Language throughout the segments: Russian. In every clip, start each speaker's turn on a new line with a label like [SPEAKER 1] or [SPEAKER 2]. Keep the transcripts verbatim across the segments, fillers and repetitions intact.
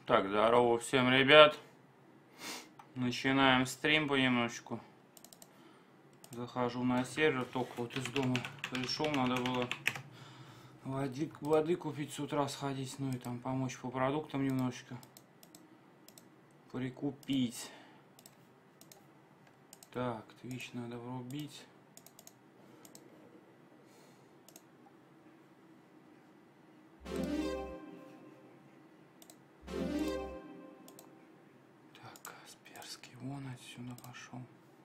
[SPEAKER 1] Так, здорово всем, ребят. Начинаем стрим понемножечку. Захожу на сервер, только вот из дома пришел, надо было воды, воды купить с утра, сходить, ну и там помочь по продуктам немножечко прикупить. Так, Twitch надо врубить. Так, Касперский вон отсюда пошел.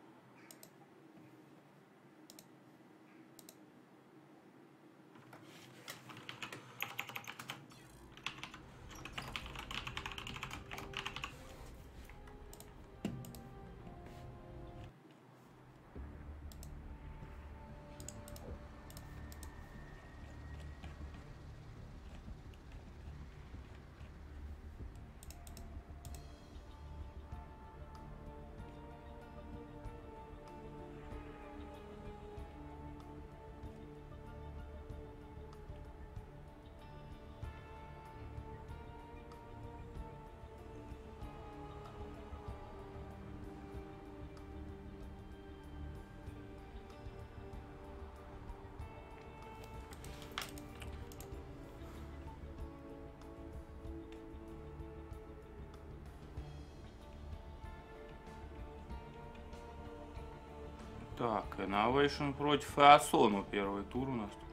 [SPEAKER 1] Так, Innovation против Иосону первый тур у нас.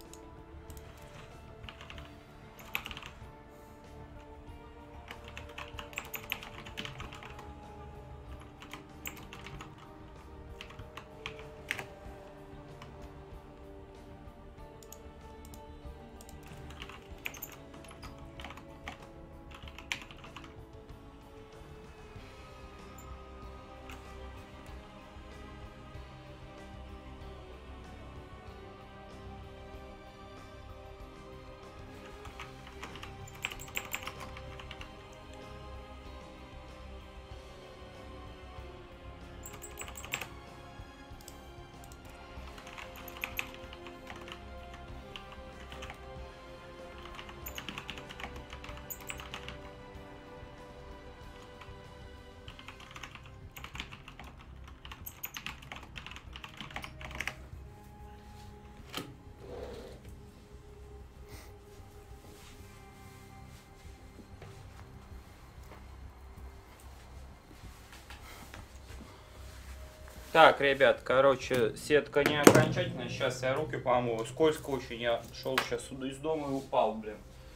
[SPEAKER 1] Так, ребят, короче, сетка не окончательная. Сейчас я руки помою. Скользко очень. Я шел сейчас сюда из дома и упал, блин.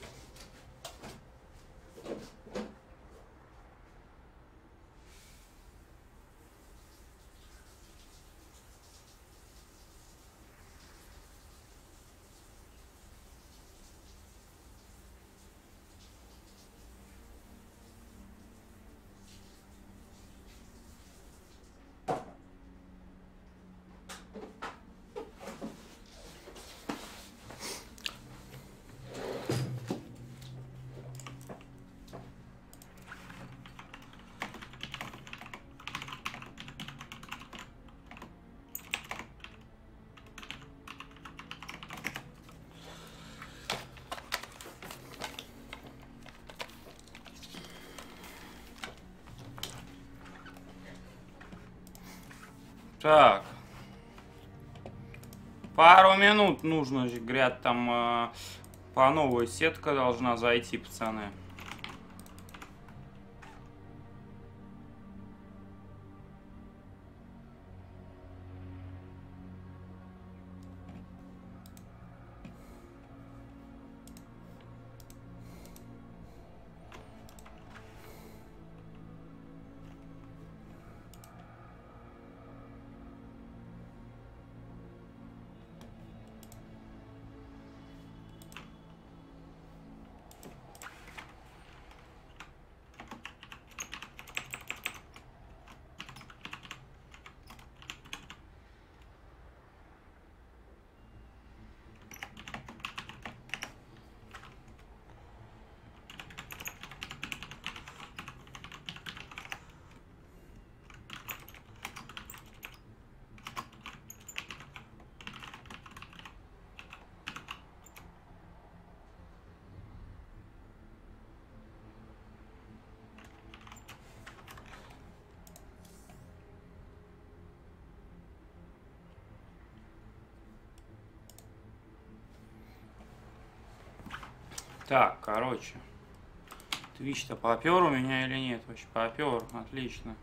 [SPEAKER 1] Так. Пару минут нужно, говорят, там э, по новой сетка должна зайти, пацаны. Так, короче. Твич-то попер у меня или нет? Вообще попер, отлично.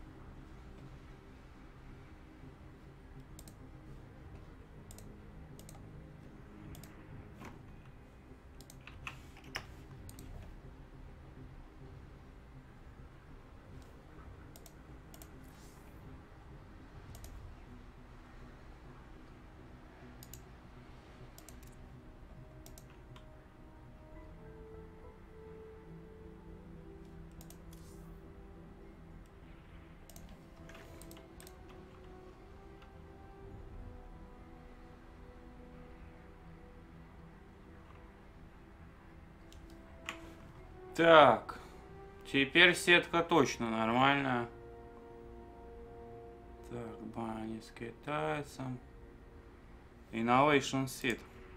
[SPEAKER 1] Так, теперь сетка точно нормальная. Так, бани с китайцем. Innovation Seed.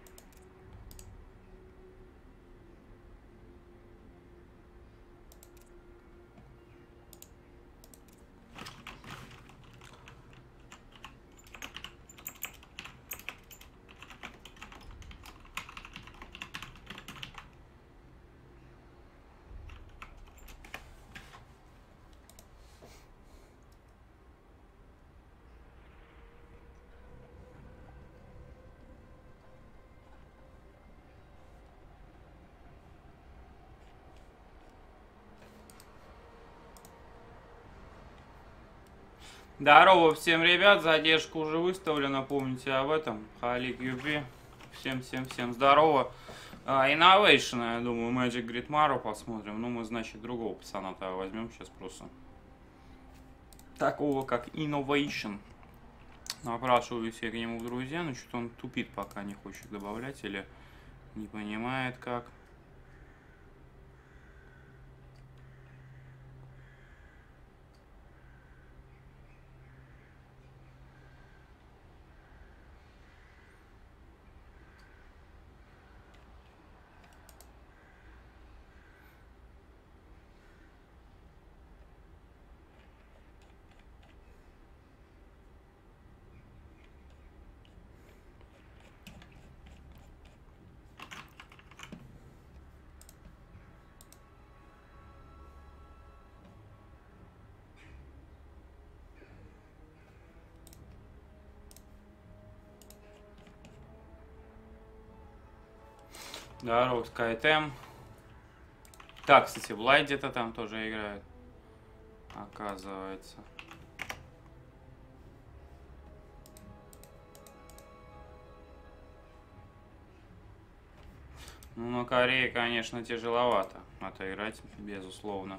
[SPEAKER 1] Здорово всем, ребят, задержка уже выставлена, помните об этом. Халик Юби, всем-всем-всем здорово. Uh, Innovation, я думаю, Magic Gridmarrow посмотрим. Ну, мы, значит, другого пацана-то возьмем сейчас просто. Такого, как Innovation. Напрашиваюсь я к нему в друзья, но что-то он тупит, пока не хочет добавлять или не понимает как. Здорово, Скайтем. Так, кстати, Влай где-то там тоже играет. Оказывается. Ну, на Корее, конечно, тяжеловато отыграть, безусловно.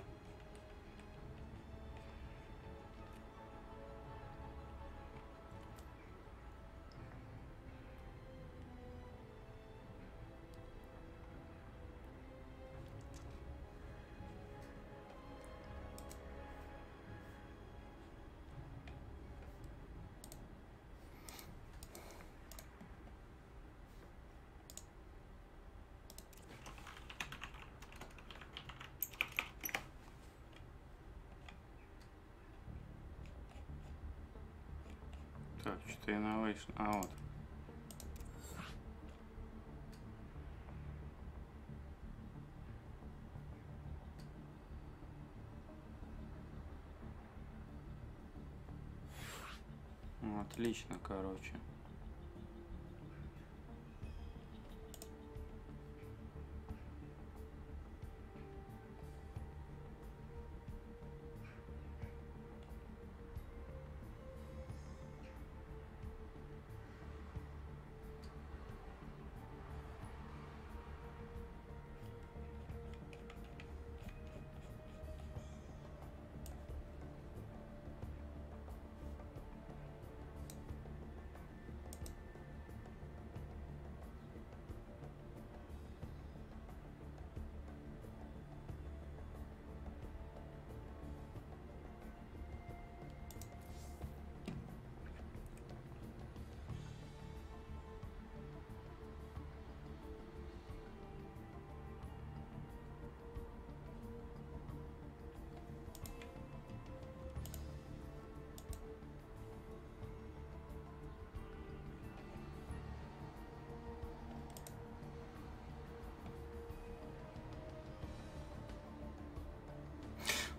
[SPEAKER 1] Так, что-то Innovation. А вот. Ну, отлично, короче.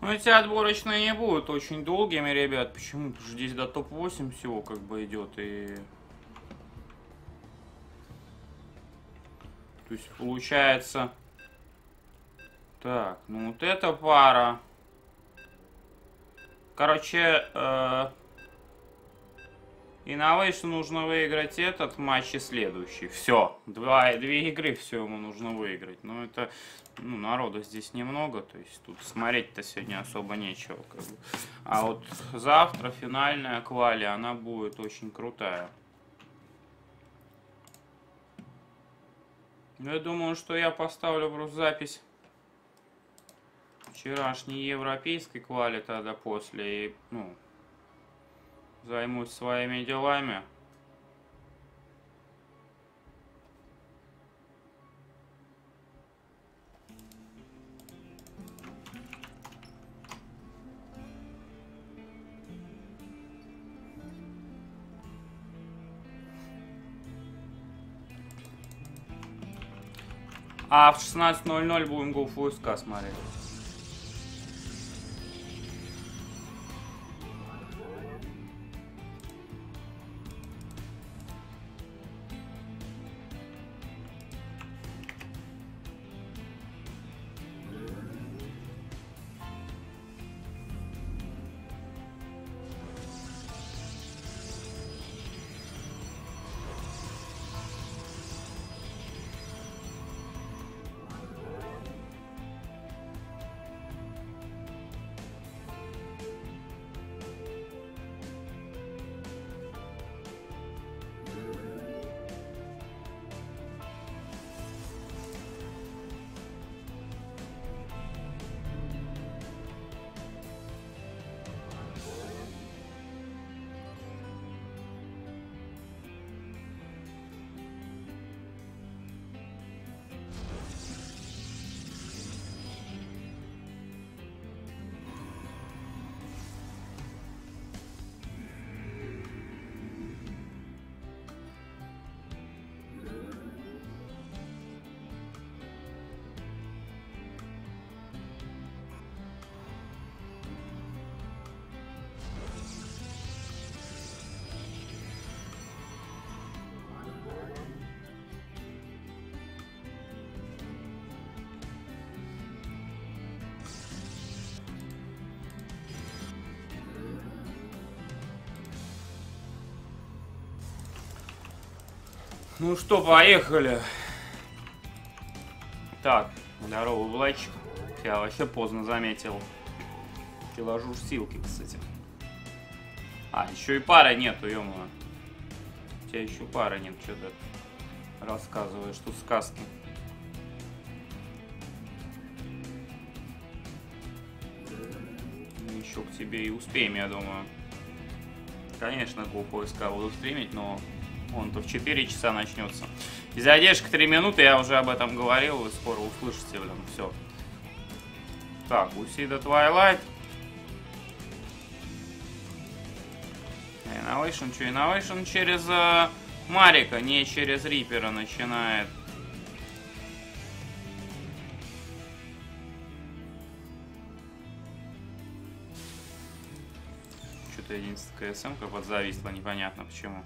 [SPEAKER 1] Ну, эти отборочные не будут очень долгими, ребят. Почему? Потому что здесь до топ восемь всего как бы идет. И... То есть получается... Так, ну вот эта пара. Короче, э... Innovation нужно выиграть этот матч и следующий. Все. Два, две игры все ему нужно выиграть. Но это, ну, народа здесь немного. То есть тут смотреть-то сегодня особо нечего. Как бы. А вот завтра финальная квали, она будет очень крутая. Я думаю, что я поставлю просто запись вчерашней европейской квали тогда после. И, ну... Займусь своими делами. А в шестнадцать ноль ноль будем GoFuSK смотреть. Ну что, поехали. Так, здорово, Влачик. Я вообще поздно заметил. Приложу ссылки, кстати. А, еще и пары нету, ё-моё. У тебя еще пары нет, что-то рассказываешь, тут сказки. Еще к тебе и успеем, я думаю. Конечно, GoFuSK буду стримить, но он-то в четыре часа начнется. И задержка три минуты, я уже об этом говорил, вы скоро услышите, блин, все. Так, Усида Twilight. Innovation, что Innovation через э, Марика, не через Рипера начинает. Что-то единственная КСМ-ка подзависла, непонятно почему.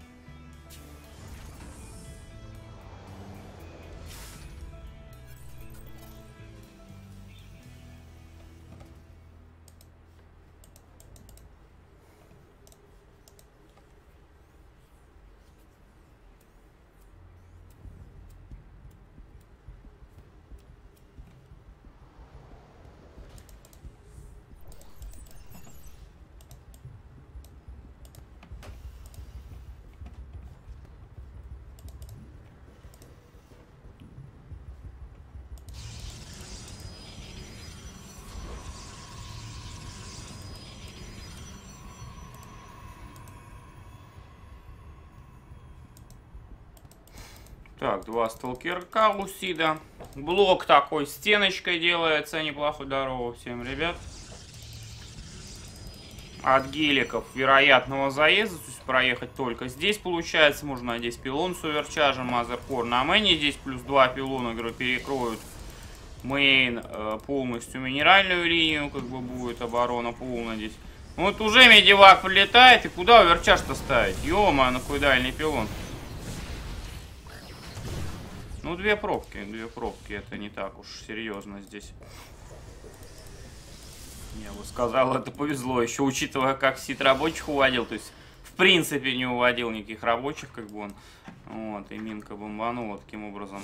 [SPEAKER 1] Так, два сталкерка Усида. Блок такой стеночкой делается. Неплохой. Здорово всем, ребят. От геликов вероятного заезда. То есть проехать только здесь получается. Можно надеть пилон с оверчаржем. Мазеркор на мэне. Здесь плюс два пилона, говорю, перекроют мейн э, полностью минеральную линию, как бы будет оборона полная здесь. Вот уже медивак прилетает, и куда оверчаж-то ставить? Ё-моё, на какой дальний пилон. Ну, две пробки, две пробки, это не так уж серьезно здесь. Я бы сказал, это повезло, еще учитывая, как Сид рабочих уводил, то есть, в принципе, не уводил никаких рабочих, как бы он. Вот, и минка бомбанула таким образом.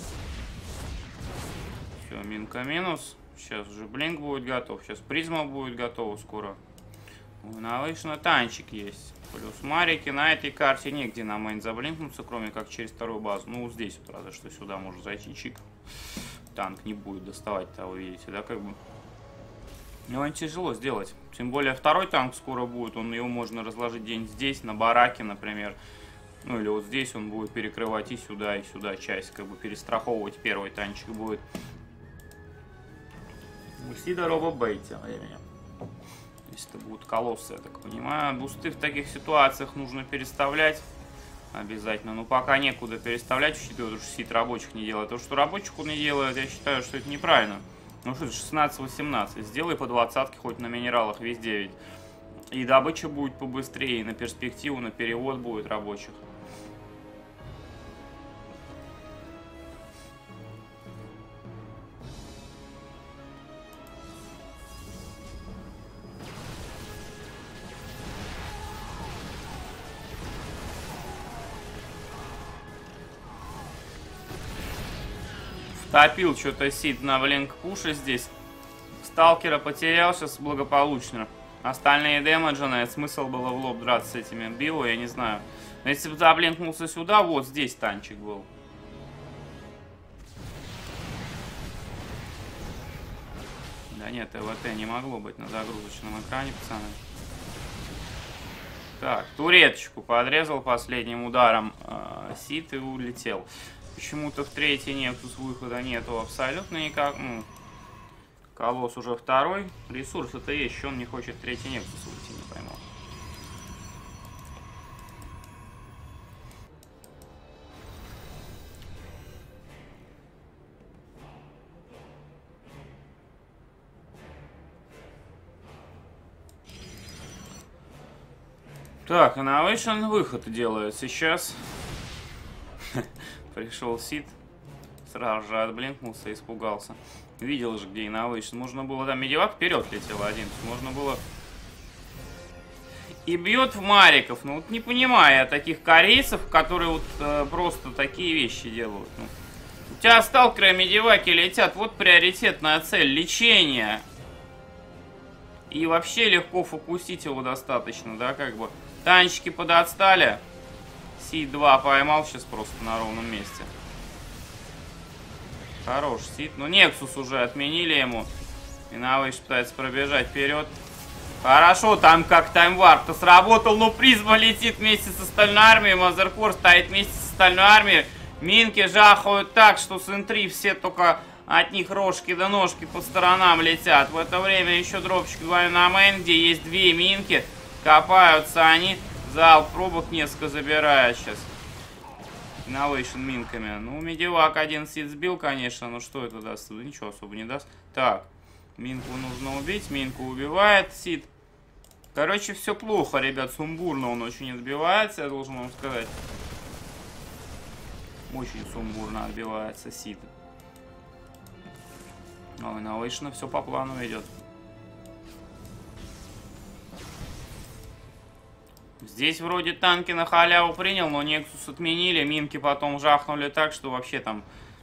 [SPEAKER 1] Все, минка минус. Сейчас уже блинк будет готов, сейчас призма будет готова скоро. У Innovation танчик есть. Плюс марики. На этой карте нигде на мейн заблинкнуться, кроме как через вторую базу. Ну, здесь вот разве что сюда может зайти чик. Танк не будет доставать-то, вы видите, да, как бы. Но тяжело сделать. Тем более второй танк скоро будет. Он его можно разложить где-нибудь здесь, на бараке, например. Ну, или вот здесь он будет перекрывать и сюда, и сюда часть. Как бы перестраховывать первый танчик будет. Сида Роба Бейти времени. Если это будут колоссы, я так понимаю. Бусты в таких ситуациях нужно переставлять. Обязательно. Но пока некуда переставлять, учитывая, что Сид рабочих не делает. То, что рабочих он не делает, я считаю, что это неправильно. Ну что, шестнадцать-восемнадцать. Сделай по двадцатке хоть на минералах везде ведь. И добыча будет побыстрее, и на перспективу, на перевод будет рабочих. Топил что-то Сид на блинк пуши здесь. Сталкера потерял сейчас благополучно. Остальные дэмэджи, наверное, смысл было в лоб драться с этими Било, я не знаю. Но если бы заблинкнулся сюда, вот здесь танчик был. Да нет, ТВТ не могло быть на загрузочном экране, пацаны. Так, туреточку подрезал последним ударом э, Сид и улетел. Почему-то в третий Нексус выхода нету абсолютно никак. Ну, Колосс уже второй. Ресурс-то есть, еще он не хочет третий Нексус выйти, не пойму. Так, Innovation выход делает сейчас. Пришел Сид. Сразу же отблинкнулся и испугался. Видел же, где Innovation. Можно было, там медивак вперед летел один. Можно было... И бьет в мариков. Ну вот не понимаю я таких корейцев, которые вот э, просто такие вещи делают. Ну, у тебя сталкеры медиваки летят. Вот приоритетная цель. Лечение. И вообще легко фокусить его достаточно, да, как бы. Танчики подотстали. Сид два поймал сейчас просто на ровном месте. Хорош Сид. Ну, Нексус уже отменили ему. Innovation пытается пробежать вперед. Хорошо, там как таймварп-то сработал. Но призма летит вместе с остальной армией. Мазеркор стоит вместе с остальной армией. Минки жахают так, что с интри все только от них рожки до ножки по сторонам летят. В это время еще дропчик говорю на мейн, где есть две минки. Копаются они. Залп пробок несколько забирает сейчас. Innovation минками. Ну, медивак один Сид сбил, конечно. Но что это даст? Ничего особо не даст. Так. Минку нужно убить. Минку убивает Сид. Короче, все плохо, ребят. Сумбурно он очень отбивается, я должен вам сказать. Очень сумбурно отбивается Сид. Но у Innovation все по плану идет. Здесь вроде танки на халяву принял, но Нексус отменили. Минки потом жахнули так, что вообще там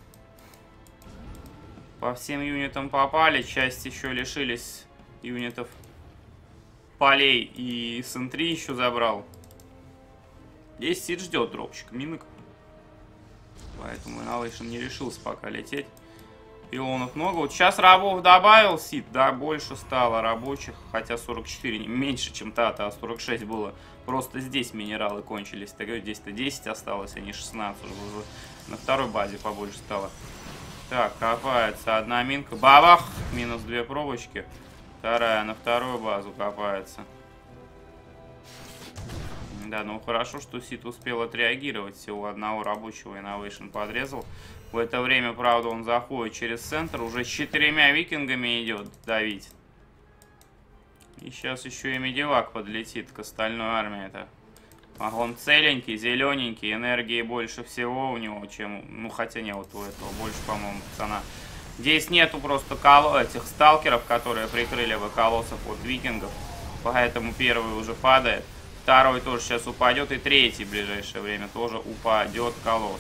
[SPEAKER 1] по всем юнитам попали. Часть еще лишились юнитов полей. И с интри еще забрал. Здесь Сид ждет дропчик минок. Поэтому Innovation не решился пока лететь. Пилонов много. Вот сейчас рабов добавил Сид, да, больше стало рабочих. Хотя сорок четыре, меньше, чем та-то, а сорок шесть было. Просто здесь минералы кончились. Так говорю, здесь-то десять осталось, а не шестнадцать. Уже на второй базе побольше стало. Так, копается одна минка. Бабах! Минус две пробочки. Вторая на вторую базу копается. Да, ну хорошо, что Сид успел отреагировать. Всего одного рабочего Innovation подрезал. В это время, правда, он заходит через центр. Уже с четырьмя викингами идет давить. И сейчас еще и медивак подлетит к остальной армии. Это он целенький, зелененький, энергии больше всего у него, чем... Ну, хотя не, вот у этого больше, по-моему, пацана. Здесь нету просто кол... этих сталкеров, которые прикрыли бы колоссов от викингов. Поэтому первый уже падает. Второй тоже сейчас упадет. И третий в ближайшее время тоже упадет колосс.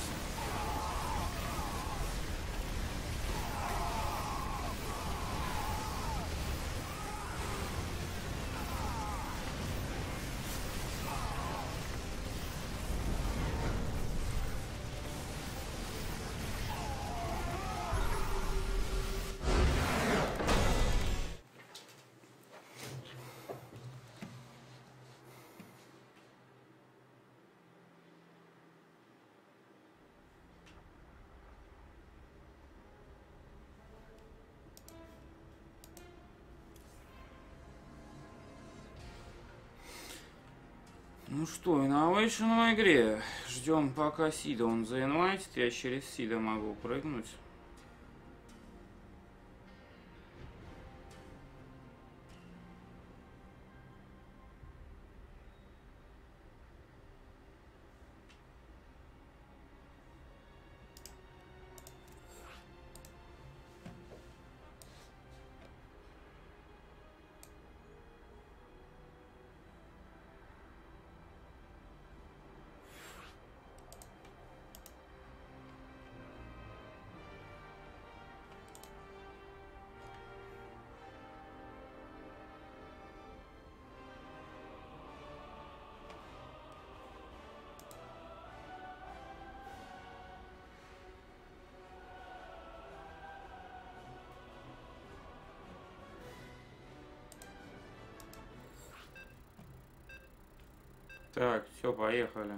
[SPEAKER 1] Ну что, Innovation в игре. Ждем пока Сида он заинвайтит. Я через Сида могу прыгнуть. Так, все, поехали.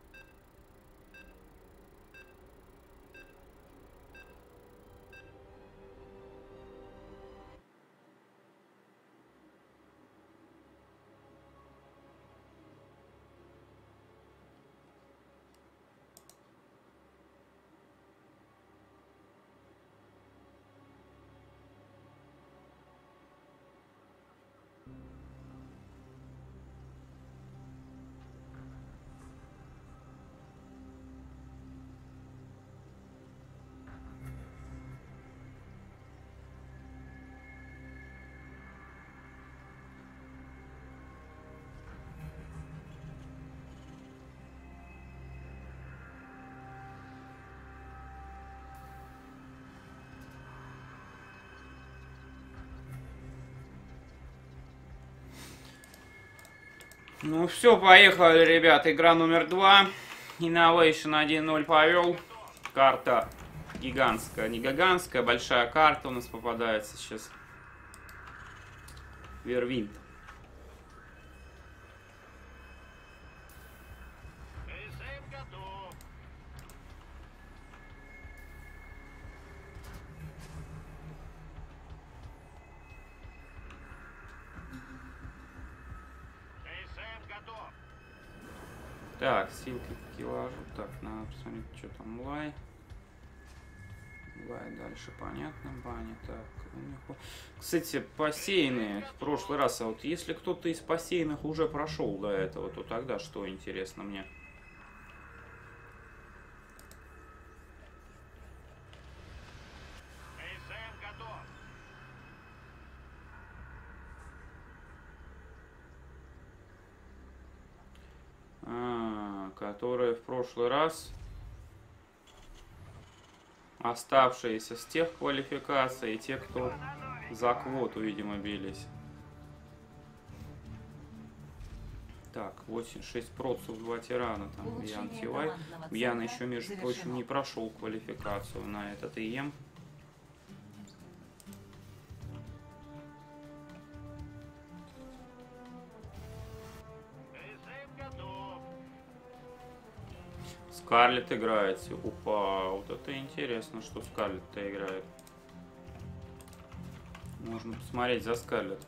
[SPEAKER 1] Ну все, поехали, ребят. Игра номер два. Innovation один ноль повел. Карта гигантская. Не гигантская, большая карта у нас попадается сейчас. Вервинт. Так, силки какие ложу. Так, надо посмотреть, что там лай. Лай дальше понятно, баня. Так, у них... Кстати, посеянные в прошлый раз. А вот если кто-то из посеянных уже прошел до этого, то тогда что интересно мне? Которые в прошлый раз оставшиеся с тех квалификаций и те, кто за квоту, видимо, бились. Так, восемьдесят шесть процентов два тирана, там Ян Тивай. Ян еще, между прочим, не прошел квалификацию на этот ИЕМ. Скарлетт играет. Опа, вот это интересно, что Скарлетт-то играет. Можно посмотреть за Скарлетт.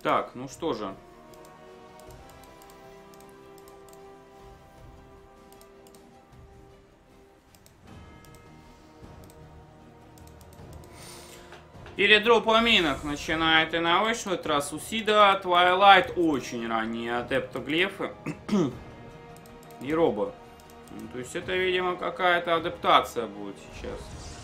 [SPEAKER 1] Так, ну что же. Передроп минок начинает Innovation. В этот раз у Сида, Twilight, очень ранние адепты глефы и Робо. Ну, то есть это, видимо, какая-то адаптация будет сейчас.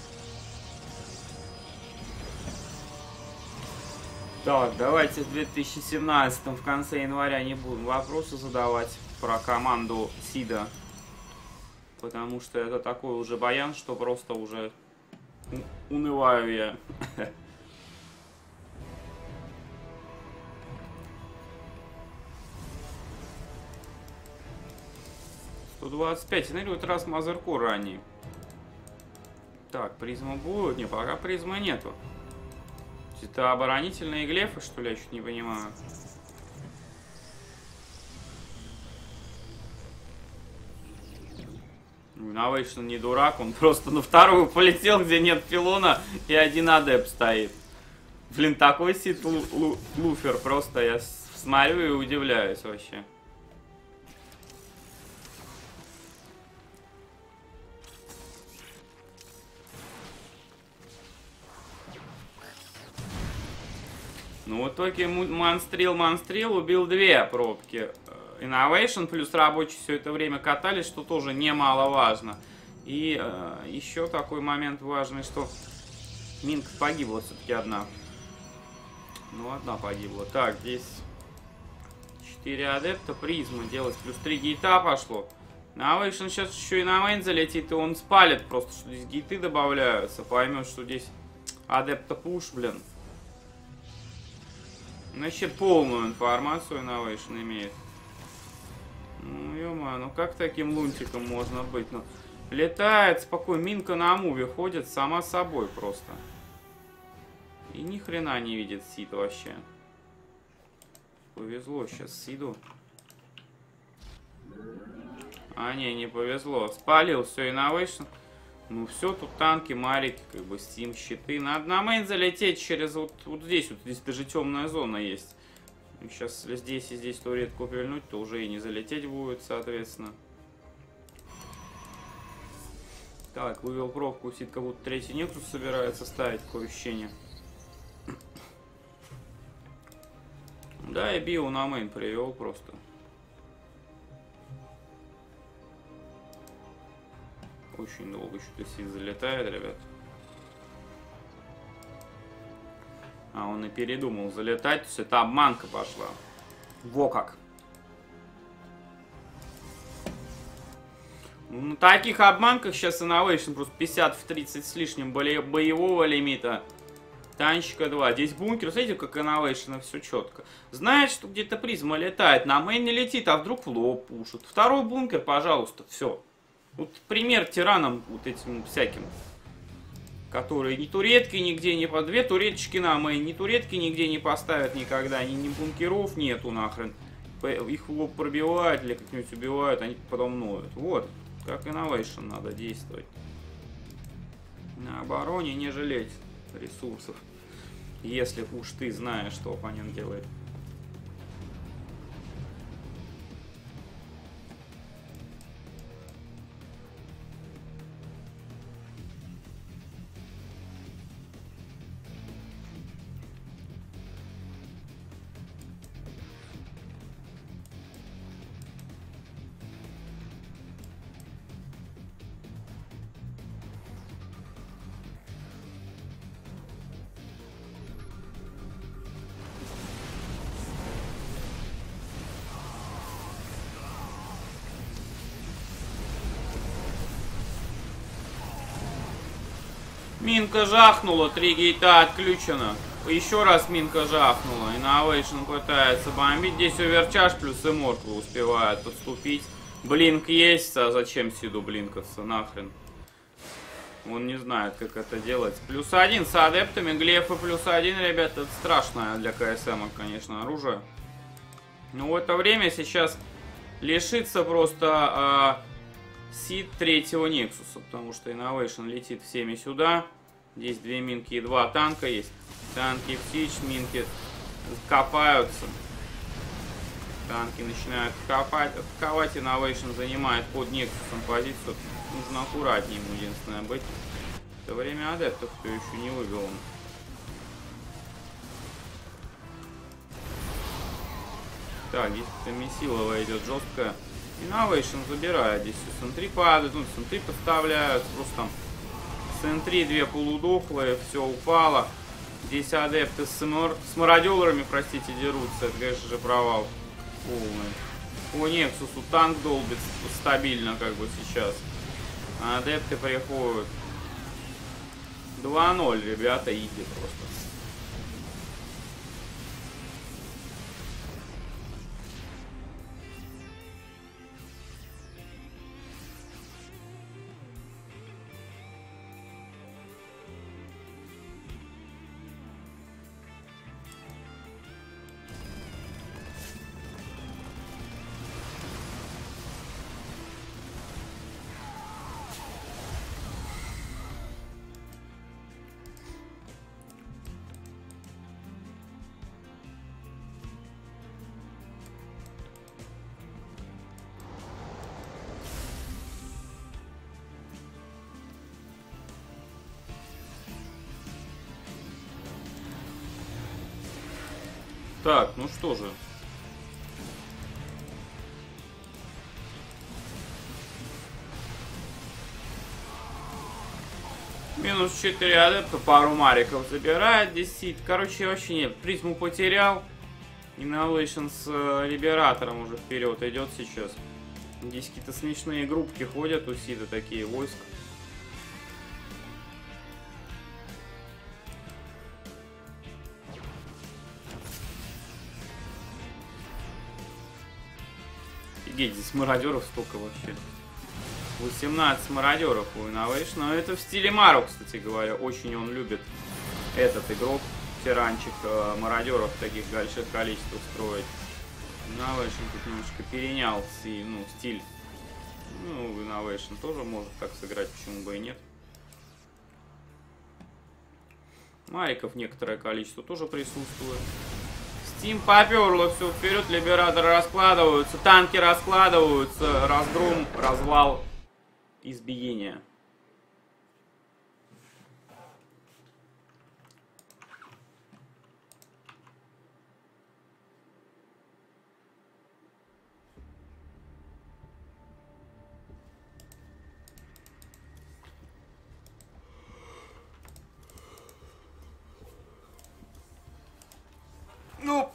[SPEAKER 1] Так, давайте в две тысячи семнадцатом в конце января не будем вопросы задавать про команду Сида. Потому что это такой уже баян, что просто уже унываю я. сто двадцать пять. Смотри, вот раз Мазеркор ранний. Так, призма будет? Не, пока призмы нету. Это оборонительные глефы, что ли? Я чуть не понимаю. Innovation не дурак, он просто на вторую полетел, где нет пилона, и один адеп стоит. Блин, такой сит лу лу луфер, просто я смотрю и удивляюсь вообще. Ну вот только Монстрил, Монстрил убил две пробки. Innovation плюс рабочий все это время катались, что тоже немаловажно. И э, еще такой момент важный, что Минка погибла все-таки одна. Ну, одна погибла. Так, здесь четыре адепта, призма делать, плюс три гейта пошло. Innovation сейчас еще и на мейн залетит, и он спалит просто, что здесь гейты добавляются. Поймет, что здесь адепта пуш, блин. Вообще полную информацию Innovation имеет. Ну, ё-моё, ну как таким лунтиком можно быть? Ну, летает спокойно, Минка на муве ходит сама собой просто. И ни хрена не видит Сид вообще. Повезло сейчас Сиду. А, не, не повезло. Спалил все Innovation. Ну все, тут танки, марики, как бы стим, щиты. Надо на мейн залететь через вот, вот здесь. Вот здесь даже темная зона есть. Сейчас здесь и здесь туретку пильнуть, то уже и не залететь будет, соответственно. Так, вывел пробку, Сид как будто третий Нексус собирается ставить, такое ощущение. Да, и био на мейн привел просто. Очень долго что-то Сид залетает, ребят. А он и передумал залетать, то есть это обманка пошла. Во как. Ну, на таких обманках сейчас Innovation просто пятьдесят в тридцать с лишним боевого лимита. Танчика два. Здесь бункер, смотрите, как Innovation все четко. Знает, что где-то призма летает, на мейн не летит, а вдруг в лоб пушит. Второй бункер, пожалуйста, все. Вот пример тиранам вот этим всяким. Которые ни туретки нигде не по... Две туреточки на мейн, ни туретки нигде не поставят никогда, ни, ни бункеров нету нахрен. Их в лоб пробивают или как-нибудь убивают, они потом ноют. Вот, как Innovation надо действовать. На обороне не жалеть ресурсов. Если уж ты знаешь, что оппонент делает. Минка жахнула, три гейта отключено. Еще раз Минка жахнула. Innovation пытается бомбить. Здесь оверчаж плюс Immortal успевает подступить. Блинк есть, а зачем Сиду блинкаться? Нахрен. Он не знает, как это делать. Плюс один с адептами. Глефы плюс один, ребята. Это страшное для КСМ, конечно, оружие. Но в это время сейчас лишится просто э, Сид третьего Нексуса. Потому что Innovation летит всеми сюда. Здесь две минки и два танка есть. Танки в Сич, минки копаются. Танки начинают копать, атаковать. Innovation занимает под Нексусом позицию. Нужно аккуратнее ему, единственное, быть. В это время адептов кто еще не вывел он. Так, здесь Месилова идет жесткая. Innovation забирает. Здесь все сентри падают, ну, сентри подставляют. Просто там сентри две полудохлые, все упало. Здесь адепты с, мар... с мародерами, простите, дерутся. Это, конечно же, провал полный. По Нексусу танк долбит стабильно, как бы сейчас. А адепты приходят. два ноль, ребята, иди просто. Так, ну что же. Минус четыре адепта, пару мариков забирает. десять. Короче, вообще нет. Призму потерял. Innovation с э, Либератором уже вперед идет сейчас. Здесь какие-то смешные группки ходят у Сида, такие войска. Офигеть, здесь мародеров столько вообще. восемнадцать мародеров у Innovation. Но это в стиле Мару, кстати говоря. Очень он любит этот игрок, тиранчик, э, мародеров в таких больших количествах строить. Innovation тут немножко перенял стиль, ну, стиль. Ну, Innovation тоже может так сыграть, почему бы и нет. Мариков некоторое количество тоже присутствует. Steam поперло все вперед, Либераторы раскладываются, танки раскладываются, разгром, развал, избиение. Ну...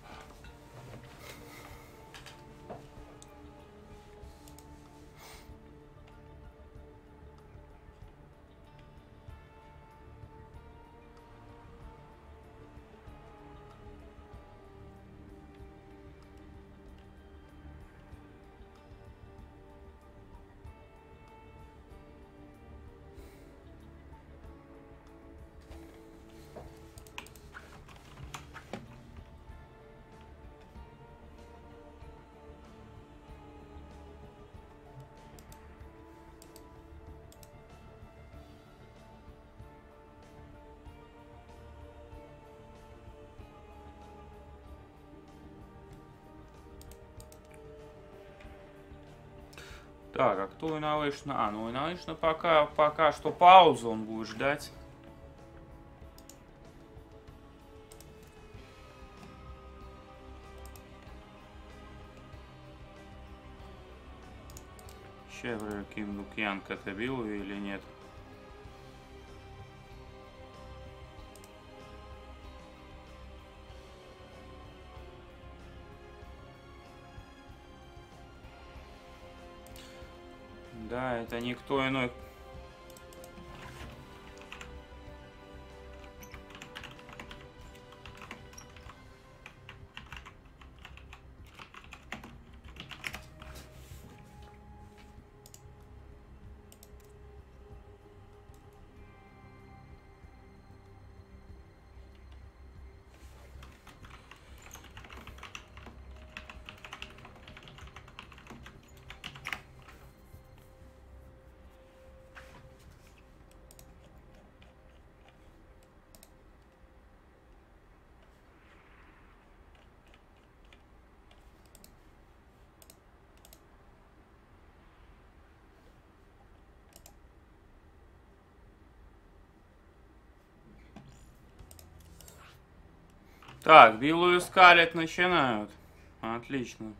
[SPEAKER 1] Так, а кто Innovation? А, ну Innovation пока, пока что паузу он будет ждать. Сейчас я Ким Лукьянг это бил или нет? Да, это никто иной. Так, Биллу и Скарлетт начинают. Отлично.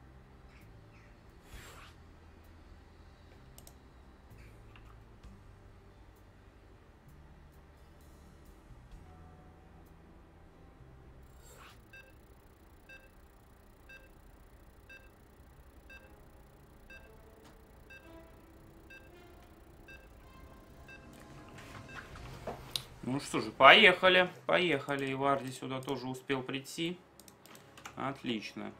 [SPEAKER 1] Ну что же, поехали. Поехали. И Варди сюда тоже успел прийти. Отлично.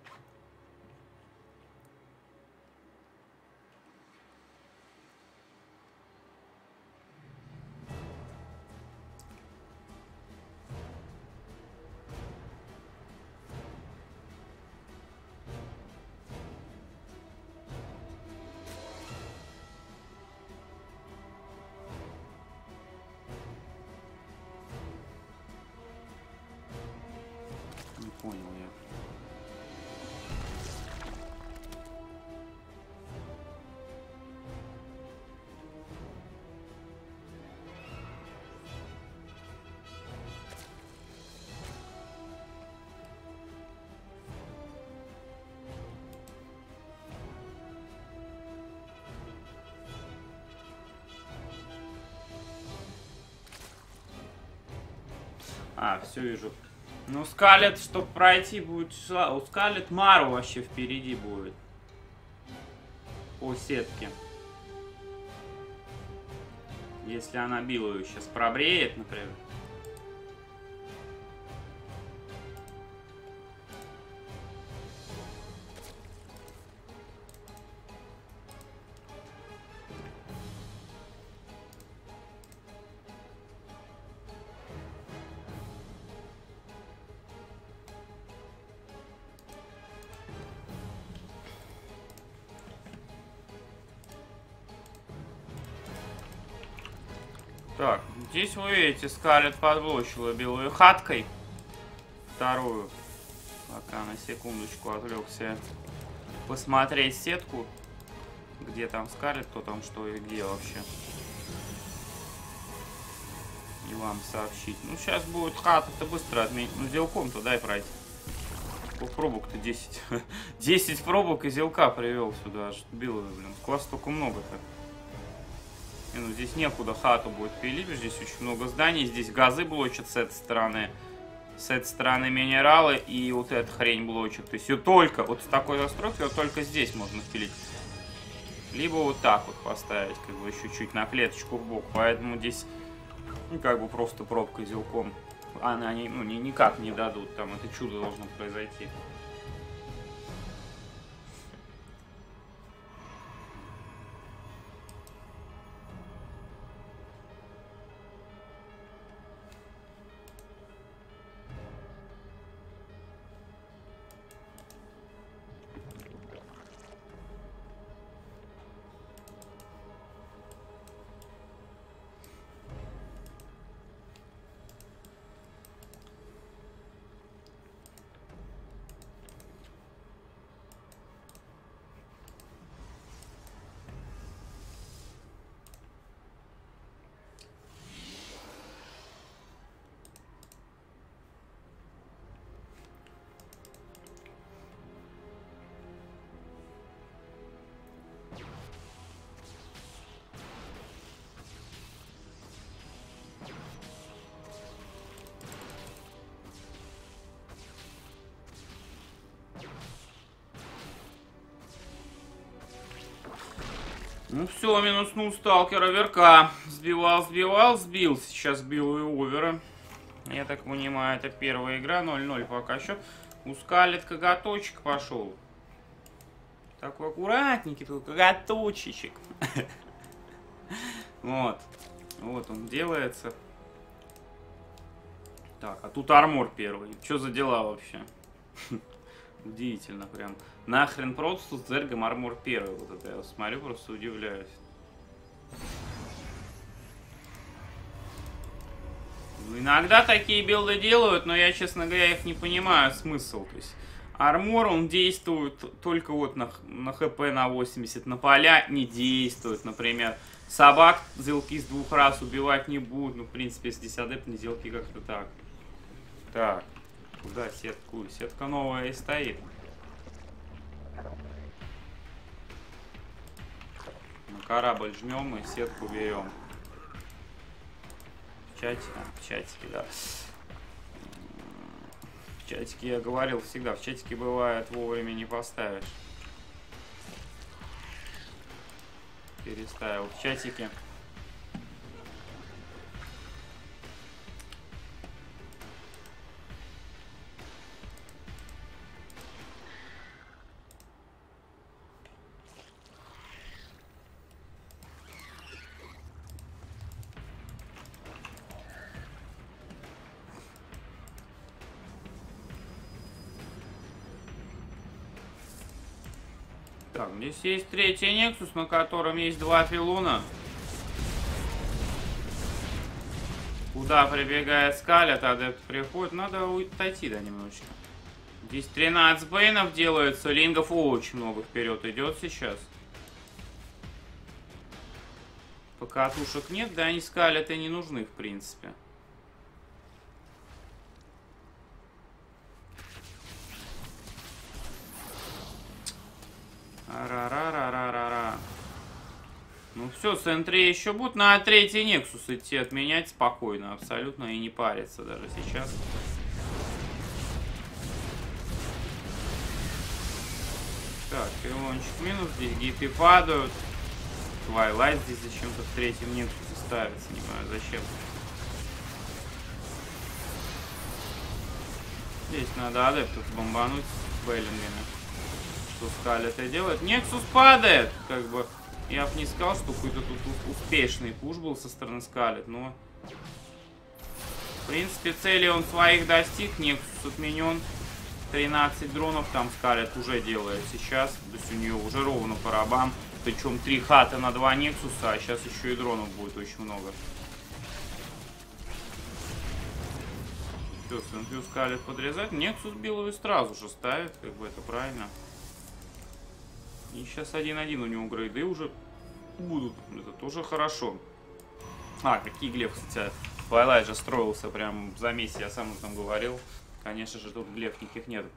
[SPEAKER 1] Не понял я. А, все вижу. Ну, Скарлетт, чтобы пройти, будет... У Скарлетт Мару вообще впереди будет. По сетке. Если она Биллу сейчас пробреет, например. Так, здесь вы видите, Скарлетт подблочила белую хаткой. Вторую. Пока на секундочку отвлекся посмотреть сетку. Где там Скарлетт, кто там что и где вообще. И вам сообщить. Ну, сейчас будет хата-то быстро отменить. Ну, зелком-то дай пройти. Сколько пробок-то? десять. десять пробок и зелка привел сюда. Аж белую, блин. Класс столько много-то. Ну, здесь некуда хату будет пилить, здесь очень много зданий, здесь газы блочат с этой стороны, с этой стороны минералы и вот эта хрень блочит. То есть ее только, вот с такой застройкой, ее только здесь можно впилить. Либо вот так вот поставить, как бы еще чуть на клеточку в бок, поэтому здесь, ну, как бы просто пробкой зелком, она не, ну, ни, никак не дадут, там это чудо должно произойти. Ну все, минуснул сталкера Верка. Сбивал, сбивал, сбил. Сейчас бил и овера. Я так понимаю, это первая игра. ноль ноль пока счет. У Скарлетт коготочек пошел. Такой аккуратненький, такой коготочечек. Вот. Вот он делается. Так, а тут армор первый. Что за дела вообще? Удивительно прям. Нахрен просто с зергом армор первый. Вот это я смотрю, просто удивляюсь. Ну, иногда такие билды делают, но я, честно говоря, их не понимаю смысл. То есть армор, он действует только вот на, на хп на восемьдесят. На поля не действует, например. Собак зелки с двух раз убивать не будут. Ну, в принципе, если здесь адепт, не зелки как-то так. Так. Куда сетку? Сетка новая и стоит. На корабль жмем и сетку берем. В чатике, а, в чатике, да. В чатике я говорил всегда, в чатике бывает вовремя не поставишь. Переставил в чатике. Так, здесь есть третий Нексус, на котором есть два пилона. Куда прибегает Скалет, адепт приходит. Надо отойти, да, немножечко. Здесь тринадцать бейнов делается, лингов очень много вперед идет сейчас. Покатушек нет, да, они Скалет и не нужны, в принципе. Ра-ра-ра-ра-ра-ра. Ну все, центре еще будут на третий Нексус идти отменять спокойно, абсолютно, и не париться даже сейчас. Так, пилончик минус, здесь гиты падают. Твайлайт здесь зачем-то в третьем Нексусе ставится, не знаю зачем. Здесь надо адептов бомбануть с Беллингами. Что Скалет и делает. Нексус падает! Как бы, я бы не сказал, что какой-то тут успешный пуш был со стороны Скалет, но... В принципе, цели он своих достиг. Нексус отменен. тринадцать дронов там Скалет уже делает сейчас. То есть у нее уже ровно по рабам. Причем три хата на два Нексуса, а сейчас еще и дронов будет очень много. Все, Сенфью Скалет подрезать. Нексус белую сразу же ставит, как бы это правильно. И сейчас один-один у него грейды уже будут. Это тоже хорошо. А, какие глеб, кстати, Твайлайт же строился прям за месяц, я сам там говорил. Конечно же, тут глеб никаких нет.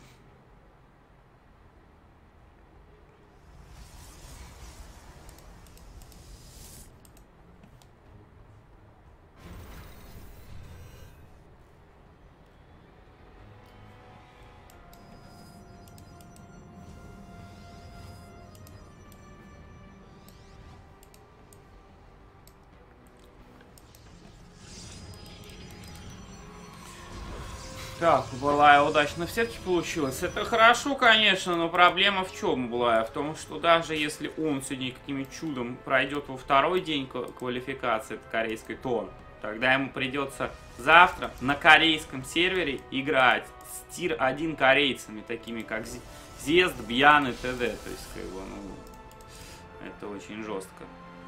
[SPEAKER 1] Так, Былая удачно в сетке получилось. Это хорошо, конечно, но проблема в чем, Былая? В том, что даже если он сегодня каким-нибудь чудом пройдет во второй день квалификации корейской, то тогда ему придется завтра на корейском сервере играть с тир один корейцами, такими как Зест, Бьян и т.д. То есть, как бы, ну, это очень жестко.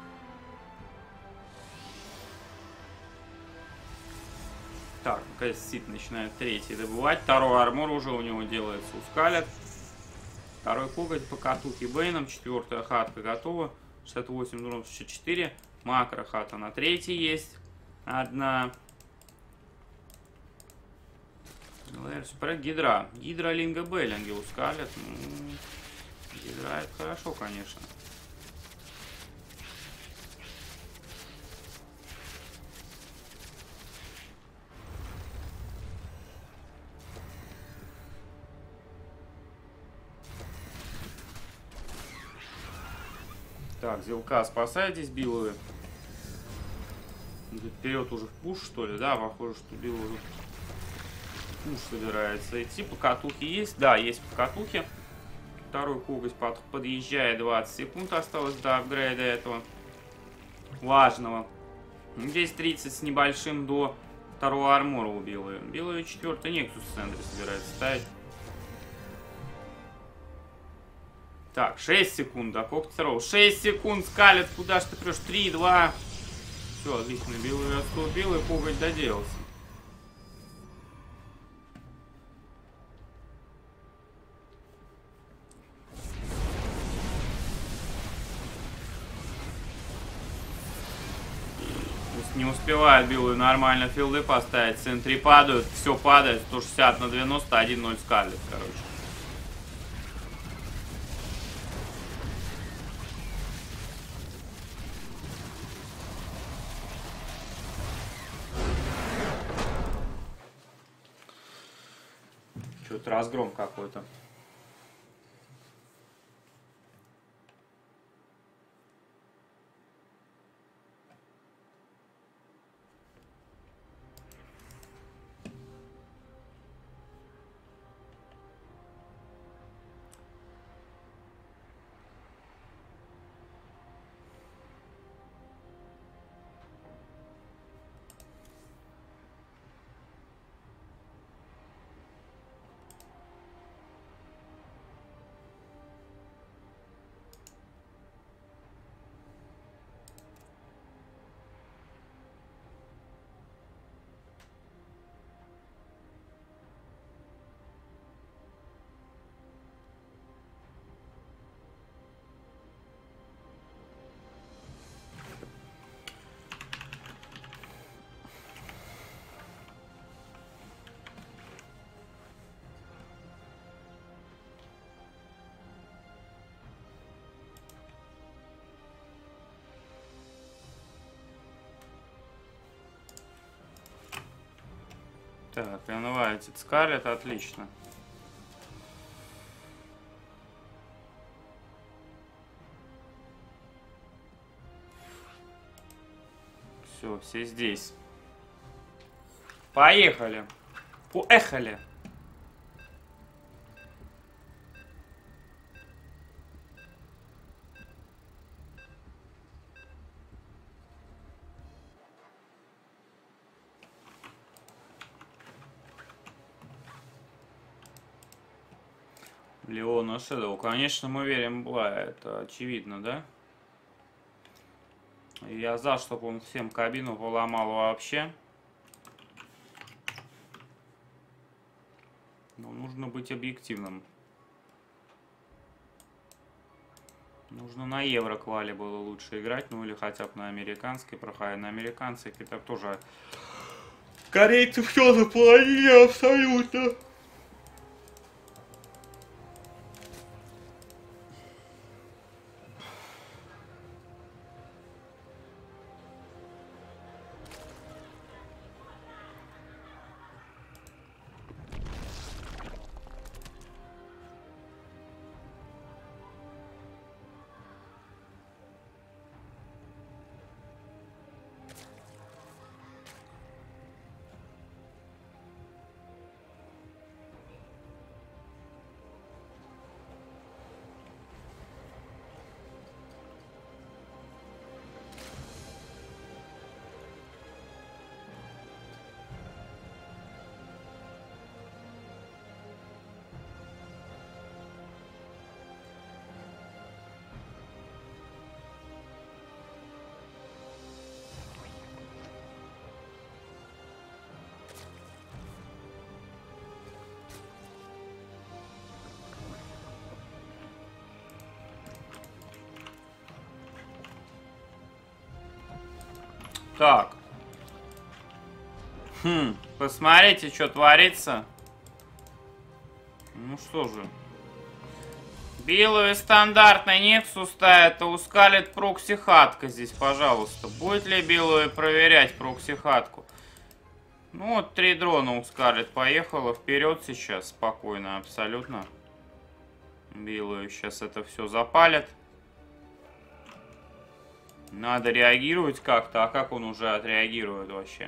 [SPEAKER 1] Так, наконец Сит начинает третий добывать. Второй армор уже у него делается у Скалет. Второй коготь по катухе Бейном. Четвертая хатка готова. шестьдесят восемь, шестьдесят четыре. Макро хата на третий есть. Одна. Супер Гидра. Гидра Линга Беллинги у Скалет. Ну, Гидра это хорошо, конечно. Так, Зилка, спасайтесь, Биловы. Вперед уже в пуш, что ли? Да, похоже, что Биловы в пуш собирается идти. Покатухи есть? Да, есть покатухи. Второй коготь под, подъезжает. двадцать секунд осталось до апгрейда этого важного. Здесь тридцать с небольшим до второго армора у Биловы. Биловы четвертый Нексус в центре собирается ставить. Так, шесть секунд, да, Когтерол. шесть секунд, Скалет, куда ж ты прешь? три, два. Все, отлично, белый отступил, и коготь доделался. Не успевает белую нормально филды поставить. В центре падают. Все падает. сто шестьдесят на девяносто. один ноль Скарлетт, короче. Что-то разгром какой-то. Так, инвайтед Скарлетт, отлично. Все, все здесь. Поехали. Поехали. Леона Шэдоу. Конечно, мы верим в Блая. Это очевидно, да? Я за, чтобы он всем кабину поломал вообще. Но нужно быть объективным. Нужно на евро-квале было лучше играть. Ну или хотя бы на американской. Проходя на американской. Это тоже... Корейцы все заплатили абсолютно. Так. Хм, посмотрите, что творится. Ну что же. Белую стандартный Нексус ставит, а у Скарлетт прокси-хатка здесь, пожалуйста. Будет ли белую проверять прокси-хатку? Ну вот три дрона у Скарлетт поехала вперед сейчас, спокойно, абсолютно. Белую сейчас это все запалит. Надо реагировать как-то, а как он уже отреагирует вообще?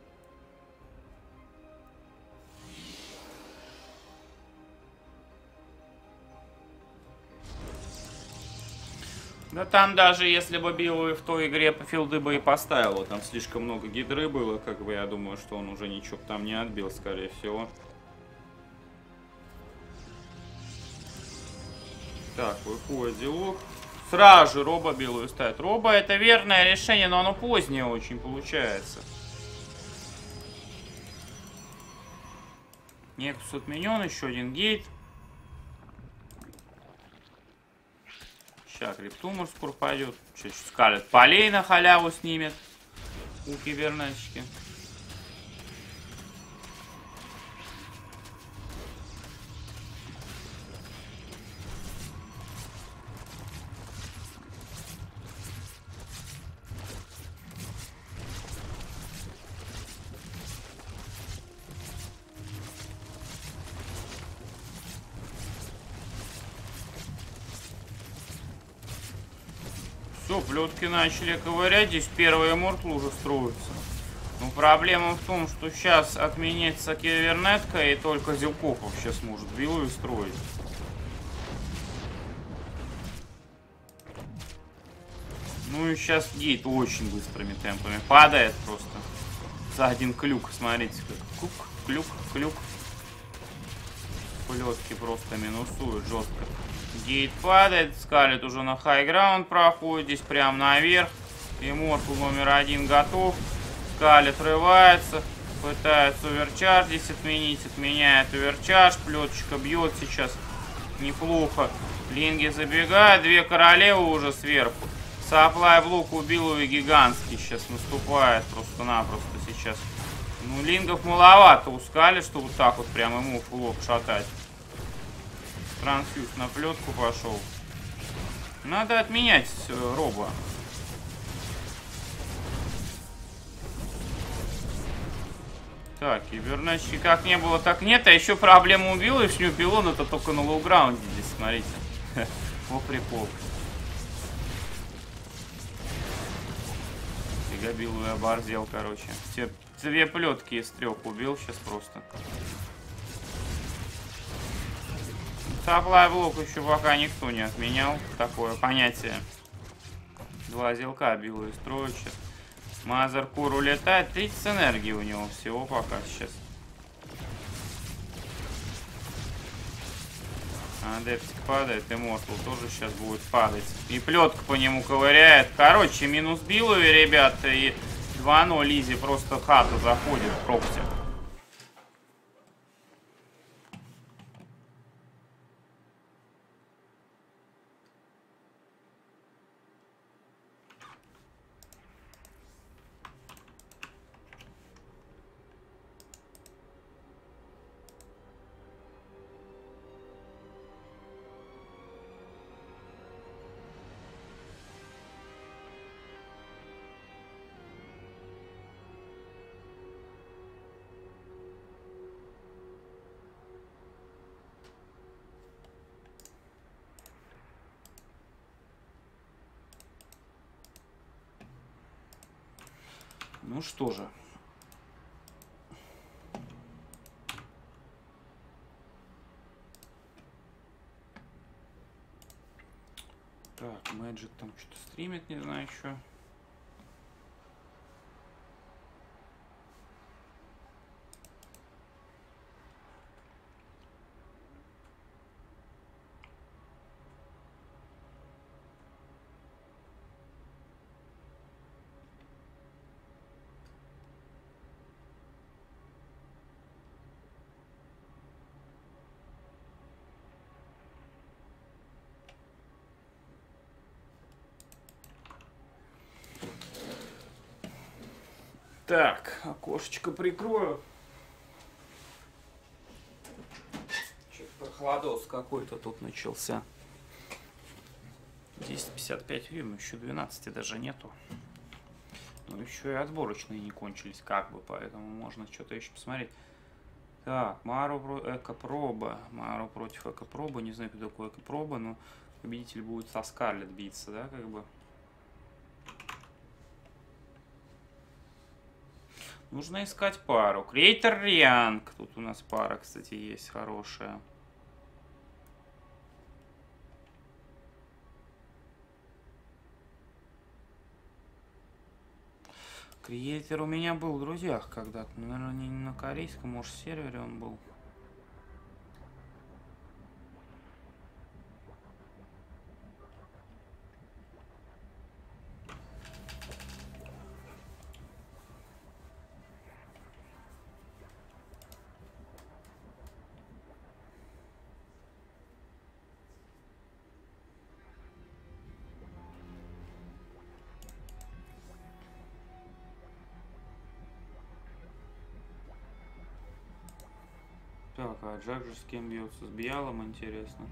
[SPEAKER 1] Да там даже если бы белую в той игре по филды бы и поставила, там слишком много гидры было, как бы я думаю, что он уже ничего там не отбил, скорее всего. Так, выходит делок. Сразу же Роба белую ставит. Роба это верное решение, но оно позднее очень получается. Нексус отменен, еще один гейт. Сейчас Криптумор скоро пойдет. Скарлетт полей на халяву снимет. у кибернетчики. Все, плетки начали ковырять, здесь первый мортл уже строится. Но проблема в том, что сейчас отменится кибернетка, и только Зилков вообще сможет билу строить. Ну и сейчас гейт очень быстрыми темпами падает просто. За один клюк, смотрите, как кук, клюк, клюк. Плетки просто минусуют жестко. Гейт падает, Скарлетт уже на хайграунд проходит, здесь прям наверх. Иммортал номер один готов. Скарлетт рывается, пытается оверчардж здесь отменить, отменяет оверчардж. Плеточка бьет сейчас неплохо. Линги забегают, две королевы уже сверху. Саплай блок убил его гигантский, сейчас наступает просто-напросто сейчас. Ну, лингов маловато у Скарлетт, чтобы вот так вот прям ему в лоб шатать. Трансфьюз на плетку пошел. Надо отменять э, роба. Так, кибернетчики как не было, так нет. А еще проблема убила, и шню пилон это только на лоу-граунде здесь, смотрите. О, прикол. Фигабилу я оборзел, короче. Все две плетки из трех убил сейчас просто. Саплай блок еще пока никто не отменял. Такое понятие. Два зелка билу и строят сейчас. Мазеркур улетает. тридцать энергии у него всего пока сейчас. Адептик падает. Иммортал тоже сейчас будет падать. И плетка по нему ковыряет. Короче, минус билове, ребята. И два ноль изи просто хата заходит в прокси. Ну что же. Так, Magic там что-то стримит, не знаю еще. Так, окошечко прикрою. Что-то прохладос какой-то тут начался. десять пятьдесят пять время, еще двенадцати даже нету. Ну, еще и отборочные не кончились, как бы, поэтому можно что-то еще посмотреть. Так, Мару про Экопроба. Мару против Экопроба. Не знаю, кто такой Экопроба, но победитель будет со Скарлетт биться, да, как бы. Нужно искать пару. Креатор Рианг. Тут у нас пара, кстати, есть хорошая. Креатор у меня был в друзьях когда-то. Наверное, не на корейском, может, сервере он был. Так, а Джак же с кем бьется? С Биалом, интересно.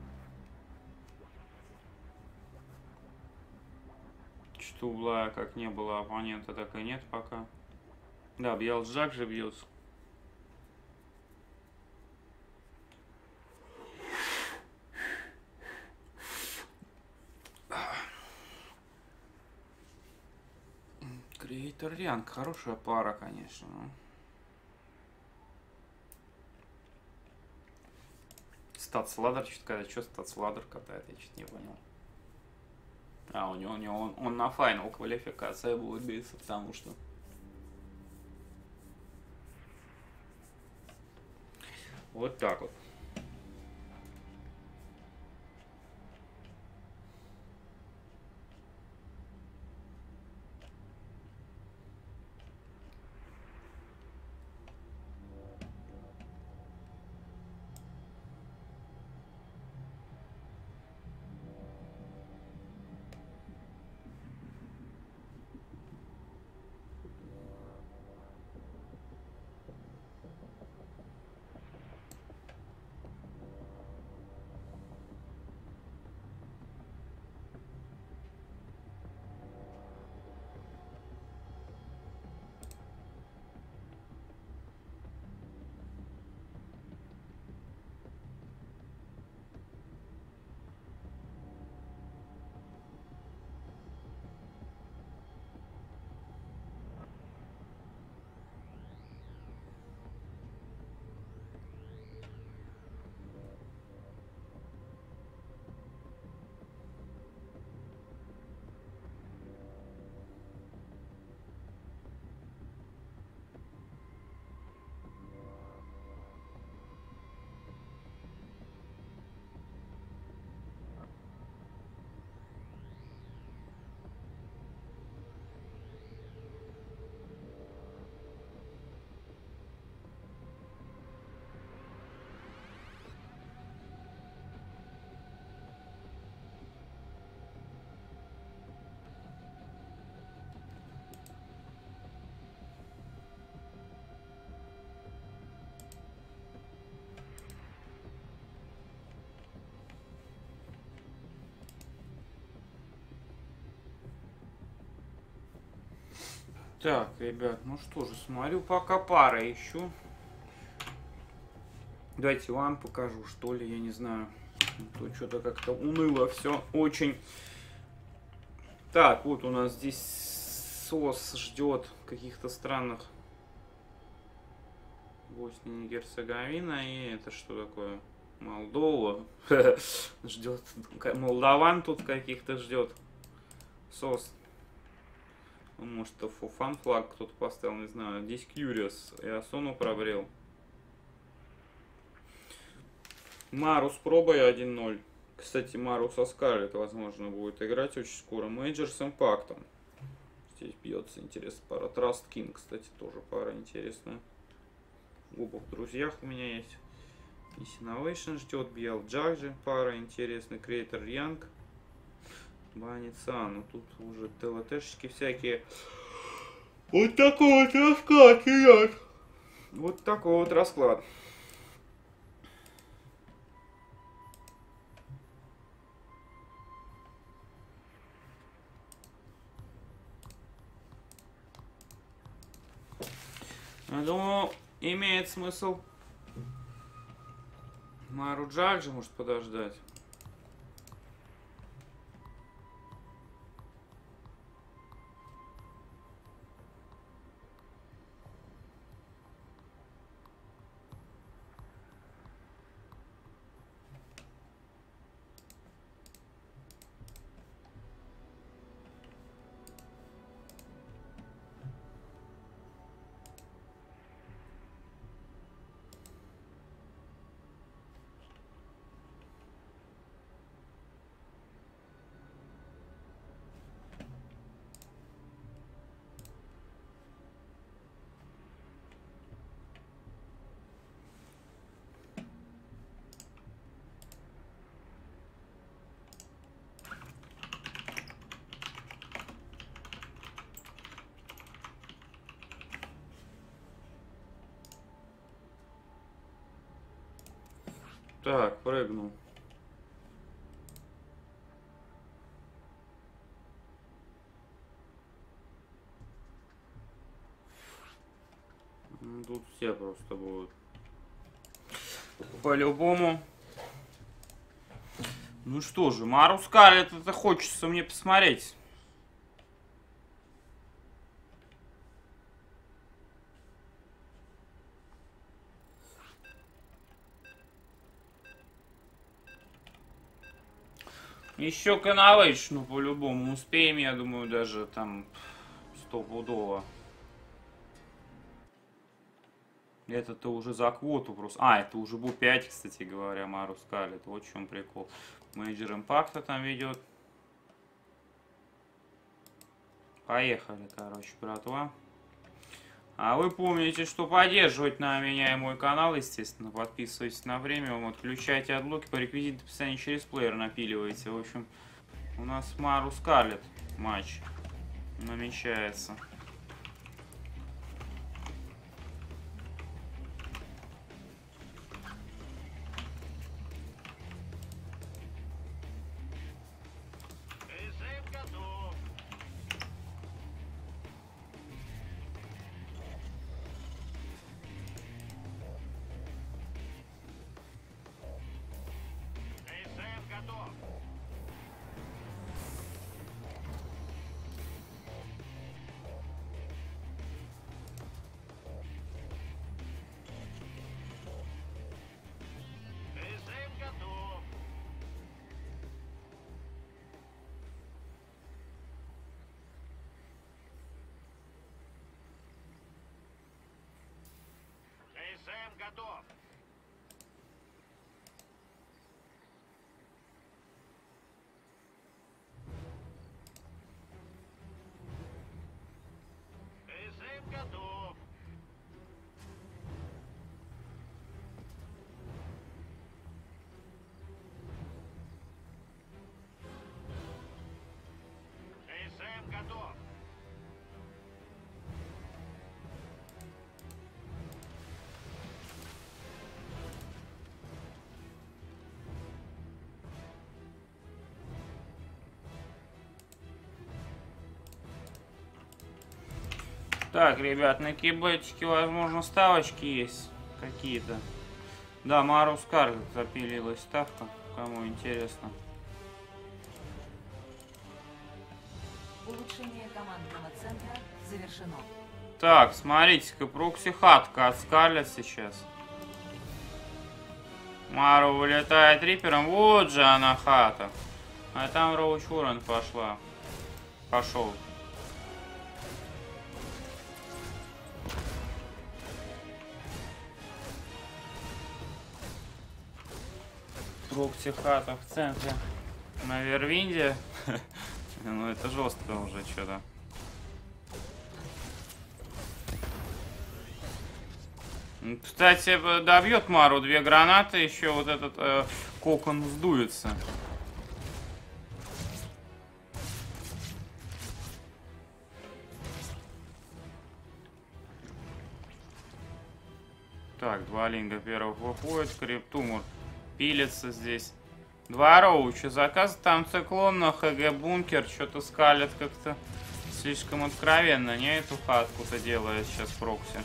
[SPEAKER 1] Что у Блая как не было оппонента, так и нет пока. Да, Бьял с Джак же бьется. Креатор Янг, хорошая пара, конечно. Но... Статсладер, что-то когда что Статсладер катает, я что-то не понял. А, у него, у него он, он на финал квалификация будет биться, потому что... Вот так вот. Так, ребят, ну что же, смотрю, пока пара ищу. Давайте вам покажу, что ли, я не знаю. Тут что-то как-то уныло все очень. Так, вот у нас здесь СОС ждет каких-то странных Босния и Герцеговина. И это что такое? Молдова. Ждет. Молдаван тут каких-то ждет. СОС. Может, фан флаг кто-то поставил, не знаю. Здесь Кьюриос и Асону пробрел. Мару с пробой один ноль. Кстати, Мару со Скарлетт, возможно, будет играть очень скоро. Мейджор с импактом. Здесь бьется, интересно, пара. Траст Кинг, кстати, тоже пара интересная. Оба в друзьях у меня есть. Innovation ждет. Бьял Джакджи, пара интересная. Креатор Янг. Баница, ну тут уже ТЛТшечки всякие. Вот такой вот расклад, ребят. Вот такой вот расклад. Я думаю, имеет смысл Мару Джакджи может подождать. Так, прыгнул. Тут все просто будут. По-любому. Ну что же, Мару Скарлетт, это хочется мне посмотреть. Еще Канавейдж, ну по-любому успеем, я думаю, даже там стопудово. Это-то уже за квоту просто. А, это уже был пять, кстати говоря, Мару Скарлетт. Вот в чем прикол. Мейджор Импакта там ведет. Поехали, короче, братва. А вы помните, что поддерживать на меня и мой канал, естественно. Подписывайтесь на премиум, отключайте отблоки по реквизиту описания через плеер напиливайте. В общем, у нас Мару Скарлетт матч намечается.
[SPEAKER 2] Готов. Эйзэм готов. Эйзэм готов.
[SPEAKER 1] Так, ребят, на кибетике, возможно, ставочки есть какие-то. Да, Мару Скарлетт запилилась ставка, кому интересно.
[SPEAKER 3] Улучшение командного центра завершено.
[SPEAKER 1] Так, смотрите-ка, прокси-хатка от Скарлетт сейчас. Мару вылетает рипером, вот же она хата. А там Роуч Уоррен пошла. Пошел. Прокси-хата в центре. На Вервинде. Ну это жестко уже что-то. Кстати, добьет Мару две гранаты, еще вот этот э, кокон сдуется. Так, два линга первых выходит, Криптумор пилится здесь. Два роуча, заказ там циклон на ХГ бункер, что-то скалят как-то слишком откровенно, не эту хатку-то делает сейчас прокси.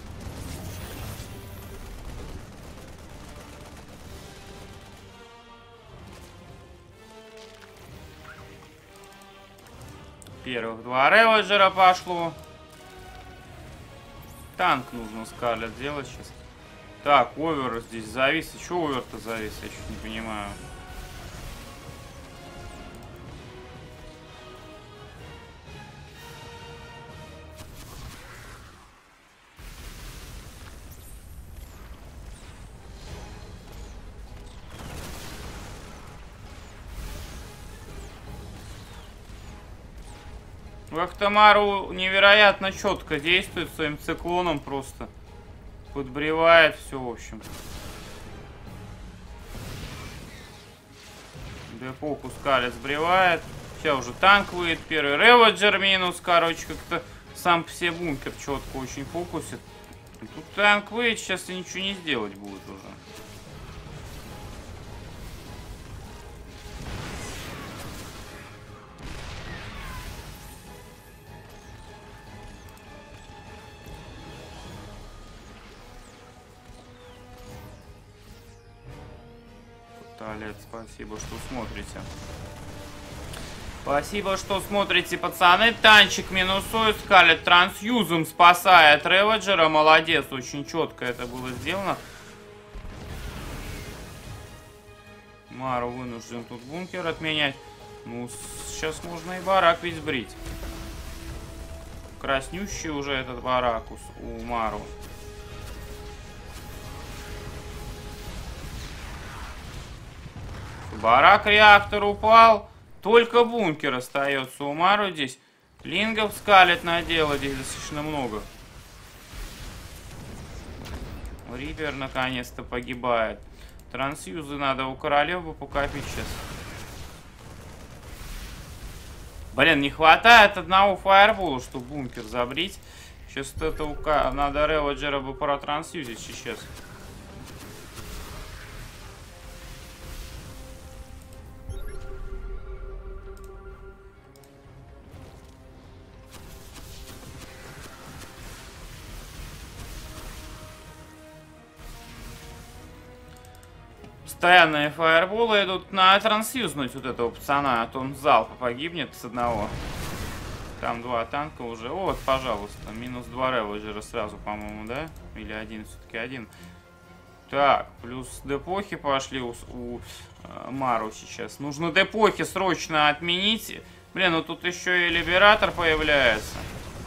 [SPEAKER 1] Первых два реводжера пошло. Танк нужно скалят делать сейчас. Так, овер здесь завис. Чего овер-то завис? Я чуть не понимаю. Вахтамару невероятно четко действует своим циклоном просто. Подбревает все, в общем. Депоку скалец сбривает. Сейчас уже танк выйдет. Первый реводжер минус. Короче, как-то сам по себе бункер четко очень фокусит. Тут танк выйдет, сейчас и ничего не сделать будет уже. Скалет, спасибо, что смотрите. Спасибо, что смотрите, пацаны. Танчик минусует, Скалет трансюзом спасает Реводжера. Молодец, очень четко это было сделано. Мару вынужден тут бункер отменять. Ну, сейчас можно и барак ведь сбрить. Краснющий уже этот барак у Мару. Барак, реактор упал. Только бункер остается у Мару здесь. Лингов Скалет надело здесь достаточно много. Риппер наконец-то погибает. Трансюзы надо у королевы покопить сейчас. Блин, не хватает одного фаербола, чтобы бункер забрить. Сейчас это у... надо Реводжера бы протрансюзить сейчас. Постоянные фаерболы идут на трансфьюзнуть вот этого пацана, а то он залпа погибнет с одного. Там два танка уже. Вот, пожалуйста, минус два Реводжера сразу, по-моему, да? Или один, все-таки один. Так, плюс депохи пошли у, у э, Мару сейчас. Нужно депохи срочно отменить. Блин, ну тут еще и Либератор появляется.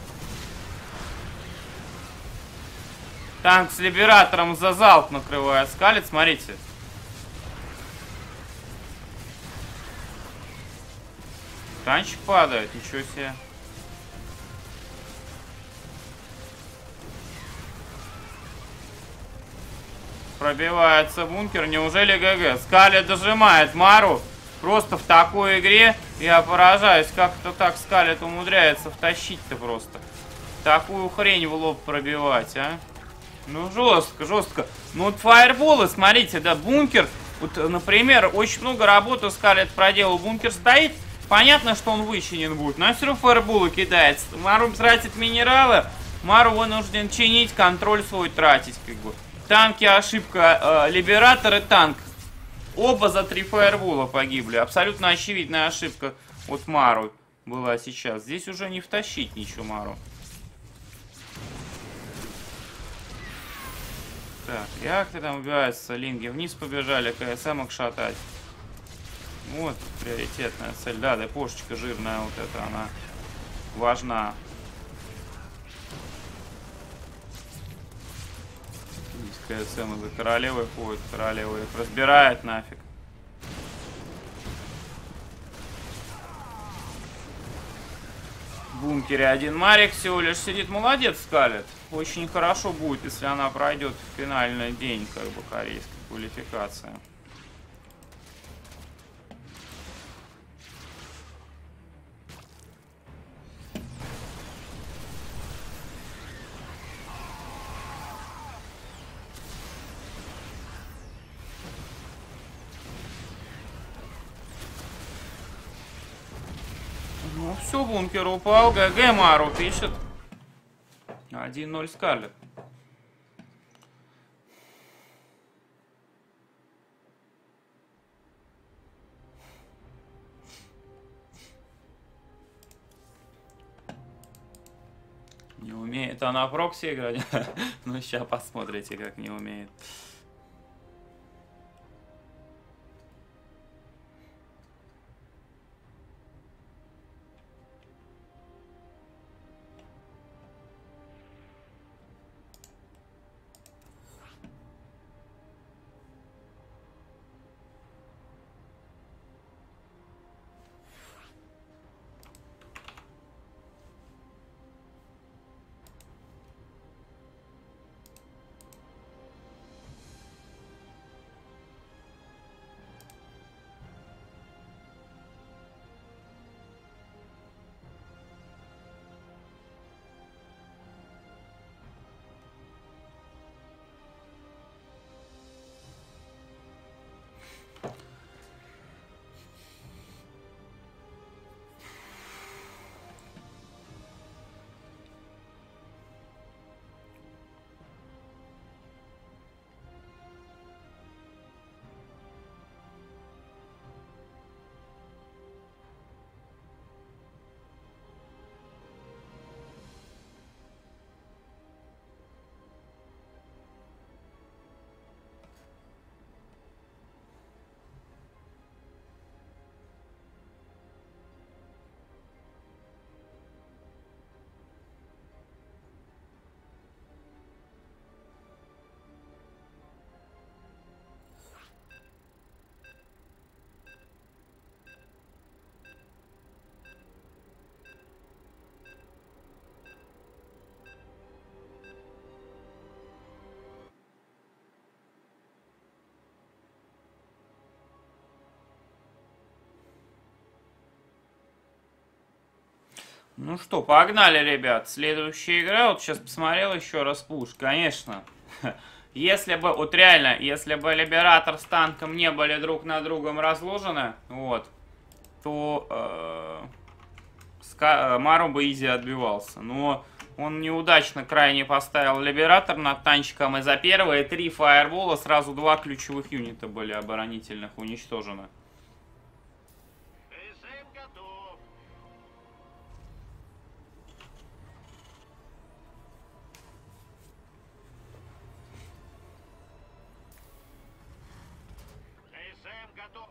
[SPEAKER 1] Танк с Либератором за залп накрывает Скалет, смотрите. Танчик падает, ничего себе. Пробивается бункер, неужели ГГ? Скалет дожимает Мару. Просто в такой игре я поражаюсь, как это так Скалет умудряется втащить-то просто. Такую хрень в лоб пробивать, а? Ну жестко, жестко. Ну вот фаерболы, смотрите, да, бункер. Вот, например, очень много работы Скалет проделал. Бункер стоит. Понятно, что он вычинен будет, но все равно фаерболы кидается. Мару тратит минералы, Мару вынужден чинить, контроль свой тратить, как бы. Танки, ошибка, э, Либератор и танк. Оба за три фаербола погибли. Абсолютно очевидная ошибка от Мару была сейчас. Здесь уже не втащить ничего Мару. Так, реакторы там убиваются, линги вниз побежали, КСМок шатать. Вот приоритетная цель. Да, депошечка жирная, вот эта она важна. Здесь КСМ из-за королевы ходит, королева их разбирает нафиг. В бункере один Марик всего лишь сидит. Молодец, Скалет. Очень хорошо будет, если она пройдет в финальный день, как бы, корейской квалификации. Ну все, бункер упал. ГГ Мару пишет. один ноль Скалет. Не умеет она прокси играть. Ну сейчас посмотрите, как не умеет. Ну что, погнали, ребят. Следующая игра. Вот сейчас посмотрел еще раз пуш. Конечно. Если бы, вот реально, если бы Либератор с танком не были друг на другом разложены, вот, то э, Мару бы изи отбивался. Но он неудачно крайне поставил Либератор над танчиком, и за первые три фаербола сразу два ключевых юнита были оборонительных уничтожены.
[SPEAKER 2] ЭСМ готов. ЭСМ готов.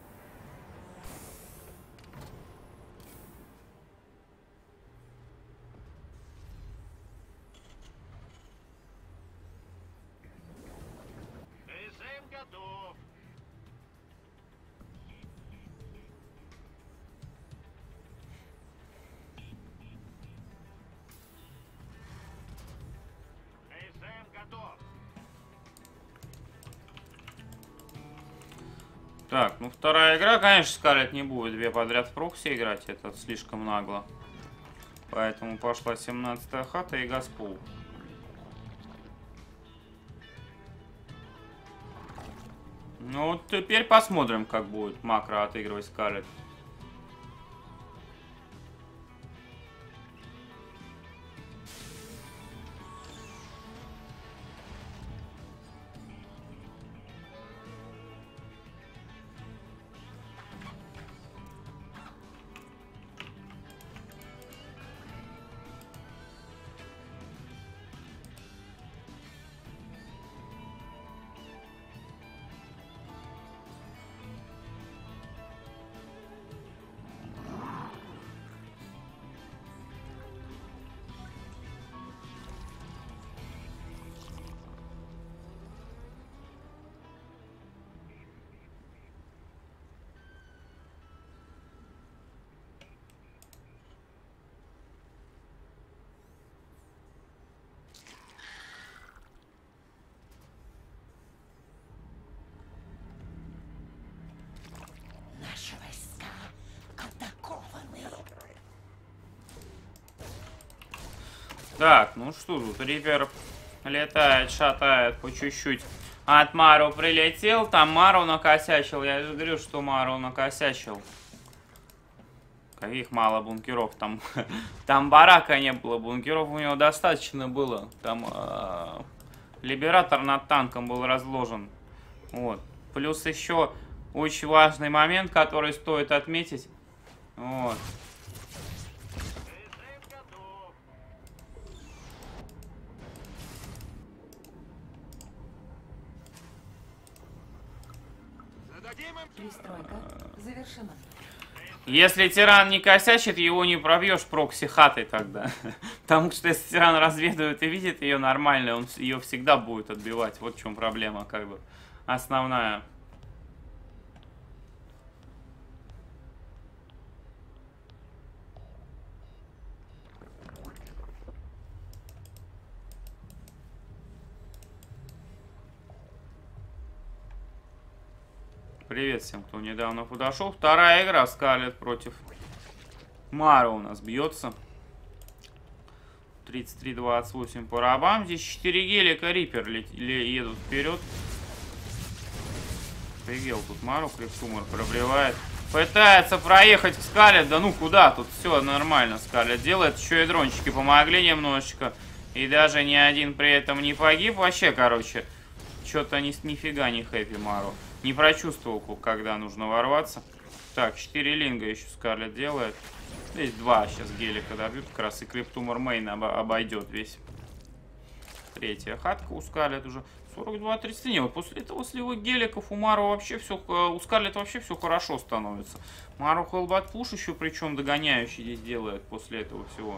[SPEAKER 2] ЭСМ готов. ЭСМ готов.
[SPEAKER 1] Так, ну вторая игра, конечно, Скарлетт не будет две подряд в прокси играть, это слишком нагло. Поэтому пошла семнадцатая хата и Газпул. Ну, теперь посмотрим, как будет макро отыгрывать Скарлетт.
[SPEAKER 3] Наши войска атакованы.
[SPEAKER 1] Так, ну что тут, Риппер летает, шатает по чуть-чуть. От Мару прилетел, там Мару накосячил. Я же говорю, что Мару накосячил. Каких мало бункеров там. Там барака не было, бункеров у него достаточно было. Там э, Либератор над танком был разложен. Вот. Плюс еще очень важный момент, который стоит отметить. Вот.
[SPEAKER 2] ЭСМ готов. Зададим им
[SPEAKER 3] Пристройка завершена.
[SPEAKER 1] Если тиран не косячит, его не пробьешь прокси хатой тогда. Потому что если тиран разведывает и видит ее нормально, он ее всегда будет отбивать. Вот в чем проблема, как бы, основная. Привет всем, кто недавно подошел. Вторая игра Скарлетт против Мара у нас бьется. тридцать три двадцать восемь по рабам. Здесь четыре гелика, Риппер едут вперед. Пригел тут Мару, Криптумор пробивает. Пытается проехать к Скарлетт. Да ну куда? Тут все нормально Скарлетт делает. Еще и дрончики помогли немножечко. И даже ни один при этом не погиб. Вообще, короче, что-то ни, нифига не хэппи Мару. Не прочувствовал, когда нужно ворваться. Так, четыре линга еще Скарлетт делает. Здесь два сейчас гелика добьют. Как раз и Криптумор Мейн обо обойдет весь. Третья хатка у Скарлетт уже. сорок два тридцать три. Вот после этого слива геликов у Мару вообще все... У Скарлетт вообще все хорошо становится. Мару Хелбат пуш еще, причем догоняющий здесь делает после этого всего.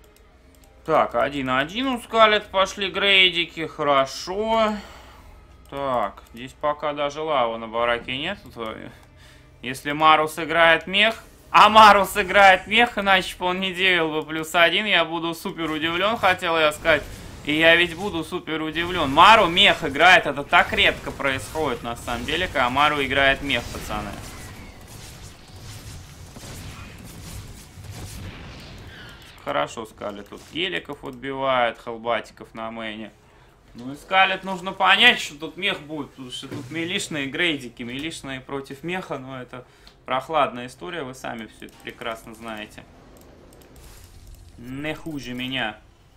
[SPEAKER 1] Так, один один у Скарлетт пошли грейдики, хорошо. Так, здесь пока даже лавы на бараке нет. Если Марус играет мех, а Марус играет мех, иначе бы он не делал бы плюс один, я буду супер удивлен, хотел я сказать. И я ведь буду супер удивлен. Мару мех играет, это так редко происходит на самом деле, когда Мару играет мех, пацаны. Хорошо Скалет тут геликов отбивает, хелбатиков на мэне. Ну и Скалет нужно понять, что тут мех будет, потому что тут милишные грейдики, милишные против меха, но это прохладная история, вы сами все это прекрасно знаете. Не хуже меня.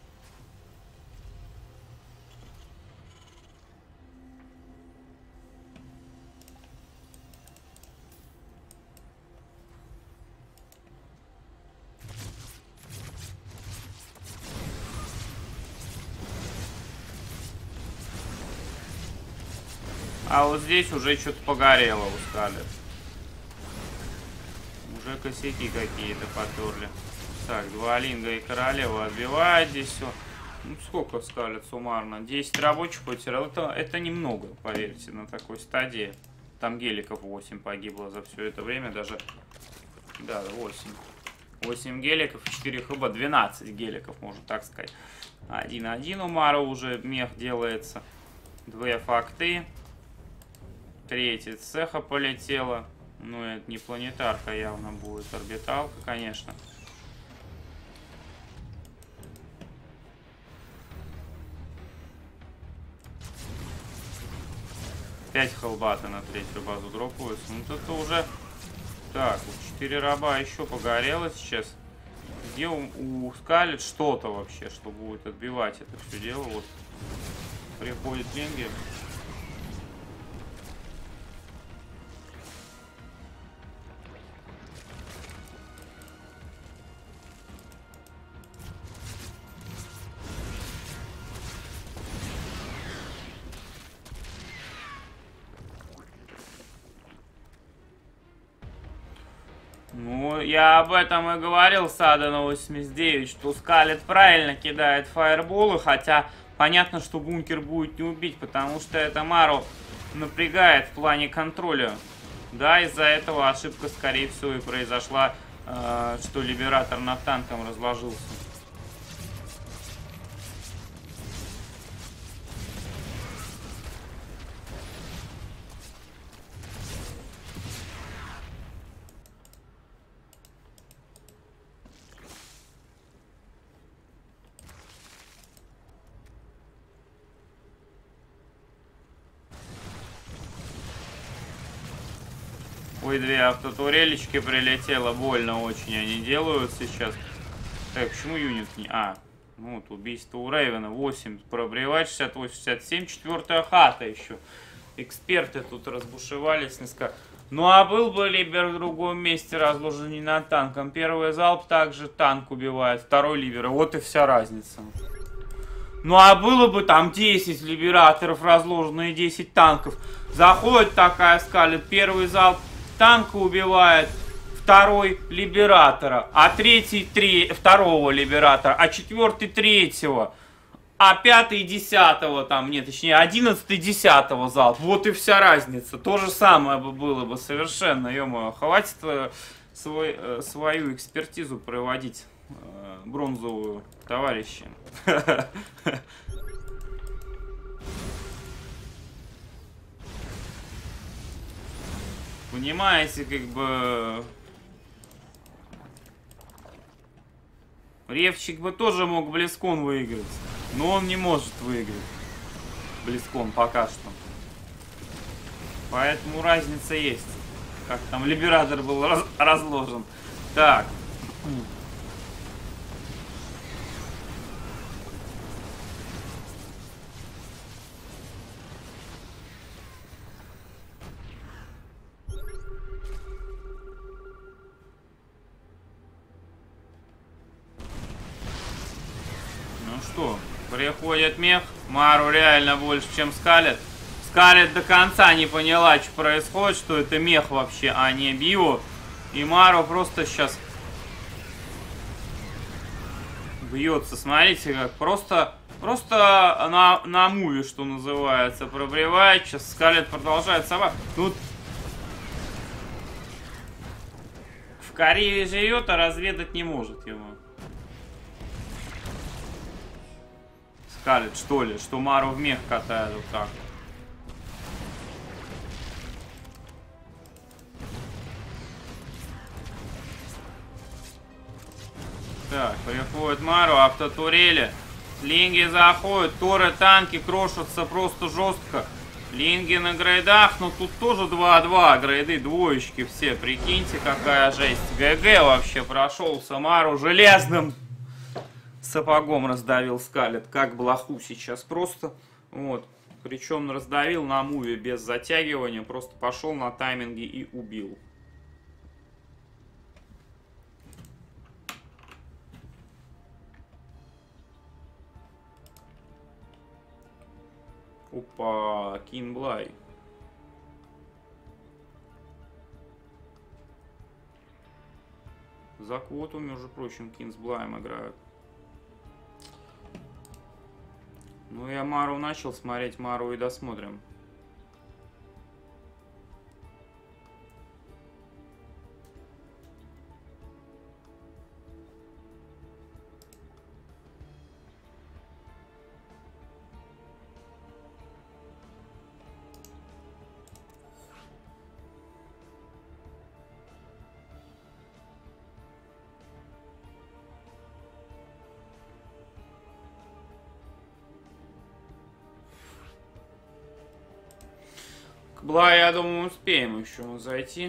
[SPEAKER 1] А вот здесь уже что-то погорело у Скалет. Уже косяки какие-то потерли. Так, два Линга и королева отбивает здесь все. Ну, сколько Скалет суммарно? десять рабочих потерял. Это, это немного, поверьте, на такой стадии. Там геликов восемь погибло за все это время. Даже, да, восемь. восемь геликов, четыре хба, двенадцать геликов, можно так сказать. один-один у Мара уже мех делается. Две факты. Третья цеха полетела. Ну, это не планетарка явно будет. Орбиталка, конечно. Пять хелбаты на третью базу дропаются. Ну, это уже... Так, четыре раба еще погорело сейчас. Где у, у Скалет что-то вообще, что будет отбивать это все дело? Вот приходит Линги. Ну, я об этом и говорил, Сада на восемьдесят девять, что Скалет правильно кидает фаерболы, хотя понятно, что бункер будет не убить, потому что это Мару напрягает в плане контроля. Да, из-за этого ошибка, скорее всего, и произошла, э, что Либератор над танком разложился. Ой, две автотурелечки прилетело, больно очень они делают сейчас. Так, почему юнит не... А, ну вот убийство у Рейвена, восемь пробревать, шестьдесят восемь шестьдесят семь, четвертая хата еще. Эксперты тут разбушевались несколько. Ну а был бы Либер в другом месте разложен не над танком. Первый залп также танк убивает, второй Либер, вот и вся разница. Ну а было бы там десять Либераторов разложено и десять танков. Заходит такая Скалет, первый залп танка убивает, второй Либератора, а третий три, второго Либератора, а четвертый третьего, а пятый десятого, там, нет, точнее, одиннадцатый десятого залп. Вот и вся разница. То же самое бы было бы совершенно, ё-моё, хватит э, свой, э, свою экспертизу проводить э, бронзовую, товарищи. Понимаете, как бы... Ревчик бы тоже мог Близкон выиграть. Но он не может выиграть. Близкон пока что. Поэтому разница есть. Как там Либератор был раз разложен. Так. Что, приходит мех, Мару реально больше, чем Скалет. Скалет до конца не поняла, что происходит, что это мех вообще, а не био. И Мару просто сейчас бьется. Смотрите, как просто Просто на, на муве, что называется, пробивает. Сейчас Скарлетт продолжает сова. Тут в Корее живет, а разведать не может ему. Скарлетт, что ли? Что Мару в мех катает вот так. Так, приходит Мару, автотурели. Линги заходят, торы, танки крошатся просто жестко. Линги на грейдах, но тут тоже два-два. Грейды, двоечки все. Прикиньте, какая жесть. ГГ вообще прошел. Самару железным сапогом раздавил Скарлетт. Как блоху сейчас просто. Вот. Причем раздавил на муве без затягивания. Просто пошел на тайминге и убил. Опа, Кинблай. За квоту, между прочим, Кинсблаем играют. Ну, я Мару начал смотреть, Мару и досмотрим. Бла, я думаю, успеем еще зайти.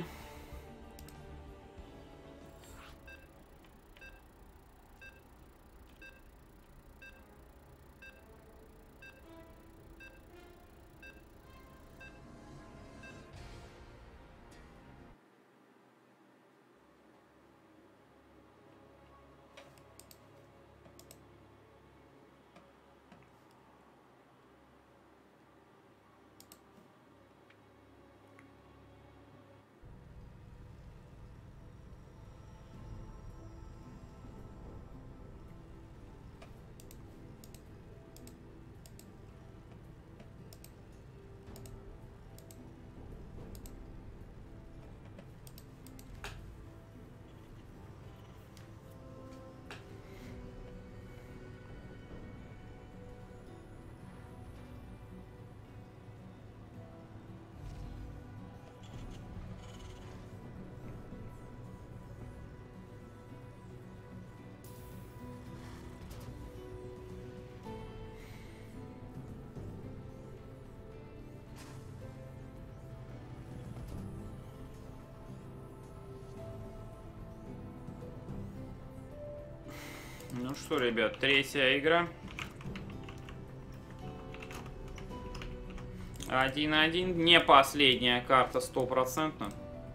[SPEAKER 1] Ну что, ребят, третья игра. один-один. Не последняя карта, стопроцентно.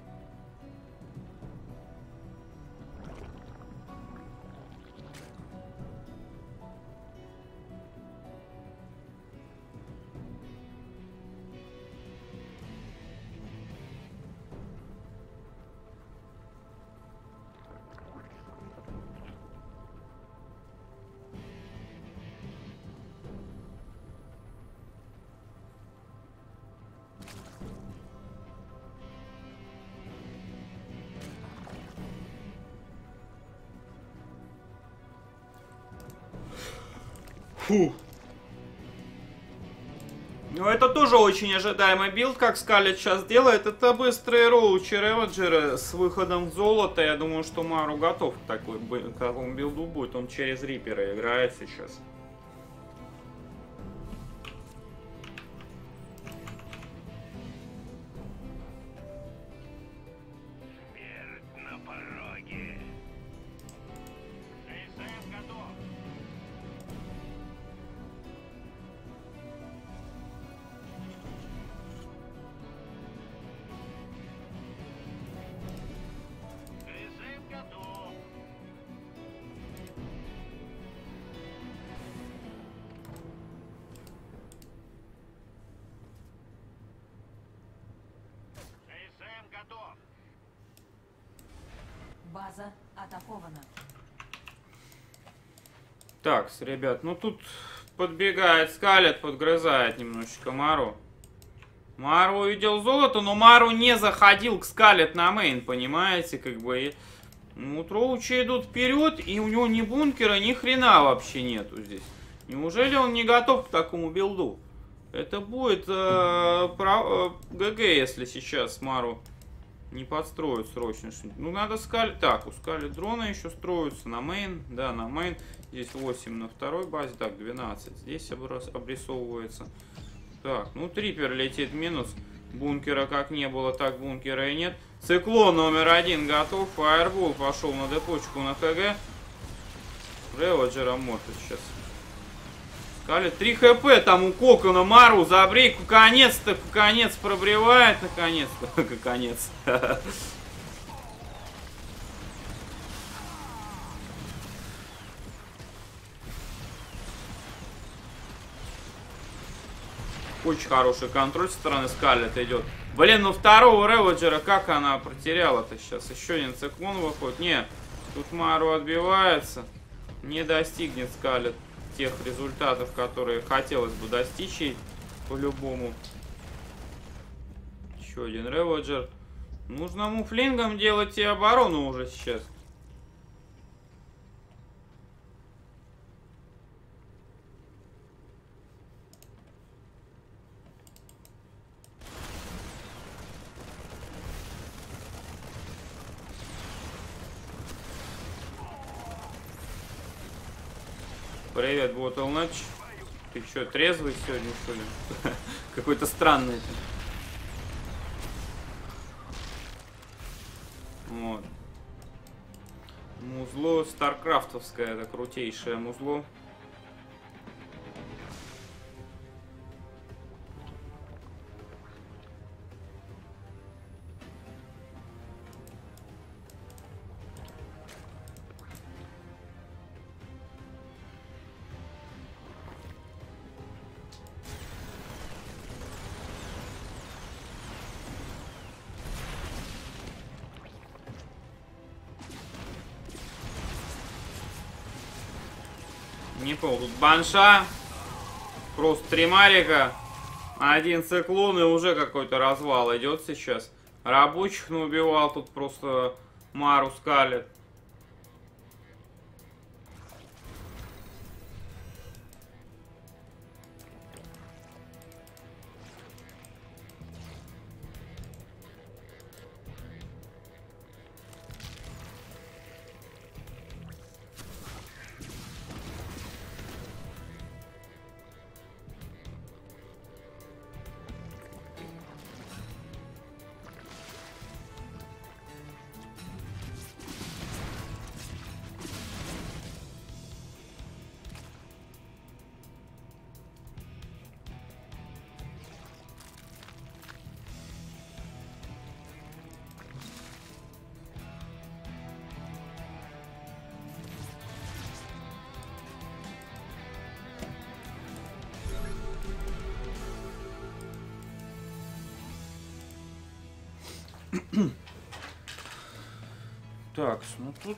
[SPEAKER 1] Фу. Ну, это тоже очень ожидаемый билд, как Скарлетт сейчас делает. Это быстрые роучи ревенджеры с выходом в золото. Я думаю, что Мару готов к такой, к такому билду будет. Он через Рипера играет сейчас.
[SPEAKER 2] Смерть на пороге. ЭСМ готов. ЭСМ готов. ЭСМ готов.
[SPEAKER 3] База атакована.
[SPEAKER 1] Так, ребят, ну тут подбегает Скарлетт, подгрызает немножечко Мару. Мару увидел золото, но Мару не заходил к Скарлетт на мейн, понимаете, как бы. Ну, Троучи идут вперед, и у него ни бункера, ни хрена вообще нету здесь. Неужели он не готов к такому билду? Это будет э, про, э, ГГ, если сейчас Мару не подстроят срочно что-нибудь. Ну, надо Скарлетт. Так, у Скарлетт дрона еще строятся на мейн. Да, на мейн. Здесь восемь на второй базе. Так, двенадцать. Здесь обрисовывается. Так, ну Трипер летит минус. Бункера как не было, так бункера и нет. Циклон номер один готов. Фаербол пошел на депочку на КГ. Реводжера мортит сейчас. Скарлетт три хп там у Кокона. Мару за брейку. Конец-то, конец пробревает. Наконец-то. Конец. Очень хороший контроль со стороны Скарлетт идет. Блин, ну второго Реводжера как она потеряла-то сейчас? Еще один циклон выходит. Не, тут Мару отбивается. Не достигнет Скарлетт тех результатов, которые хотелось бы достичь ей по-любому. Еще один Реводжер. Нужно муфлингом делать и оборону уже сейчас. Привет, Ботлнэч. Ты что, трезвый сегодня, что ли? Какой-то странный ты. Вот. Музло старкрафтовское, это крутейшее музло. Не понял, тут банша, просто три марика, один циклон и уже какой-то развал идет сейчас. Рабочих наубивал тут просто Мару Скарлетт. Так, ну тут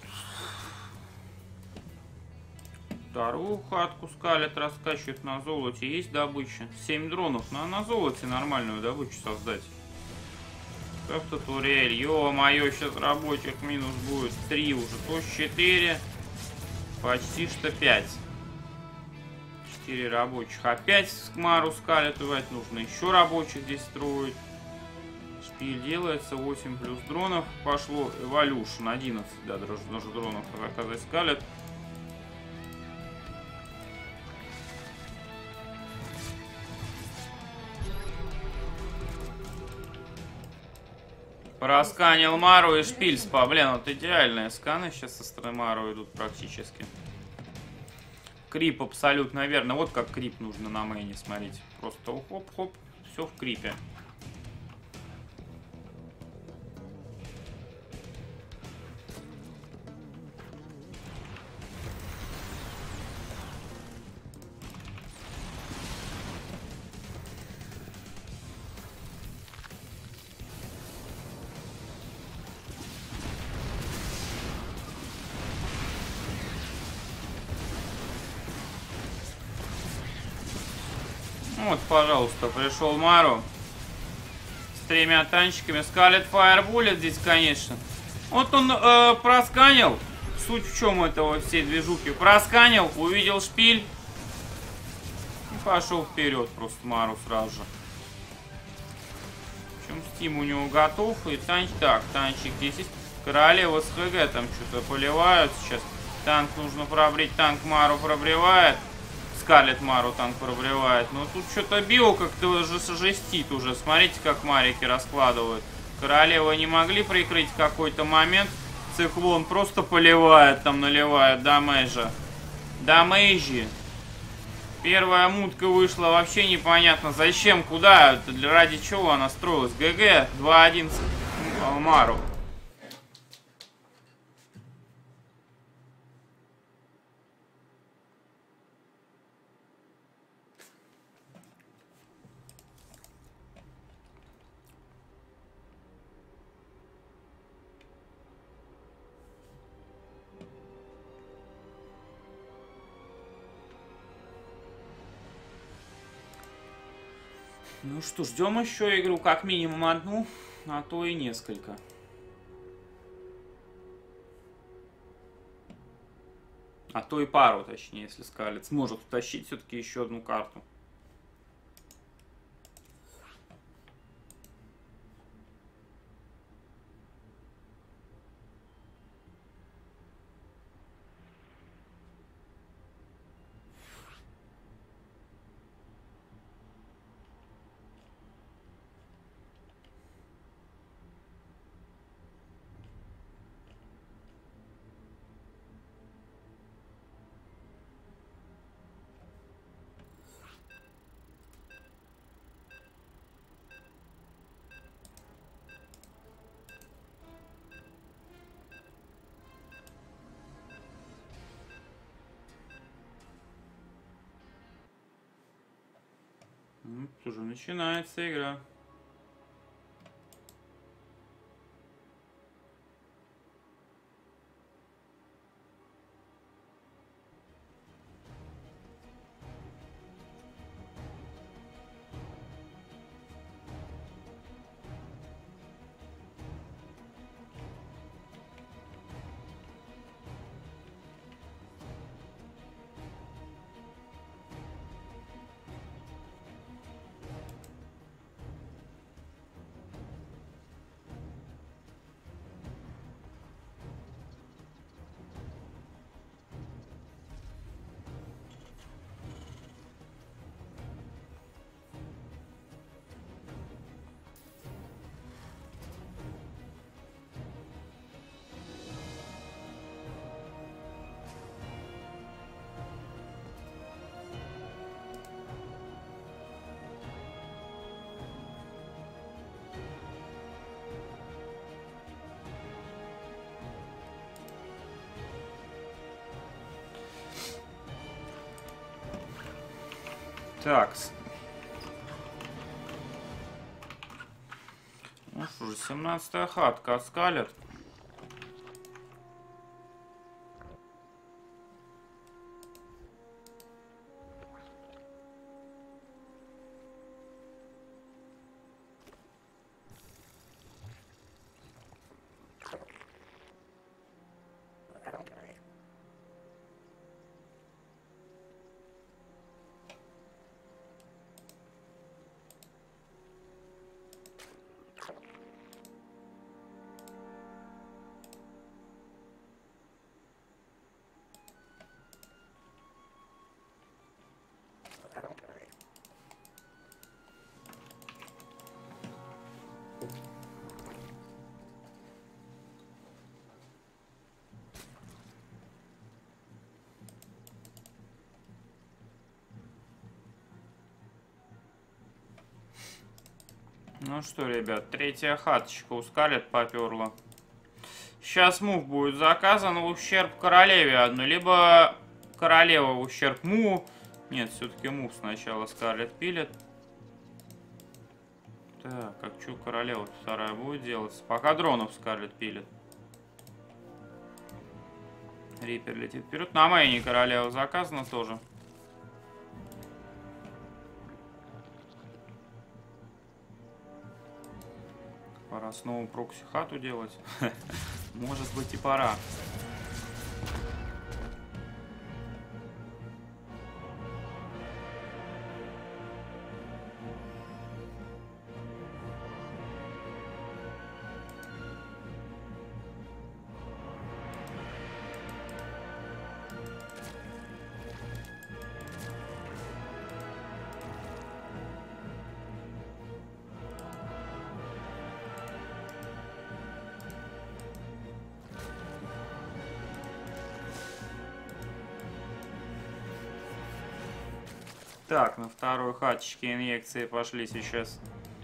[SPEAKER 1] вторую хатку Скарлетт раскачивает на золоте. Есть добыча. семь дронов. На, на золоте нормальную добычу создать. Как-то турель. Ё-моё, сейчас рабочих минус будет. три уже. То четыре. Почти что пять. четыре рабочих. Опять к Мару Скарлетт убивать нужно. Еще рабочих здесь строить. Шпиль делается. восемь плюс дронов. Пошло. Эволюшн. одиннадцать. Да, даже, даже дронов заказать Скарлетт. Просканил Мару и Шпильспа. Блин, вот идеальные сканы сейчас со стороны Мару идут практически. Крип абсолютно верно. Вот как крип нужно на мейне, смотрите. Просто хоп-хоп. Все в крипе. Вот, пожалуйста, пришел Мару. С тремя танчиками. Scarlet Fire Bullet здесь, конечно. Вот он э, просканил. Суть в чем этого всей движухи. Просканил, увидел шпиль. И пошел вперед просто Мару сразу же. Причем Steam у него готов. И танч. Так, танчик здесь есть. Королева с ХГ там что-то поливают сейчас. Танк нужно пробрить. Танк Мару пробривает. Скарлет Мару танк пробривает. Но тут что-то био как-то уже жестит уже. Смотрите, как марики раскладывают. Королева не могли прикрыть какой-то момент. Циклон просто поливает, там наливает дамэжа. Дамэжи. Первая мутка вышла вообще непонятно зачем, куда, ради чего она строилась. ГГ два один Мару. Ну что, ждем еще игру, как минимум одну, а то и несколько. А то и пару, точнее, если Скарлетт сможет втащить все-таки еще одну карту. Уже начинается игра. Так. Ну что же, семнадцатая хатка Скарлетт. Ну что, ребят, третья хаточка у Скарлетт поперла. Сейчас мув будет заказан в ущерб королеве одну, либо королева в ущерб муву. Нет, все-таки мув сначала Скарлетт пилит. Так, как что королева вторая будет делаться? Пока дронов Скарлетт пилит. Риппер летит вперед. На мейне королева заказана тоже. Пора снова прокси хату делать. Может быть и пора. Так, на второй хаточке инъекции пошли сейчас.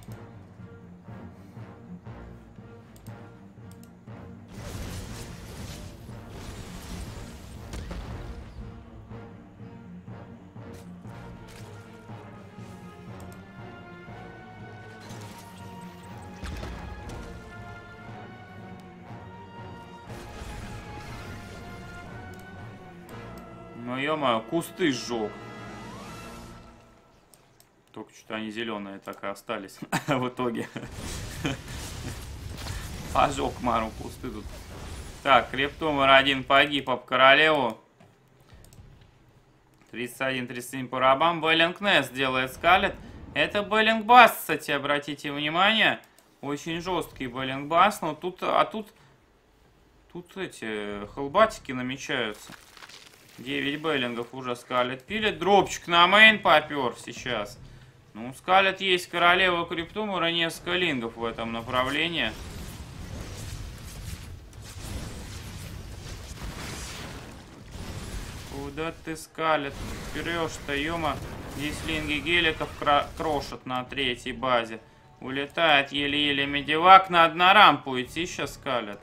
[SPEAKER 1] Ну, ё-моё, кусты сжег. Только что-то они зеленые так и остались в итоге. Пожег Мару кусты тут. Так, Криптомер один погиб об королеву. тридцать один тридцать семь по рабам. Беллинг Несс делает скалет. Это Беллинг Бас, кстати, обратите внимание. Очень жесткий Беллинг Бас. Но тут, а тут, тут эти хелбатики намечаются. девять Беллингов уже скалет пилит. Дропчик на мейн попер сейчас. Ну, скалет есть королева Криптомера, несколько лингов в этом направлении. Куда ты скалет? Вперешь-то, ёма. Здесь линги геликов крошат на третьей базе. Улетает еле-еле медивак. Надо на рампу идти, сейчас скалят.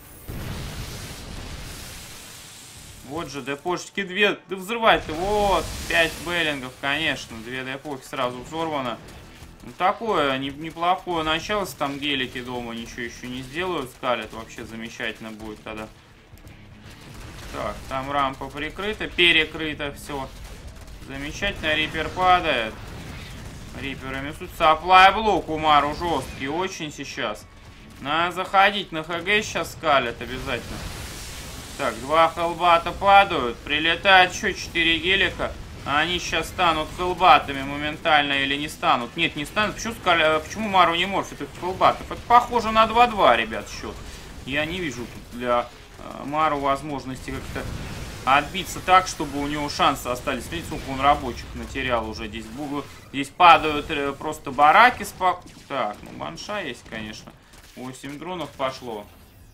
[SPEAKER 1] Вот же, депошечки две. Да взрывать-то, вот, пять беллингов, конечно. Две депохи сразу взорвано. Ну, такое не, неплохое начало. Там гелики дома ничего еще не сделают. Скалят, вообще замечательно будет тогда. Так, там рампа прикрыта, перекрыта, все. Замечательно, Рипер падает. Риперами суть. Саплай блок у Мару жесткий, очень сейчас. Надо заходить на ХГ, сейчас скалят обязательно. Так, два хелбата падают. Прилетает еще четыре гелика. Они сейчас станут хелбатами моментально или не станут? Нет, не станут. Почему, скаля... Почему Мару не морфит их хелбатов? Это похоже на два-два, ребят, счет. Я не вижу тут для э, Мару возможности как-то отбиться так, чтобы у него шансы остались. Смотрите, сколько он рабочих натерял уже. Здесь, здесь падают э, просто бараки. Спок... Так, ну банша есть, конечно. восемь дронов пошло.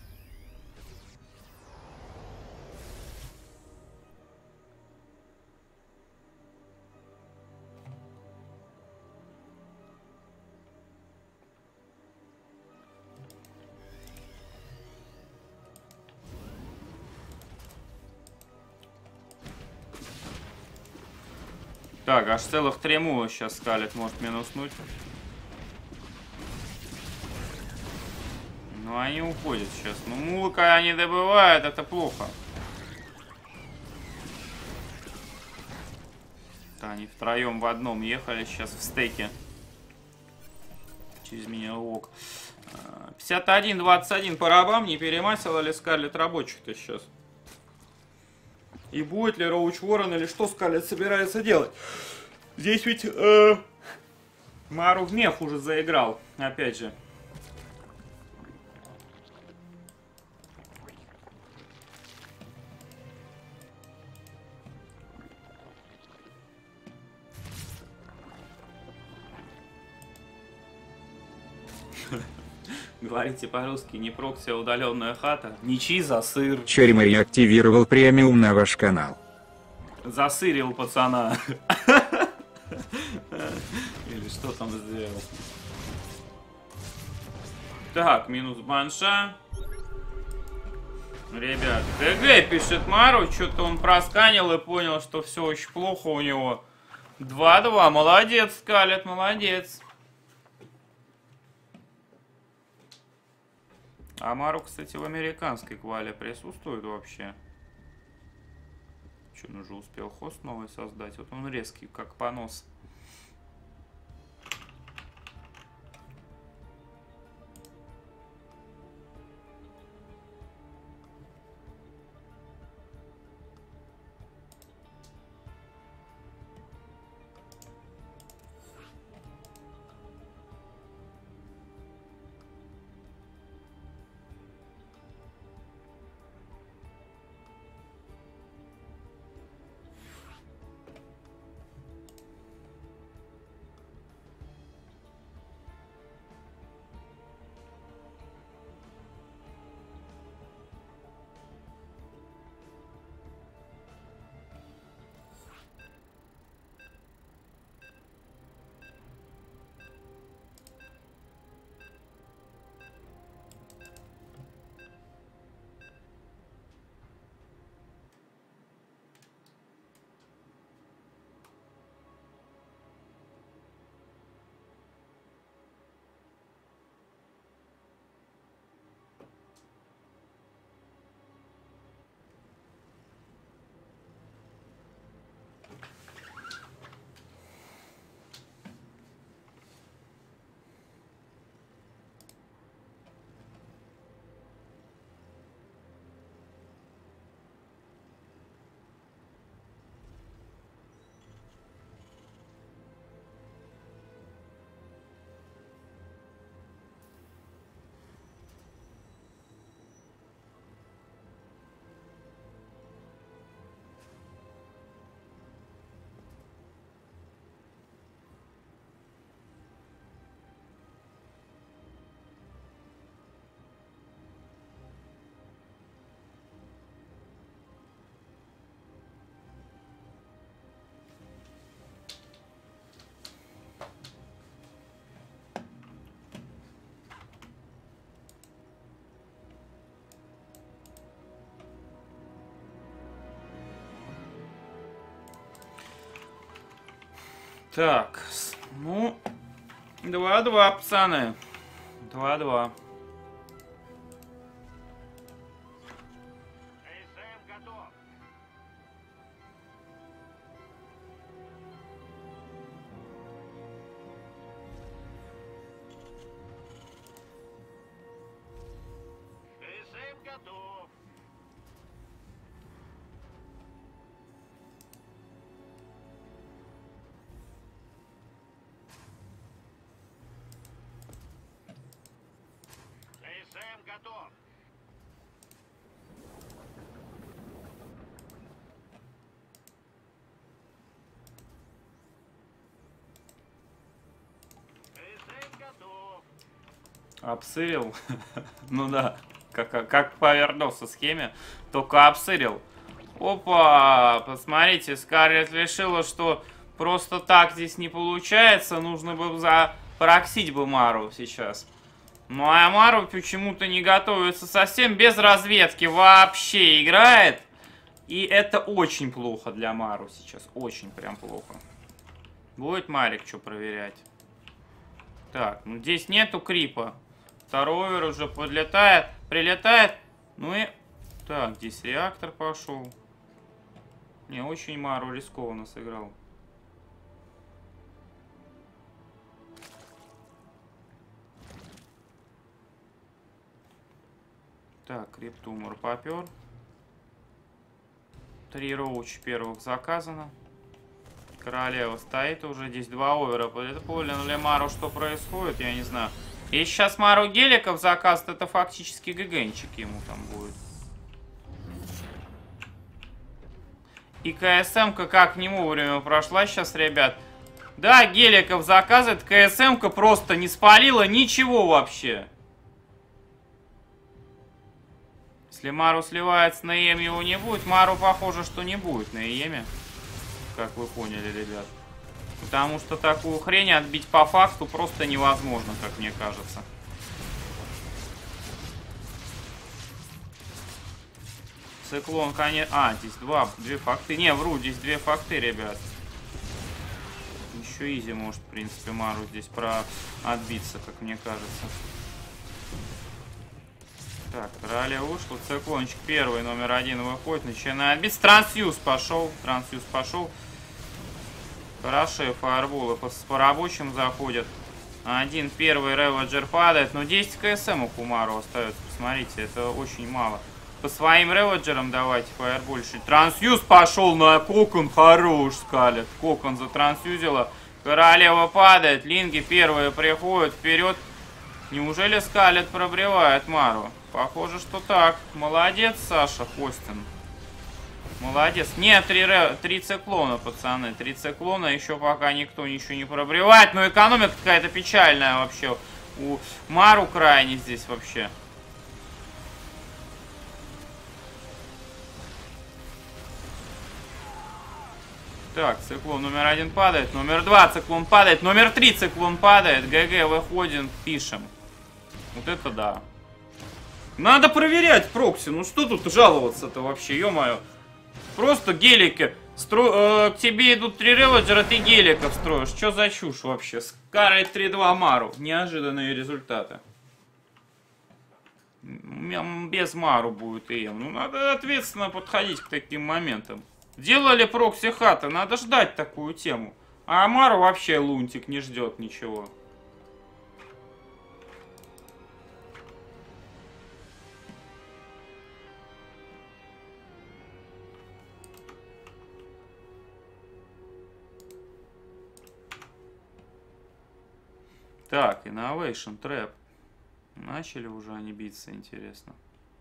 [SPEAKER 1] Так, аж целых три мула сейчас скалит, может минуснуть. Ну, они уходят сейчас. Ну, мулы, когда они добывают, это плохо. Да, они втроем в одном ехали сейчас в стеке. Через меня лог. пятьдесят один двадцать один по рабам. Не перемасила ли скалит рабочих-то сейчас? И будет ли Роуч Ворон или что скалит собирается делать? Здесь ведь э, Мару в мех уже заиграл. Опять же. Говорите по-русски, не прокси, а удаленная хата. Ничьи за сыр.
[SPEAKER 4] Черемари активировал премиум на ваш канал.
[SPEAKER 1] Засырил пацана. Или что там сделал. Так, минус банша. Ребят, ГГ пишет Мару. Что-то он просканил и понял, что все очень плохо у него. два-два. Молодец, скалит, молодец. А Мару, кстати, в американской квале присутствует вообще. Че, он уже успел хост новый создать? Вот он резкий, как понос. Так, ну, два-два, пацаны. два-два.
[SPEAKER 2] КСМ готов. КСМ готов. КСМ готов. КСМ готов.
[SPEAKER 1] Обсырил. Ну да, как, как повернулся в схеме, только обсырил. Опа, посмотрите, Скарлетт решила, что просто так здесь не получается, нужно бы запроксить бы Мару сейчас. Ну а Мару почему-то не готовится совсем, без разведки вообще играет. И это очень плохо для Мару сейчас, очень прям плохо. Будет Марик что проверять? Так, ну здесь нету крипа. Второй овер уже подлетает, прилетает. Ну и... Так, здесь реактор пошел. Не, очень Мару рискованно сыграл. Так, криптумор попер. Три роуч первых заказано. Королева стоит уже. Здесь два овера. Это поле для Мару что происходит, я не знаю. Если сейчас Мару геликов заказ, это фактически ГГНчик ему там будет. И КСМ-ка как не вовремя прошла сейчас, ребят. Да, геликов заказывает. КСМ-ка просто не спалила ничего вообще. Если Мару сливается на ЕМ, его не будет. Мару похоже, что не будет на ЕМе. Как вы поняли, ребят. Потому что такую хрень отбить по факту просто невозможно, как мне кажется. Циклон, конечно... А, здесь два, две факты. Не, вру, здесь две факты, ребят. Еще изи может, в принципе, Мару здесь про отбиться, как мне кажется. Так, королева вышла. Циклончик первый, номер один выходит. Начинает биться. Трансфьюз пошел. Трансфьюз пошел. Хорошие фаерболы по, по рабочим заходят. Один первый реводжер падает. Но десять КСМ у Кумару остается. Посмотрите, это очень мало. По своим реводжерам давайте фаербольшить. Трансфьюз пошел на кокон. Хорош, Скарлетт. Кокон затрансфьюзила. Королева падает. Линги первые приходят вперед. Неужели Скарлетт пробревает Мару? Похоже, что так. Молодец, Саша Хостин. Молодец. Нет, три, три циклона, пацаны. Три циклона. Еще пока никто ничего не пробревает. Но экономика какая-то печальная вообще. У Мару крайне здесь вообще. Так, циклон номер один падает. Номер два циклон падает. Номер три циклон падает. ГГ, выходим, пишем. Вот это да. Надо проверять прокси. Ну что тут жаловаться-то вообще, ё-моё. Просто гелики. Стро... Э, к тебе идут три реводжера, ты геликов строишь. Что за чушь вообще? Скарлетт три-два Мару. Неожиданные результаты. Без Мару будет и эм. Ну надо ответственно подходить к таким моментам. Делали прокси хата, надо ждать такую тему. А Мару вообще лунтик не ждет ничего. Так, Innovation Trap. Начали уже они биться, интересно.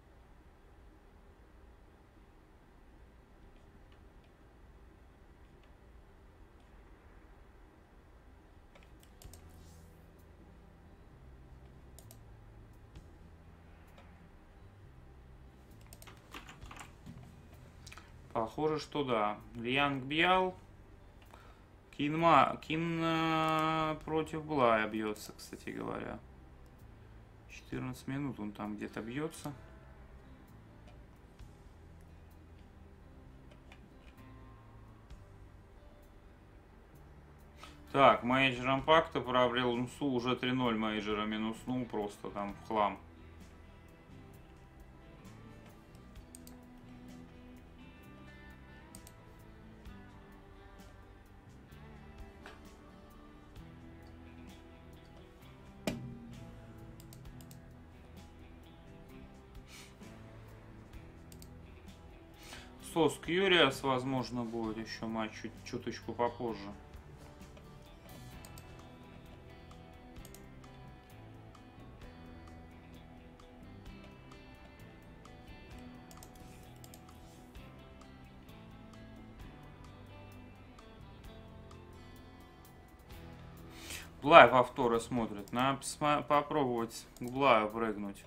[SPEAKER 1] Похоже, что да. Янг Бьял. Кинма, Кин э, против Блая бьется, кстати говоря. четырнадцать минут он там где-то бьется. Так, мейджером пакта приобрел нусу, уже три ноль мейджера минуснул просто там в хлам. Сос Кьюриас, возможно, будет еще матч чуть чуточку попозже. Блай повторы смотрит. Надо попробовать к Блаю прыгнуть.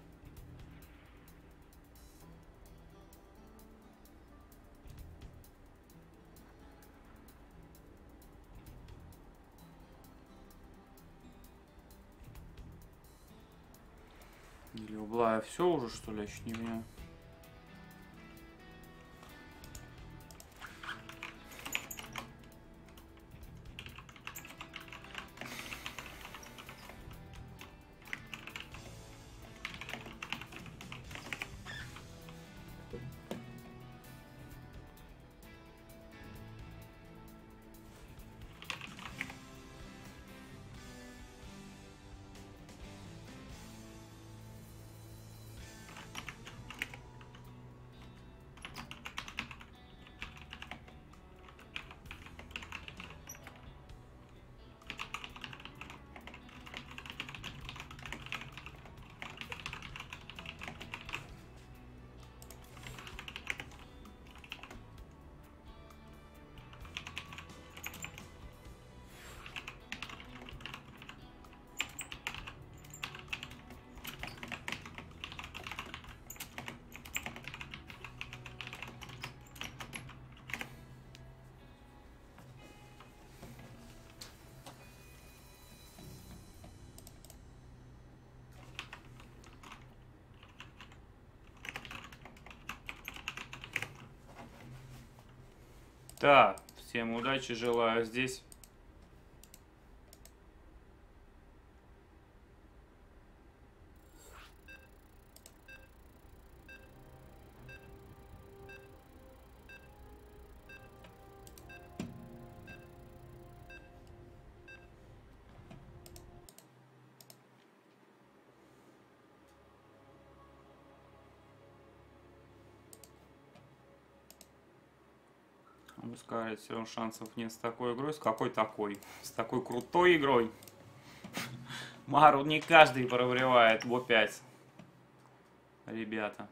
[SPEAKER 1] Или у Блая все уже, что ли, еще не понимаю. Так, всем удачи желаю здесь. Вы скажете, все равно шансов нет с такой игрой. С какой такой? С такой крутой игрой. Мару не каждый прогревает в пять. Ребята.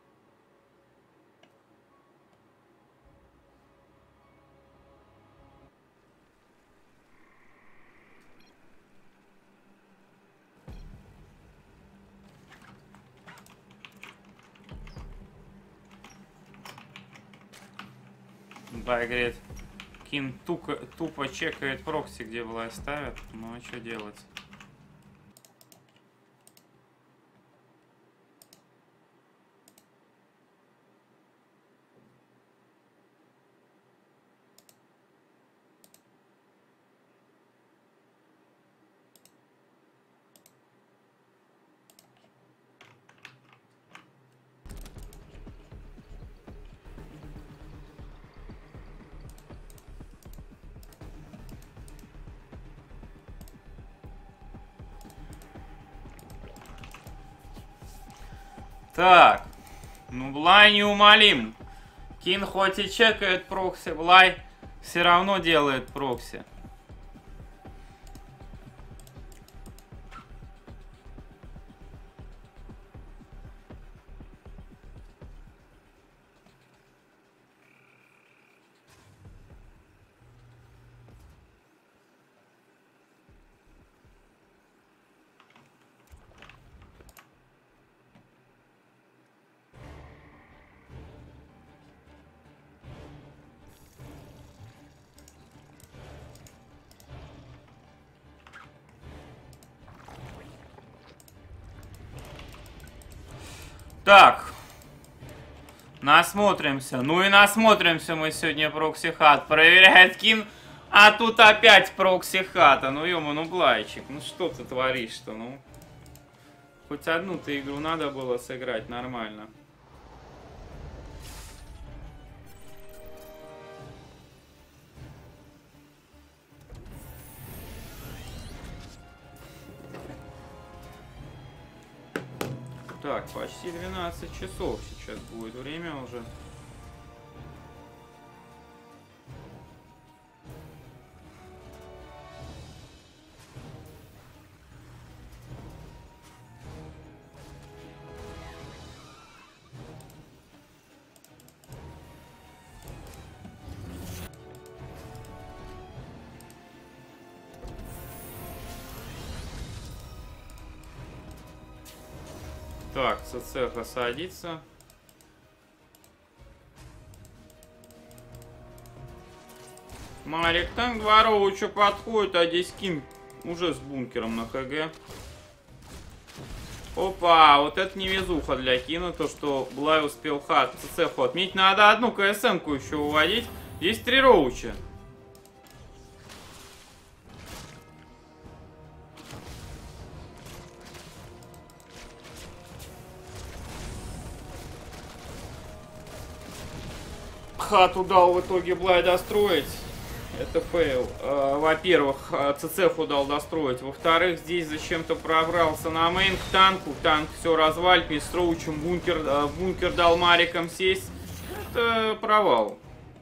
[SPEAKER 1] Да, говорит, Кин тупо, тупо чекает прокси, где власть ставят. Ну а что делать? Так, ну Блай неумолим. Кин хоть и чекает прокси, Блай все равно делает прокси. Так, насмотримся. Ну и насмотримся мы сегодня прокси хат. Проверяет Кин. А тут опять прокси-хата. Ну, ё ну, Блайчик, ну что ты творишь-то, ну? Хоть одну-то игру надо было сыграть нормально. Так, почти двенадцать часов сейчас будет время уже. Так, ЦЦХ садится. Марик, там к Дворову что подходит, а здесь Ким уже с бункером на ХГ. Опа, вот это невезуха для Кина, то что Блай успел хат ЦЦХу отметить. Надо одну КСМ-ку еще уводить. Здесь три роуча. Хату дал в итоге Блай достроить. Это фейл. Э, Во-первых, ЦЦХу дал достроить. Во-вторых, здесь зачем-то пробрался на мейн к танку. Танк все развалит. Мне с роучем бункер, э, бункер дал Мариком сесть. Это провал.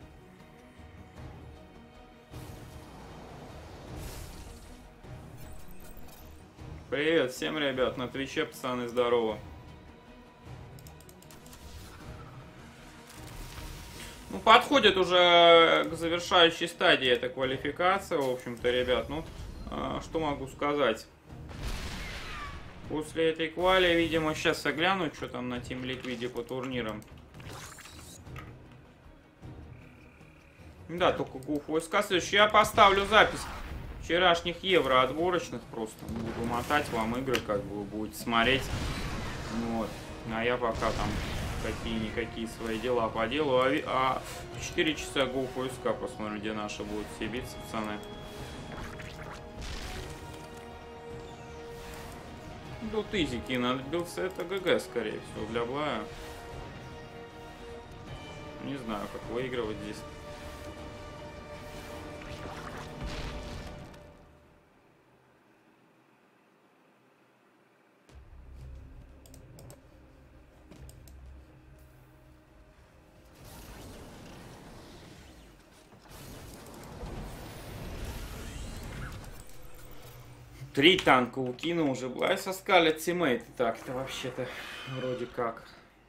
[SPEAKER 1] Привет всем, ребят, на Твиче, пацаны, здорово. Ну, подходит уже к завершающей стадии эта квалификация, в общем-то, ребят. Ну, э, что могу сказать? После этой квали, видимо, сейчас я гляну, что там на Team Liquid по турнирам. Да, только гуф войска. Следующий я поставлю запись вчерашних евро отборочных. Просто буду мотать вам игры, как бы вы будете смотреть. Вот. А я пока там какие-никакие свои дела поделаю. А в четыре часа гуф войска посмотрим, где наши будут все биться, пацаны. Тут изики надбился, это ГГ, скорее всего, для Блая. Не знаю, как выигрывать здесь. Три танка укинул уже. Блай соскалит тиммейт. Так-то вообще-то вроде как.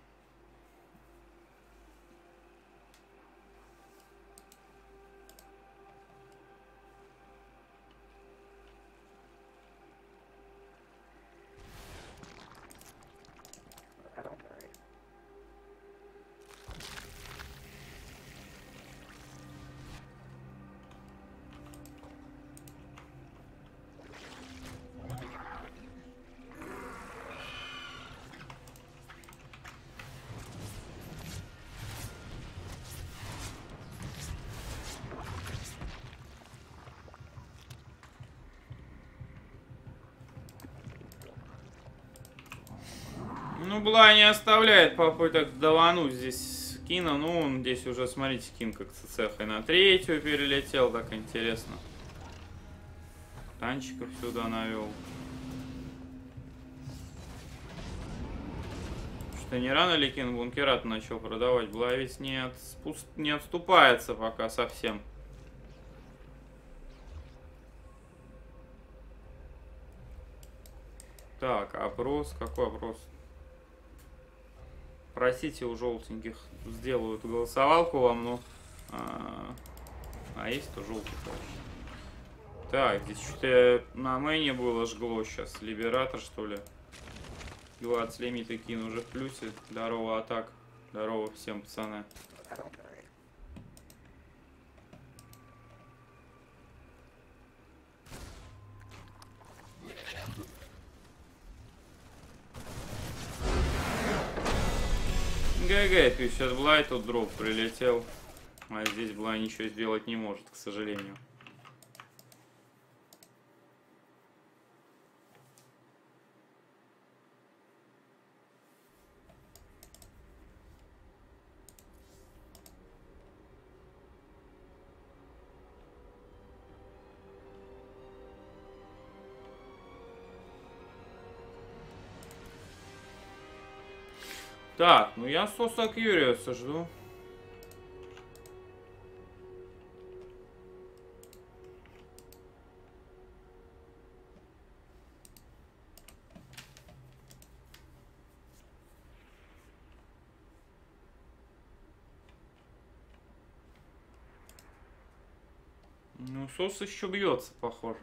[SPEAKER 1] Ну, Блай не оставляет попыток давануть здесь Кина. Ну, он здесь уже, смотрите, Кин как ЦЦХ и на третью перелетел. Так интересно. Танчиков сюда навел. Что, не рано ли Кин бункерат начал продавать? Блай ведь не, отспу... не отступается пока совсем. Так, опрос. Какой опрос? Просите у желтеньких, сделают голосовалку вам, ну, а, а есть то желтый, короче. Так, здесь что-то на мэне было жгло сейчас. Либератор, что ли? двадцать лимиты Кин уже в плюсе. Здорово, атак. Здорово всем, пацаны. ГГ, пятьдесят Блай, тут дроп прилетел. А здесь Блай ничего сделать не может, к сожалению. Так, ну я соса Кьюриоса жду. Ну, сос еще бьется, похоже.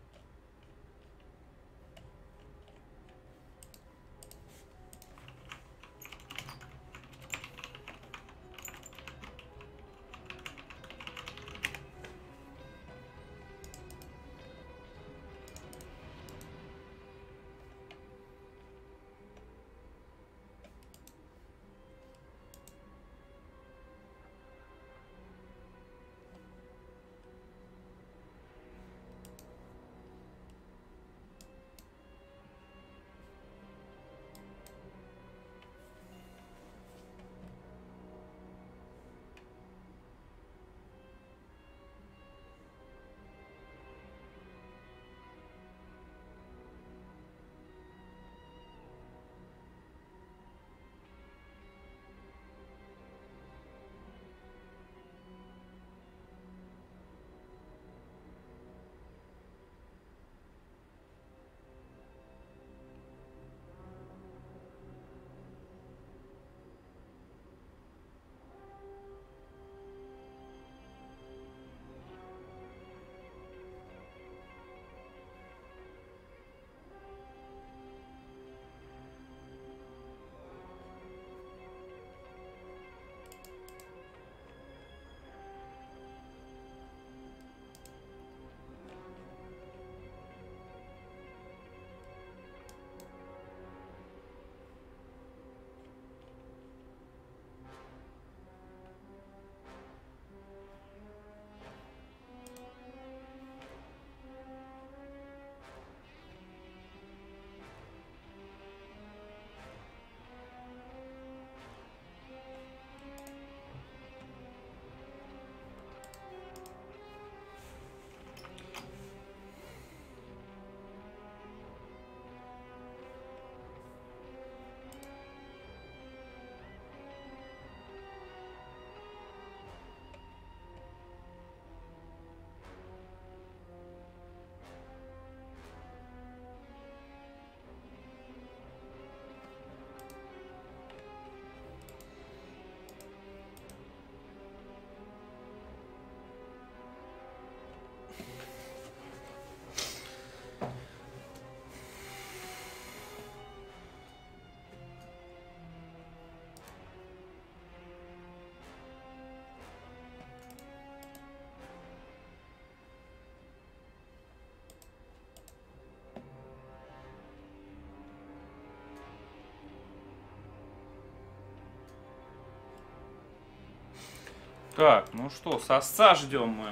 [SPEAKER 1] Так, ну что, сосца ждем мы.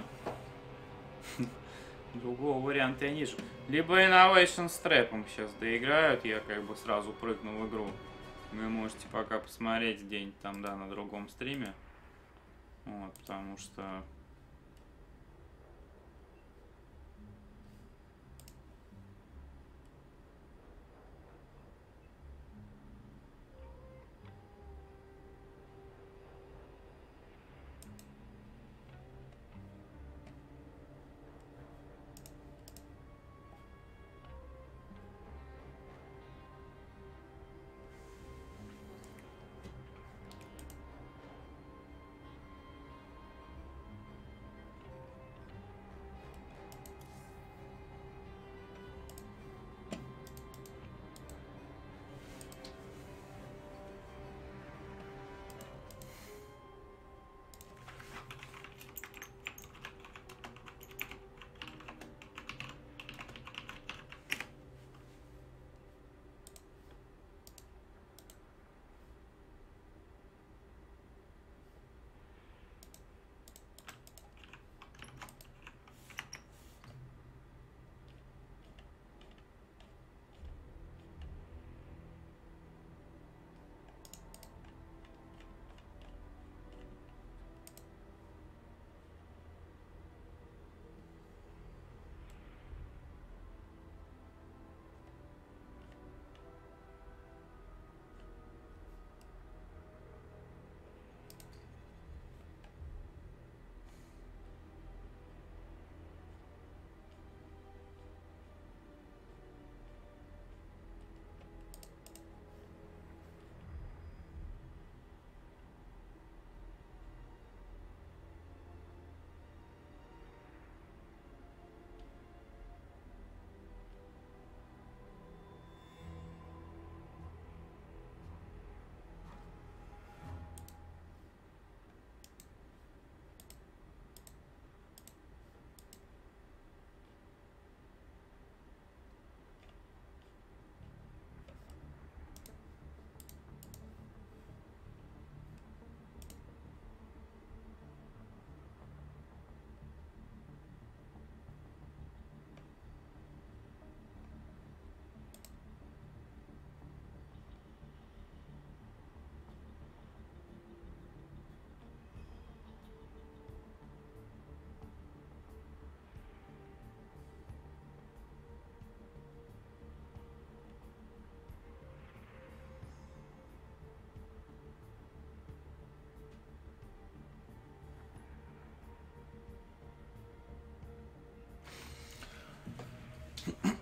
[SPEAKER 1] Другого варианта я не вижу. Либо Innovation с трэпом сейчас доиграют, я как бы сразу прыгну в игру. Вы можете пока посмотреть где-нибудь там, да, на другом стриме. Вот, потому что...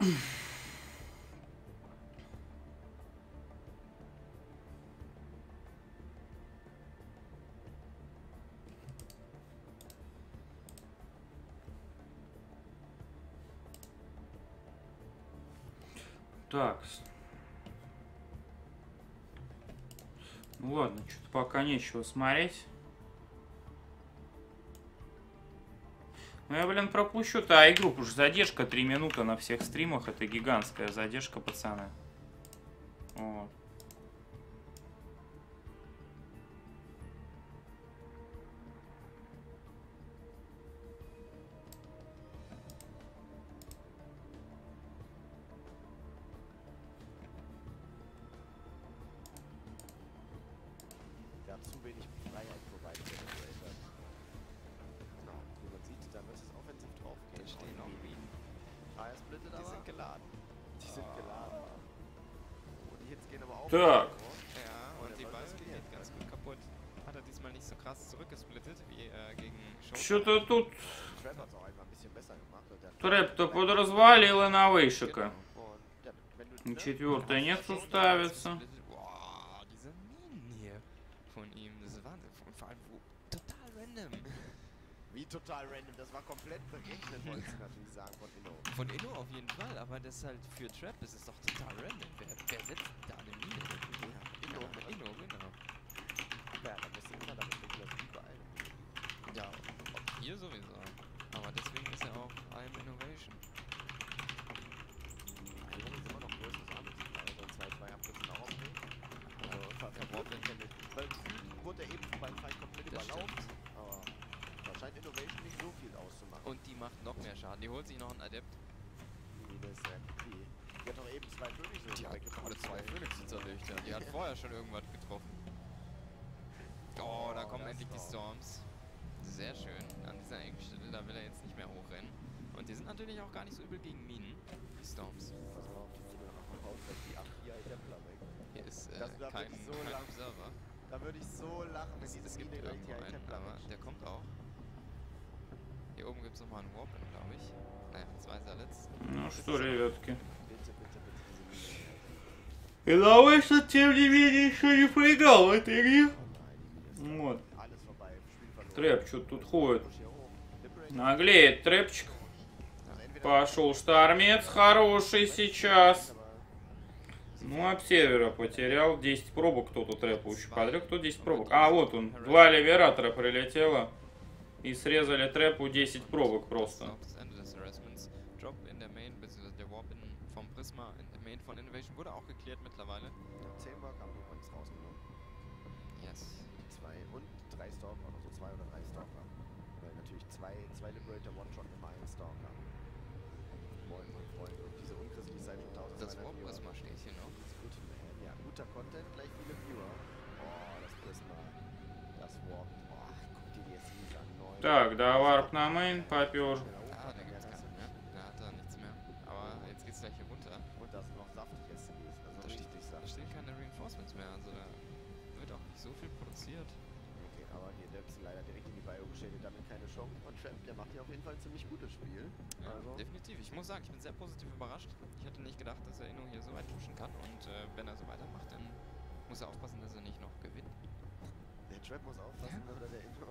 [SPEAKER 1] Так. Ну ладно, что-то пока нечего смотреть. Ну я, блин, пропущу-то а игру, потому что задержка три минуты на всех стримах. Это гигантская задержка, пацаны. Вот.
[SPEAKER 5] Ja, zu wenig Freiheit provided der Operator. Genau, wie man sieht, da wird es offensiv drauf gehen.
[SPEAKER 6] Da stehen auch Minen.
[SPEAKER 5] Ah, er splittet
[SPEAKER 6] Die
[SPEAKER 5] aber.
[SPEAKER 6] sind geladen.
[SPEAKER 5] Die sind geladen. Und die Hits gehen aber auch.
[SPEAKER 1] Так.
[SPEAKER 6] Ja, und
[SPEAKER 5] der
[SPEAKER 6] die
[SPEAKER 5] soll
[SPEAKER 6] Ball
[SPEAKER 5] das
[SPEAKER 6] geht
[SPEAKER 5] gehen.
[SPEAKER 6] ganz gut kaputt. Hat er diesmal nicht so krass zurückgesplittet wie äh, gegen Show.
[SPEAKER 1] Что-то тут
[SPEAKER 5] Trap hat es auch einfach ein bisschen besser gemacht. Und der hat-
[SPEAKER 1] трэп-то подразвалил Innovation-ка.
[SPEAKER 5] Und ja, wenn du,
[SPEAKER 1] И
[SPEAKER 5] ne,
[SPEAKER 1] четвертая
[SPEAKER 5] du hast
[SPEAKER 1] Nexus
[SPEAKER 5] schon-
[SPEAKER 1] ставится.
[SPEAKER 6] Boah, diese Minen hier von ihm, das ist Wahnsinn. Und vor allem wo, total random.
[SPEAKER 5] Wie total random, das war komplett berechnet, wollte ich natürlich sagen, von Inno.
[SPEAKER 6] Von Inno auf jeden Fall, aber das ist halt für Trap ist es doch total random. Wer, wer setzt da eine Mine?
[SPEAKER 5] Inno,
[SPEAKER 6] Ja, Inno, genau.
[SPEAKER 5] Ja, dann ist immer damit das überall.
[SPEAKER 6] Ja, hier sowieso. Aber deswegen ist er auch I'm Innovation.
[SPEAKER 5] Eigentlich ist immer noch größtes Amt. Also zwei zwei Abkürzen auch auf mich. Also ver verwirrt
[SPEAKER 6] Robin.
[SPEAKER 5] damit. Weil gefühlt wurde er eben beim Feind komplett
[SPEAKER 6] Das
[SPEAKER 5] überlaufen. Aber da scheint Innovation nicht so viel auszumachen.
[SPEAKER 6] Und die macht noch mehr Schaden. Die holt sich noch einen Adept.
[SPEAKER 5] Die ist ja die. Die hat doch eben zwei Phönixe
[SPEAKER 6] Die hat gerade zwei Phoenixen zerlegt. Ja. Die hat vorher schon irgendwas getroffen. Oh, da
[SPEAKER 5] Oh,
[SPEAKER 6] kommen
[SPEAKER 5] das
[SPEAKER 6] endlich die
[SPEAKER 5] auch.
[SPEAKER 6] Storms. Sehr schön. An dieser engen Stelle, da will er jetzt nicht mehr hochrennen. Und die sind natürlich auch gar nicht so übel gegen Minen, die Storms.
[SPEAKER 5] Pass mal auf, die sind noch auf, die acht vier Templar weg.
[SPEAKER 6] Hier ist äh,
[SPEAKER 5] Das darf
[SPEAKER 6] kein,
[SPEAKER 5] wirklich so
[SPEAKER 6] kein
[SPEAKER 5] lang-
[SPEAKER 6] Observer.
[SPEAKER 5] Da würde ich so lachen, wenn
[SPEAKER 6] Es,
[SPEAKER 5] diese
[SPEAKER 6] es gibt
[SPEAKER 5] Mine gleich
[SPEAKER 6] irgendwo
[SPEAKER 5] die
[SPEAKER 6] einen,
[SPEAKER 5] Templar
[SPEAKER 6] aber
[SPEAKER 5] wegschießt.
[SPEAKER 6] der kommt auch. Hier oben gibt es nochmal einen Warpen, glaube ich. Naja, zwei Salets.
[SPEAKER 1] Ну что, ребятки.
[SPEAKER 5] Bitte, bitte, bitte, diese Mine.
[SPEAKER 1] Innovation, тем не менее, еще не проиграл в этой игре.
[SPEAKER 5] Oh nein, die Mine ist
[SPEAKER 1] Вот.
[SPEAKER 5] alles vorbei, Spiel verloren.
[SPEAKER 1] Трэп что-то тут ходит.
[SPEAKER 5] Push hier hoch. Liberate.
[SPEAKER 1] Наглеет трэпчик.
[SPEAKER 5] Also entweder-
[SPEAKER 1] Пошел штормец хороший сейчас.
[SPEAKER 5] Aber
[SPEAKER 1] Ну, обсервера потерял. десять пробок кто-то трэпа еще подряд. Кто десять пробок? А, вот он. Два левератора прилетело. И срезали трэпу десять пробок просто.
[SPEAKER 6] Auf das Ende des Harassments. Drop in der Main, beziehungsweise der Warp in, vom Prisma in der Main von Innovation wurde auch geklärt mittlerweile.
[SPEAKER 5] zehn Mark haben wir übrigens rausgenommen.
[SPEAKER 6] Yes.
[SPEAKER 5] Zwei und drei Stalker, also zwei oder drei Stalker. Weil natürlich zwei, zwei Liberator One-Shot immer einen Stalker. Moin, moin, Freunde. Und diese unchristliche Seite von
[SPEAKER 6] Das
[SPEAKER 5] eintausendzweihundert
[SPEAKER 6] Warp
[SPEAKER 5] Viewer.
[SPEAKER 6] Prisma steht hier noch.
[SPEAKER 5] Das ist gut, man. Ja, guter Content, gleich viele Viewer. Oh, das Prisma. Das Warp. Oh, guck dir die S Is an. Neun.
[SPEAKER 1] Так, да, варп на мейн попер.
[SPEAKER 6] Ah, da gibt's keinen mehr. Da hat er nichts mehr. Aber jetzt geht's gleich hier runter.
[SPEAKER 5] Und da sind noch saftige S Is. Also
[SPEAKER 6] Da steht,
[SPEAKER 5] richtig
[SPEAKER 6] da
[SPEAKER 5] saftig.
[SPEAKER 6] stehen keine Reinforcements mehr. Also da wird auch nicht so viel produziert.
[SPEAKER 5] Okay, aber hier Debs leider direkt in die Bio geschädigt, damit keine Chance. Und Trap, der macht hier auf jeden Fall ein ziemlich gutes Spiel.
[SPEAKER 6] Ja,
[SPEAKER 5] Also,
[SPEAKER 6] definitiv. Ich muss sagen, ich bin sehr positiv überrascht. Ich hätte nicht gedacht, dass er Inno hier so weit pushen kann. Und äh, wenn er so weitermacht, dann muss er aufpassen, dass er nicht noch gewinnt.
[SPEAKER 5] der Trap muss aufpassen, oder der Intro.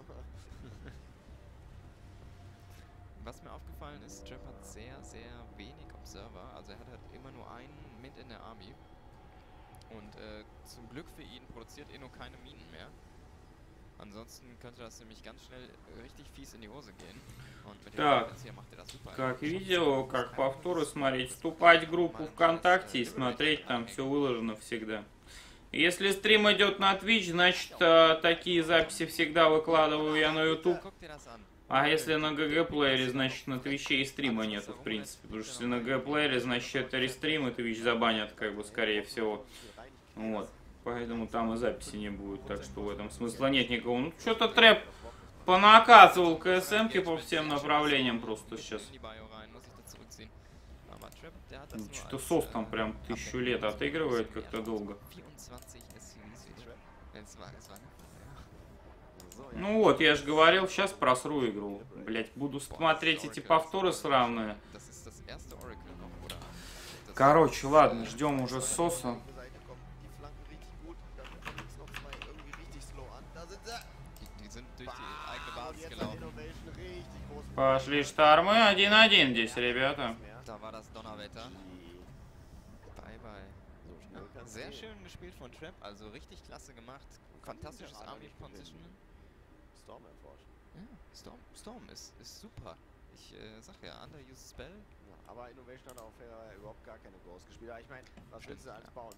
[SPEAKER 6] Was mir aufgefallen ist, Trap hat sehr, sehr wenig Observer. Also er hat halt immer nur einen mit in der Army. Und äh, zum Glück für ihn produziert Inno keine Minen mehr. Ansonsten könnte das nämlich ganz schnell richtig fies in die Hose gehen. Und mit dem
[SPEAKER 1] Так,
[SPEAKER 6] Defense hier macht er das super.
[SPEAKER 1] Как видео, как повторы смотреть, вступать в группу ВКонтакте и смотреть, там все выложено всегда. Если стрим идет на Twitch, значит э, такие записи всегда выкладываю я на YouTube.
[SPEAKER 6] Guck dir das an.
[SPEAKER 1] А если на джи джи плеере, значит на Твиче и стрима нету, в принципе. Потому что если на джи джи плеере, значит это рестрим, и Twitch забанят, как бы, скорее всего. Вот. Поэтому там и записи не будет, так что в этом смысла нет никакого. Ну, что-то трэп понаказывал КСМки по всем направлениям просто сейчас.
[SPEAKER 6] In die Bio rein, muss ich da zurückziehen. Aber Trap, der hat das
[SPEAKER 1] Ну,
[SPEAKER 6] nur
[SPEAKER 1] что-то
[SPEAKER 6] als,
[SPEAKER 1] сос
[SPEAKER 6] äh,
[SPEAKER 1] там прям тысячу лет отыгрывает как-то долго.
[SPEAKER 6] vierundzwanzig S U Vs wie Trap. Es war, es war ja.
[SPEAKER 1] Ну вот, я же говорил, сейчас просру игру. Блять, буду смотреть эти повторы сравные.
[SPEAKER 6] Das ist das erste Oracle noch, oder? das
[SPEAKER 1] Короче,
[SPEAKER 6] ist,
[SPEAKER 1] ладно,
[SPEAKER 6] äh,
[SPEAKER 1] ждем уже
[SPEAKER 5] Seite
[SPEAKER 1] Соса.
[SPEAKER 5] kommen die Flanken richtig gut. Da kommen jetzt noch zwei irgendwie richtig slow an. Da sind sie.
[SPEAKER 6] Die, die sind durch die eigene
[SPEAKER 5] Bam, und
[SPEAKER 6] Basis
[SPEAKER 5] jetzt hat
[SPEAKER 6] gelaufen.
[SPEAKER 5] Innovation richtig großen
[SPEAKER 1] Пошли штормы, один-один здесь, ребята.
[SPEAKER 5] mehr.
[SPEAKER 6] Da war das Donnerwetter.
[SPEAKER 5] Die-
[SPEAKER 6] Bye bye.
[SPEAKER 5] So schnell kann's
[SPEAKER 6] Sehr
[SPEAKER 5] gehen.
[SPEAKER 6] schön gespielt von Trap, also richtig klasse gemacht. Fantastisches
[SPEAKER 5] der Arme
[SPEAKER 6] Army
[SPEAKER 5] nicht gewinnen.
[SPEAKER 6] Positioning.
[SPEAKER 5] Storm erforscht.
[SPEAKER 6] Ja, Storm, Storm ist, ist super. Ich äh, sag ja, Underused Spell.
[SPEAKER 5] Ja, aber Innovation hat auch fairerweise überhaupt gar keine Ghost gespielt. Aber ich meine, was
[SPEAKER 6] Stimmt,
[SPEAKER 5] willst du alles
[SPEAKER 6] ja.
[SPEAKER 5] bauen?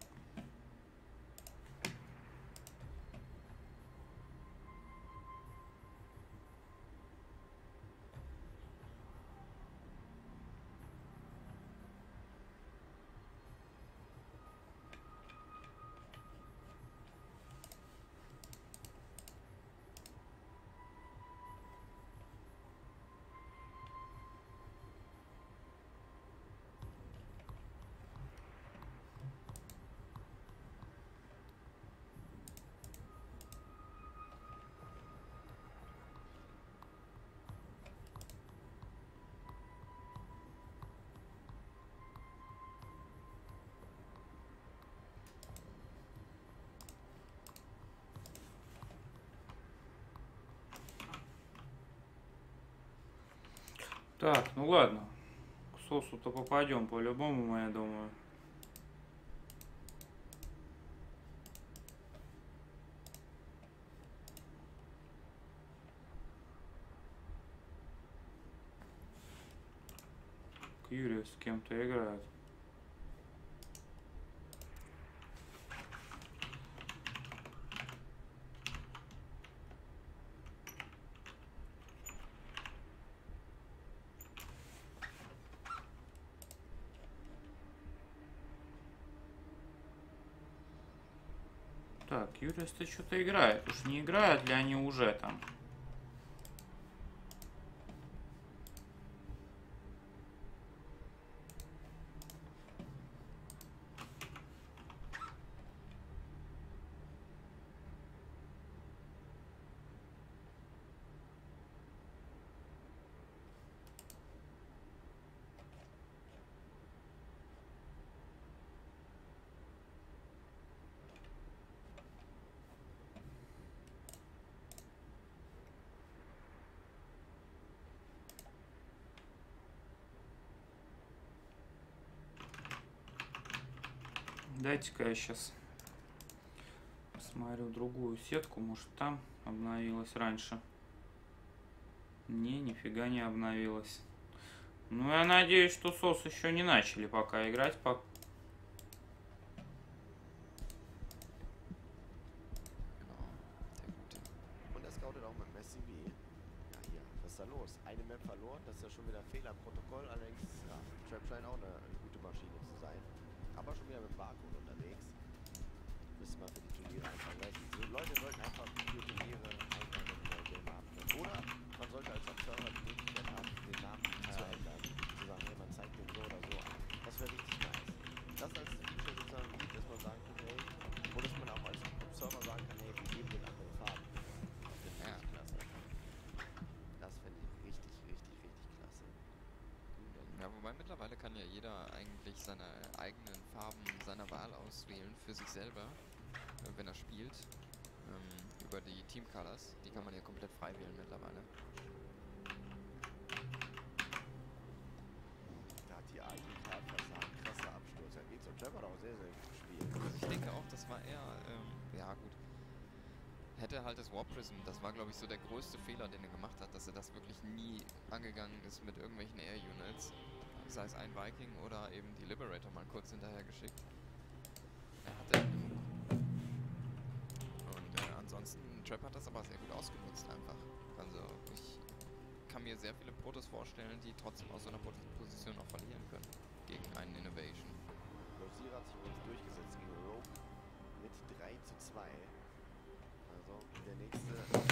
[SPEAKER 1] Так, ну ладно. К Сосу-то попадем по-любому, я думаю. Кьюриус с кем-то играет. Так, Кьюриус-то что-то играет. Уж не играют ли они уже там? Дайте-ка я сейчас посмотрю другую сетку. Может, там обновилась раньше. Не, нифига не обновилась. Ну, я надеюсь, что Сос еще не начали пока играть. По...
[SPEAKER 6] Genau, der Gute.
[SPEAKER 5] Und er scoutet auch mit Messi wie. Ja, hier, was ist da los? Eine Map verloren, das ist ja schon wieder ein Fehler im Protokoll. Allerdings, ja, Trap scheint auch eine, eine gute Maschine zu sein. Aber schon wieder mit Barcode unterwegs. Müssen wir für die Turniere einfach rechnen. So, Leute sollten einfach für Turniere einfach einen Game haben. Oder man sollte als Observer die Möglichkeit haben, den Namen zu ändern. Zu sagen, hey, man zeigt den so oder so an. Das wäre richtig nice. Das als Feature sozusagen gibt, dass man sagen kann, hey, oder dass man auch als Observer sagen kann, hey, wir geben den andere Farben. Das finde ich
[SPEAKER 6] Ja.
[SPEAKER 5] richtig klasse. Das finde ich richtig, richtig, richtig klasse.
[SPEAKER 6] Ja, wobei mittlerweile kann ja jeder eigentlich seine eigenen Farben seiner Wahl auswählen für sich selber, äh, wenn er spielt. Ähm, über die Team Colors, die kann man ja komplett frei wählen mittlerweile.
[SPEAKER 5] Da hat die A I gerade versagt. Krasser Absturz. Da geht's und Trevor hat auch sehr, sehr gut gespielt.
[SPEAKER 6] Also ich denke auch, das war eher, ähm, ja gut. Hätte halt das War Prism, das war glaube ich so der größte Fehler, den er gemacht hat, dass er das wirklich nie angegangen ist mit irgendwelchen Air Units. Sei es ein Viking oder eben die Liberator mal kurz hinterher geschickt. Er hatte genug. Und äh, ansonsten, Trap hat das aber sehr gut ausgenutzt einfach. Also ich kann mir sehr viele Protoss vorstellen, die trotzdem aus so einer Pos- Position auch verlieren können. Gegen einen Innovation.
[SPEAKER 5] Rosira hat sich übrigens durchgesetzt gegen Rogue mit drei zu zwei. Also der nächste.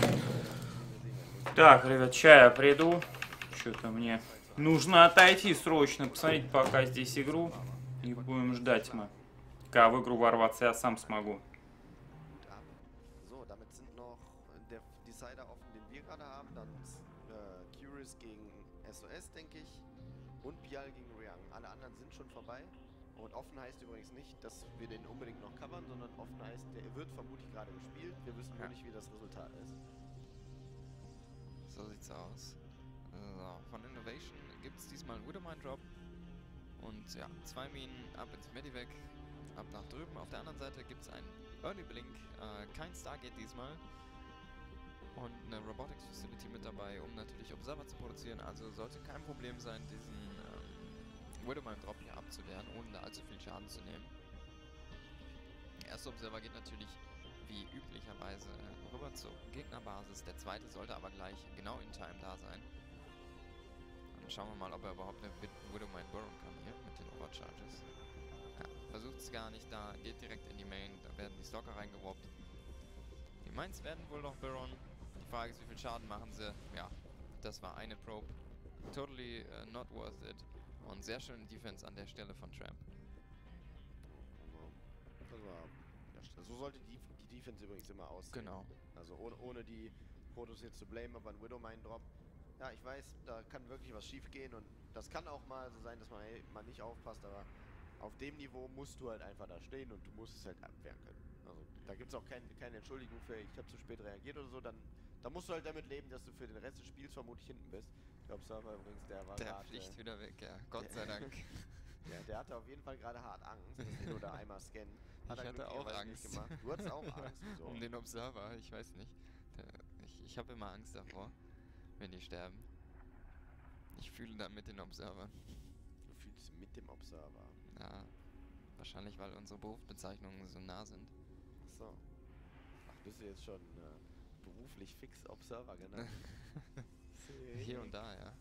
[SPEAKER 1] Так, ребят, ща я приду. Что-то мне нужно отойти срочно, посмотреть пока здесь игру. И будем ждать мы. Когда в игру ворваться я сам смогу.
[SPEAKER 5] Gut ab. So, damit sind noch der Decider offen, den wir gerade haben. Dann äh, Curious gegen S O S, denke ich. Und Bial gegen Riang. Alle anderen sind schon vorbei. Und offen heißt übrigens nicht, dass wir den unbedingt noch covern, sondern offen heißt, der wird vermutlich gerade gespielt. Wir wissen nur
[SPEAKER 6] Ja.
[SPEAKER 5] nicht, wie das Resultat ist.
[SPEAKER 6] So sieht's aus. So, von Innovation gibt es diesmal einen Widowmine Drop. Und ja, zwei Minen ab ins Medivac, ab nach drüben. Auf der anderen Seite gibt es einen Early Blink, äh, kein Stargate diesmal. Und eine Robotics Facility mit dabei, um natürlich Observer zu produzieren. Also sollte kein Problem sein, diesen ähm, Widowmine Drop hier abzuwehren, ohne da allzu viel Schaden zu nehmen. Der erste Observer geht natürlich wie üblicherweise rüber zur Gegnerbasis. Der zweite sollte aber gleich genau in Time da sein. Dann schauen wir mal, ob er überhaupt eine Widowmine burrowen kann hier mit den Overcharges. Ja, versucht es gar nicht da, geht direkt in die Main, da werden die Stalker reingerobbt. Die Mines werden wohl noch burrowen. Die Frage ist, wie viel Schaden machen sie? Ja, das war eine Probe. Totally uh, not worth it. Und sehr schön Defense an der Stelle von Tramp.
[SPEAKER 5] Das war, ja, so sollte die, die Defense übrigens immer aussehen.
[SPEAKER 6] Genau.
[SPEAKER 5] Also ohne, ohne die Protos jetzt zu blamen, aber ein Widowmine-Drop. Ja, ich weiß, da kann wirklich was schief gehen und das kann auch mal so sein, dass man hey, mal nicht aufpasst, aber auf dem Niveau musst du halt einfach da stehen und du musst es halt abwehren können. Also da gibt es auch kein, keine Entschuldigung für, ich habe zu spät reagiert oder so, dann, dann musst du halt damit leben, dass du für den Rest des Spiels vermutlich hinten bist. Der Observer übrigens, der war
[SPEAKER 6] Der
[SPEAKER 5] grad,
[SPEAKER 6] fliegt
[SPEAKER 5] äh,
[SPEAKER 6] wieder weg, ja. Gott sei Dank.
[SPEAKER 5] ja, der hatte auf jeden Fall gerade hart Angst, dass den oder einmal scannen. Hat
[SPEAKER 6] Ich
[SPEAKER 5] er
[SPEAKER 6] hatte auch
[SPEAKER 5] glücklicherweise nicht
[SPEAKER 6] Angst.
[SPEAKER 5] gemacht. Du hattest auch Angst, wieso?
[SPEAKER 6] Um den Observer, ich weiß nicht. Der, ich ich habe immer Angst davor, wenn die sterben. Ich fühle da mit den Observern.
[SPEAKER 5] Du fühlst mit dem Observer.
[SPEAKER 6] Ja, wahrscheinlich, weil unsere Berufsbezeichnungen so nah sind.
[SPEAKER 5] Achso. Ach, bist du jetzt schon äh, beruflich fix Observer genannt?
[SPEAKER 6] Hier und da, ja.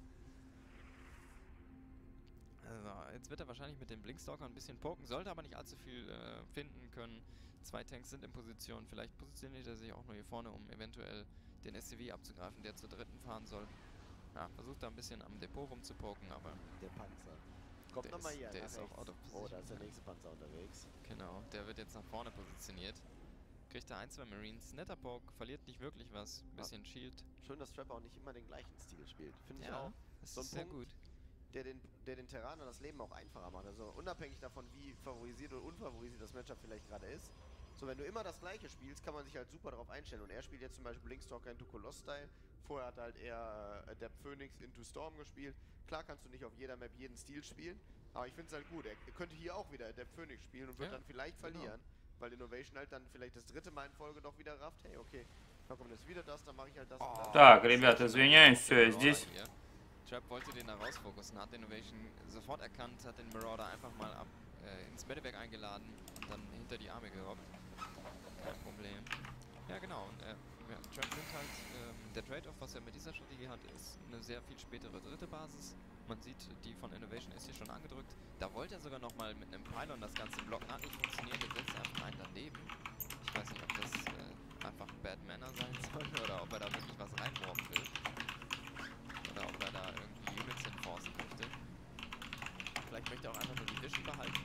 [SPEAKER 6] Also, jetzt wird er wahrscheinlich mit dem Blinkstalker ein bisschen poken, sollte aber nicht allzu viel äh, finden können. Zwei Tanks sind in Position, vielleicht positioniert er sich auch nur hier vorne, um eventuell den S C V abzugreifen, der zur dritten fahren soll. Ja, versucht da ein bisschen am Depot rumzupoken, aber
[SPEAKER 5] Der Panzer. Kommt
[SPEAKER 6] Der
[SPEAKER 5] nochmal
[SPEAKER 6] ist-
[SPEAKER 5] hier.
[SPEAKER 6] der
[SPEAKER 5] nach
[SPEAKER 6] ist auch
[SPEAKER 5] rechts.
[SPEAKER 6] out of
[SPEAKER 5] Oh, da
[SPEAKER 6] position.
[SPEAKER 5] ist der nächste Panzer unterwegs.
[SPEAKER 6] genau, der wird jetzt nach vorne positioniert. Kriegt er ein, zwei Marines, netter Poke, verliert nicht wirklich was, bisschen Shield.
[SPEAKER 5] Schön, dass Trapper auch nicht immer den gleichen Stil spielt. Finde ich
[SPEAKER 6] Ja,
[SPEAKER 5] auch.
[SPEAKER 6] das
[SPEAKER 5] so ein
[SPEAKER 6] ist sehr
[SPEAKER 5] Punkt.
[SPEAKER 6] gut.
[SPEAKER 5] Der den, der den Terraner das Leben auch einfacher macht. Also unabhängig davon, wie favorisiert oder unfavorisiert das Matchup vielleicht gerade ist. So, wenn du immer das gleiche spielst, kann man sich halt super darauf einstellen. Und er spielt jetzt zum Beispiel Blinkstalker into Coloss-Style. Vorher hat er halt eher äh, Adept Phoenix into Storm gespielt. Klar kannst du nicht auf jeder Map jeden Stil spielen, aber ich finde es halt gut. Er könnte hier auch wieder Adept Phoenix spielen und wird
[SPEAKER 6] Ja,
[SPEAKER 5] dann vielleicht
[SPEAKER 6] genau.
[SPEAKER 5] verlieren. Weil Innovation halt dann vielleicht das dritte Mal in Folge doch wieder rafft. Hey, okay, da kommt jetzt wieder das, dann mache ich halt das und das.
[SPEAKER 1] Так, ребята, извиняюсь, все, я здесь.
[SPEAKER 6] Hier. Trap wollte den da rausfokussen, hat Innovation sofort erkannt, hat den Marauder einfach mal ab, äh, ins Medevac eingeladen und dann hinter die Arme gerobbt. Kein Problem. Ja genau, und äh, ja, Trap nimmt halt, ähm, der Trade-off, was er mit dieser Strategie hat, ist eine sehr viel spätere dritte Basis. Man sieht, die von Innovation ist hier schon angedrückt. Da wollte er sogar nochmal mit einem Pylon das ganze blocken, hat nicht funktioniert, er setzt einfach einen daneben. Ich weiß nicht, ob das äh, einfach Bad Manner sein soll oder ob er da wirklich was reinworfen will. Oder ob er da irgendwie Units enforcen möchte. Vielleicht möchte er auch einfach nur die Vision behalten.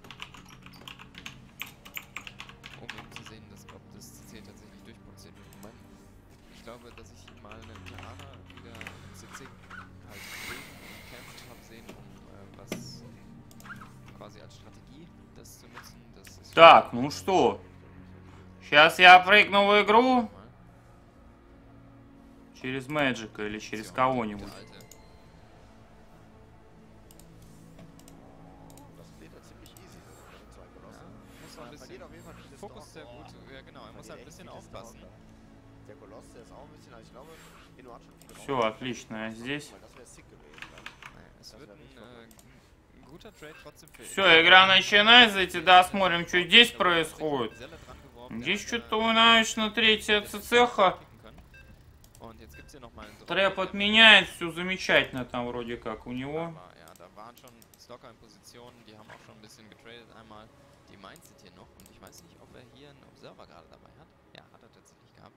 [SPEAKER 6] Um eben zu sehen, dass, ob das C C tatsächlich durchproduziert wird. Moment. Ich glaube, dass ich mal einen Terraner wieder im C C halt sehen und kämpfen habe sehen, um äh, was quasi als Strategie das zu nutzen. Das ist
[SPEAKER 1] Так, ну что? Сейчас я прыгну в игру.
[SPEAKER 6] mal.
[SPEAKER 1] Через Мэджика или через
[SPEAKER 6] Tja,
[SPEAKER 1] кого-нибудь.
[SPEAKER 6] der Alte.
[SPEAKER 5] Das geht ja ziemlich easy mit den zwei Kolossen.
[SPEAKER 6] Ja, muss man ein
[SPEAKER 5] Er verliert
[SPEAKER 6] bisschen.
[SPEAKER 5] auf jeden Fall viele
[SPEAKER 6] Fokus
[SPEAKER 5] Stalker.
[SPEAKER 6] sehr gut.
[SPEAKER 5] Oh,
[SPEAKER 6] Ja genau, er muss
[SPEAKER 5] verliert
[SPEAKER 6] halt ein
[SPEAKER 5] echt
[SPEAKER 6] bisschen
[SPEAKER 5] viele
[SPEAKER 6] aufpassen.
[SPEAKER 5] Stalker. Der Koloss, der ist auch ein bisschen, also ich glaube, Inno hat schon viele
[SPEAKER 1] Все,
[SPEAKER 5] Raum-
[SPEAKER 1] отлично, я здесь.
[SPEAKER 5] Das wäre sick gewesen. Dann.
[SPEAKER 6] Naja, es
[SPEAKER 5] Das
[SPEAKER 6] wird
[SPEAKER 5] wär
[SPEAKER 6] ein,
[SPEAKER 5] richtig
[SPEAKER 6] äh, ein guter Trade trotzdem für
[SPEAKER 1] Все, игра начинается, тогда смотрим, что здесь происходит. Здесь что-то у нас на третье ЦЦХ.
[SPEAKER 6] Und jetzt gibt's hier noch mal einen Drop.
[SPEAKER 1] Трэп отменяет, все замечательно там вроде как у него.
[SPEAKER 6] Aber ja, da waren schon Stalker in Position, die haben auch schon ein bisschen getradet einmal. Die Mines sind hier noch und ich weiß nicht, ob er hier einen Observer gerade dabei hat. Ja, hat er tatsächlich gehabt.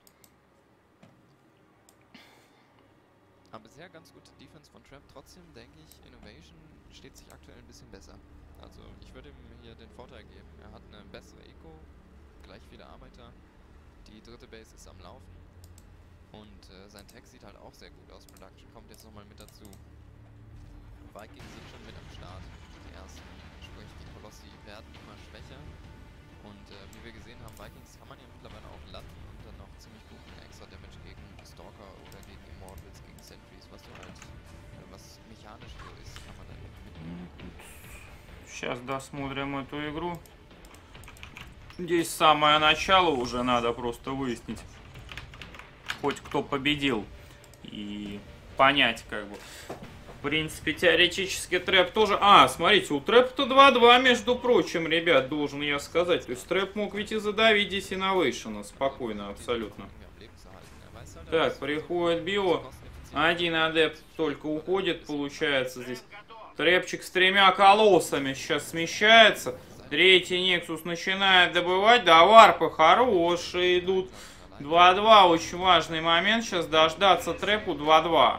[SPEAKER 6] Aber bisher ganz gute Defense von Trap. Trotzdem denke ich, Innovation steht sich aktuell ein bisschen besser. Also ich würde ihm hier den Vorteil geben. Er hat eine bessere Eco, gleich viele Arbeiter. Die dritte Base ist am Laufen. Und äh, sein Tag sieht halt auch sehr gut aus. Production kommt jetzt nochmal mit dazu. Vikings sind schon mit am Start. Die ersten, sprich die Kolosse aus, sie werden immer schwächer. Und äh, wie wir gesehen haben, Vikings kann man ja mittlerweile auch landen und dann noch ziemlich guten extra Damage gegen Stalker oder gegen Immortals, gegen Sentries, was du halt, äh, was mechanisch so ist, kann man dann mitnehmen.
[SPEAKER 1] Сейчас досмотрим эту игру. Здесь самое начало уже надо просто выяснить, хоть кто победил, и понять как бы. В принципе, теоретически Трэп тоже... А, смотрите, у Трэпа-то два-два, между прочим, ребят, должен я сказать. То есть Трэп мог ведь и задавить здесь Инновейшена спокойно, абсолютно. Так, приходит Био. Один адепт только уходит, получается здесь. Трэпчик с тремя колоссами сейчас смещается. Третий Нексус начинает добывать. Да, варпы хорошие идут. два-два, очень важный момент. Сейчас дождаться Трэпу два-два.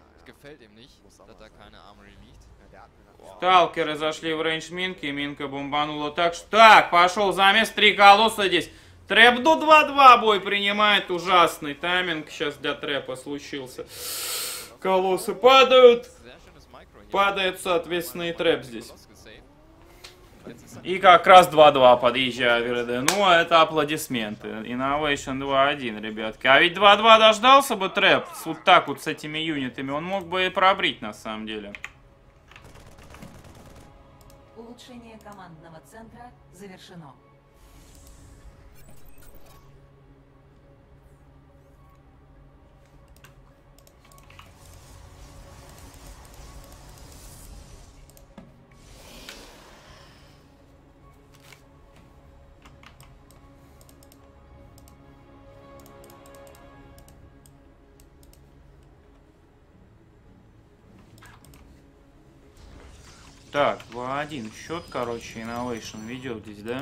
[SPEAKER 1] Сталкеры зашли в рейндж Минки. Минка бомбанула так что... Так, пошел замес. Три колосса здесь. Трэп до два-два бой принимает. Ужасный тайминг сейчас для Трэпа случился. Колоссы падают. Падает, соответственно, и Трэп здесь. И как раз два-два подъезжает ГРД. Ну, это аплодисменты. Innovation два-один, ребятки. А ведь два-два дождался бы Трэп. Вот так вот с этими юнитами. Он мог бы и пробрить, на самом деле.
[SPEAKER 3] Улучшение командного центра завершено.
[SPEAKER 1] Так, два-один счет, короче, Innovation ведет здесь, да?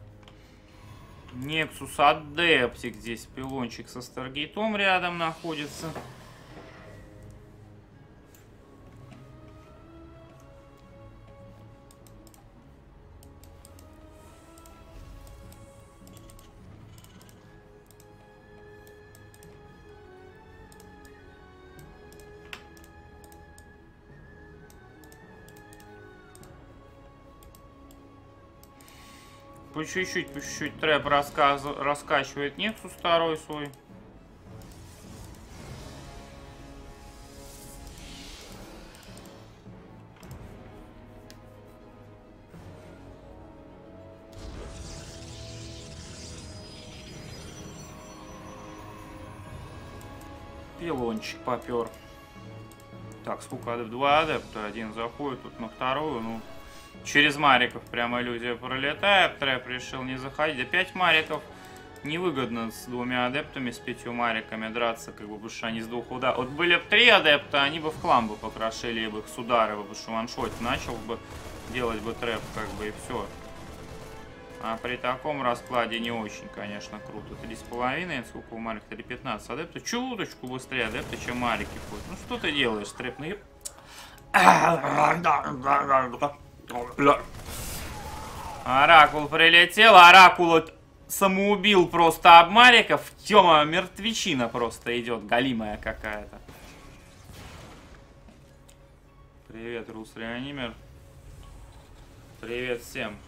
[SPEAKER 1] Nexus Адептик здесь, пилончик со Старгейтом рядом находится. По чуть-чуть, по чуть-чуть Трэп рассказ... раскачивает Нексус второй свой. Пилончик попер. Так, сколько адепт? Два адепта. Один заходит тут на вторую, ну... Через мариков прямо иллюзия пролетает. Трэп решил не заходить. Да пять мариков невыгодно с двумя адептами, с пятью мариками драться, как бы, потому что они с двух ударов. Вот были бы три адепта, они бы в хлам бы покрошили бы их с удара, потому что ваншот начал бы делать бы Трэп, как бы, и все. А при таком раскладе не очень, конечно, круто. три с половиной, сколько у мариков? три пятнадцать адептов. Чуточку быстрее адепты, чем марики ходят. Ну что ты делаешь, Трэп? Ну, Оракул прилетел, Оракул самоубил просто об мариков. Тёма, мертвечина просто идет, галимая какая-то. Привет, Рус Реанимер. Привет всем.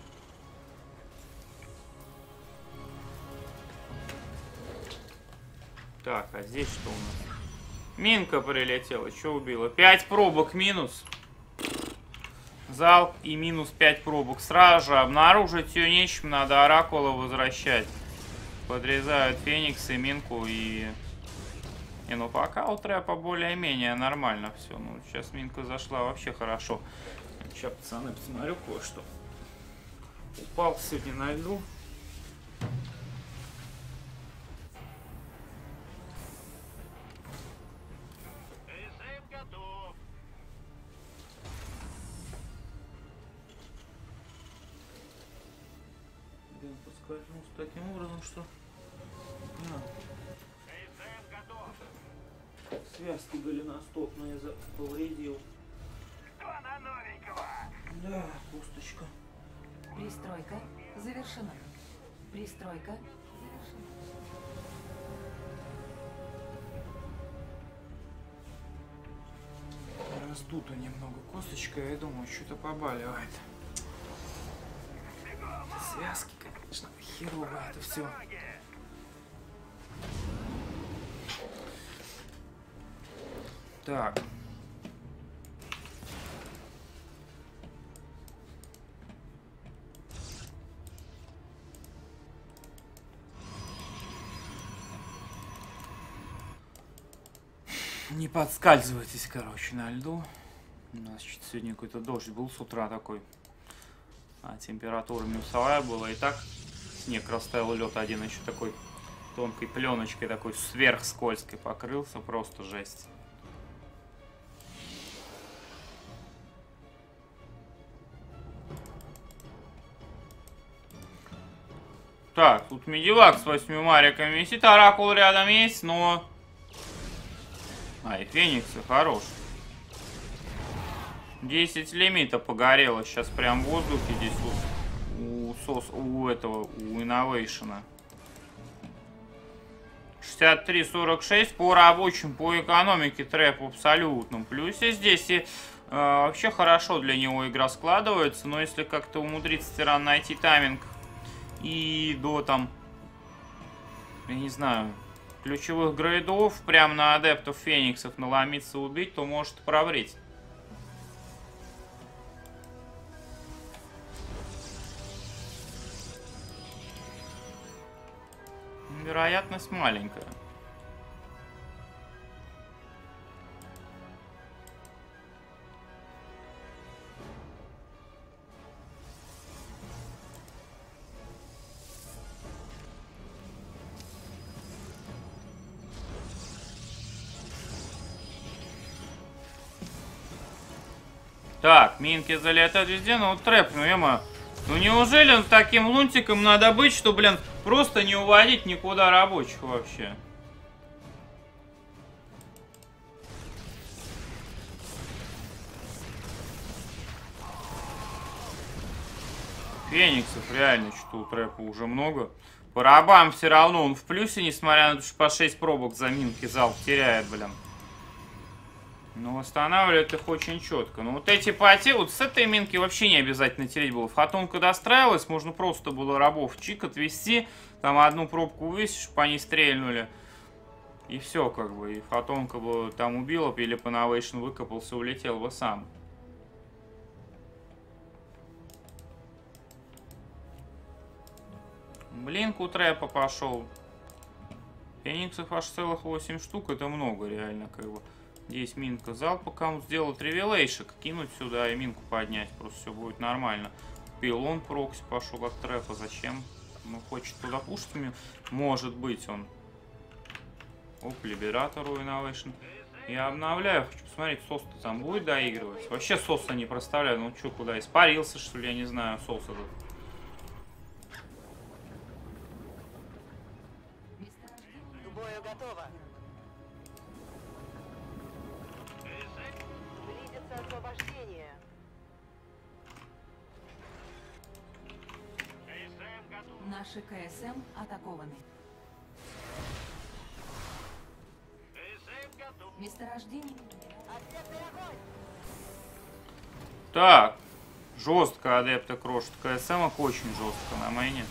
[SPEAKER 1] Так, а здесь что у нас? Минка прилетела, что убила? пять пробок минус. Залп и минус пять пробок. Сразу же обнаружить ее нечем, надо Оракула возвращать. Подрезают Феникс и Минку и... Не, ну пока у Трэпа более-менее нормально все. Ну, сейчас Минка зашла вообще хорошо. Сейчас, пацаны, посмотрю кое-что. Упал сегодня на льду. Скользнулся таким образом, что да. Связки голеностопные повредил. Да, пусточка.
[SPEAKER 3] Пристройка завершена. Пристройка завершена.
[SPEAKER 1] Раздуто немного косточка, я думаю, что-то побаливает. Связки, конечно, херово это все. Так. Не подскальзывайтесь, короче, на льду. У нас чуть сегодня какой-то дождь был с утра такой. А температура минусовая была. И так снег растаял, лед один еще такой тонкой пленочкой, такой сверхскользкой покрылся. Просто жесть. Так, тут медивак с восьми мариками висит. Оракул рядом есть, но... А, и фениксы хорош. десять лимита погорело. Сейчас прям в воздухе здесь у, у, сос, у этого, у инновейшена. шестьдесят три сорок шесть по рабочим, по экономике трэп в абсолютном плюсе. Здесь и э, вообще хорошо для него игра складывается. Но если как-то умудриться тиран найти тайминг и до там, я не знаю, ключевых грейдов, прям на адептов фениксов наломиться убить, то может провреть. Вероятность маленькая. Так, минки залетают везде, но вот трэп, ну ема. Ну неужели он таким лунтиком надо быть, что, блин, просто не уводить никуда рабочих вообще? Фениксов реально что-то у трэпа уже много. По рабам все равно он в плюсе, несмотря на то, что по шесть пробок за минки залп теряет, блин. Но восстанавливает их очень четко. Но вот эти потери, вот с этой минки вообще не обязательно тереть было. Фотонка достраивалась, можно просто было рабов чик отвести, там одну пробку вывесить, чтобы они стрельнули. И все, как бы. И фотонка бы там убила, или по новейшн выкопался, улетел бы сам. Блинк у трэпа пошел. Фениксов аж целых восемь штук, это много реально, как бы. Здесь минка залпа кому сделал тревелейшек. Кинуть сюда и минку поднять. Просто все будет нормально. Пилон прокси пошел от трэпа. Зачем? Ну, хочет туда пушить. Может быть он. Оп, либератор у инновейшн. Я обновляю. Хочу посмотреть, сос-то там будет доигрывать. Вообще соса не проставляю. Ну что, куда? Испарился, что ли? Я не знаю, сос этот.
[SPEAKER 7] К бою готово. Близится освобождение.
[SPEAKER 2] КСМ готов.
[SPEAKER 3] Наши КСМ атакованы.
[SPEAKER 2] КСМ готов.
[SPEAKER 3] Месторождение.
[SPEAKER 7] Ответный огонь.
[SPEAKER 1] Так. Жестко адепты крошат. КСМ очень жестко на майне.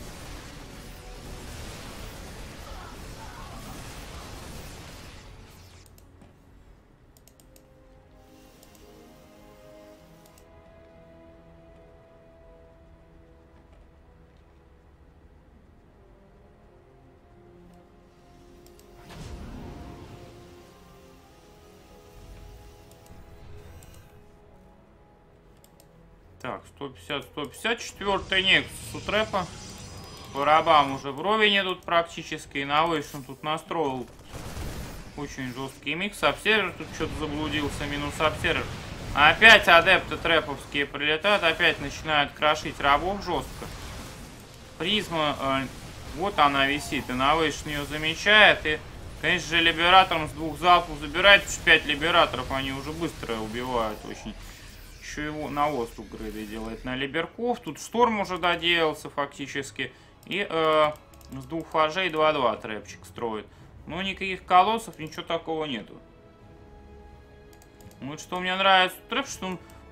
[SPEAKER 1] Так, сто пятьдесят, сто пятьдесят. Четвертый Нексус у трэпа. По рабам уже вровень идут практически. И Innovation тут настроил очень жесткий микс. Обсервер тут что-то заблудился. Минус обсервер. Опять адепты трэповские прилетают. Опять начинают крошить рабов жестко. Призма. Э, вот она висит. Innovation ее замечает. И, конечно же, либератором с двух залпов забирает. Потому что пять либераторов они уже быстро убивают очень. Еще его на воздух грейды делает на либерков. Тут шторм уже доделался фактически. И э, с двух фажей два-два трэпчик строит. Но никаких колоссов, ничего такого нету. Вот что мне нравится трэп, что он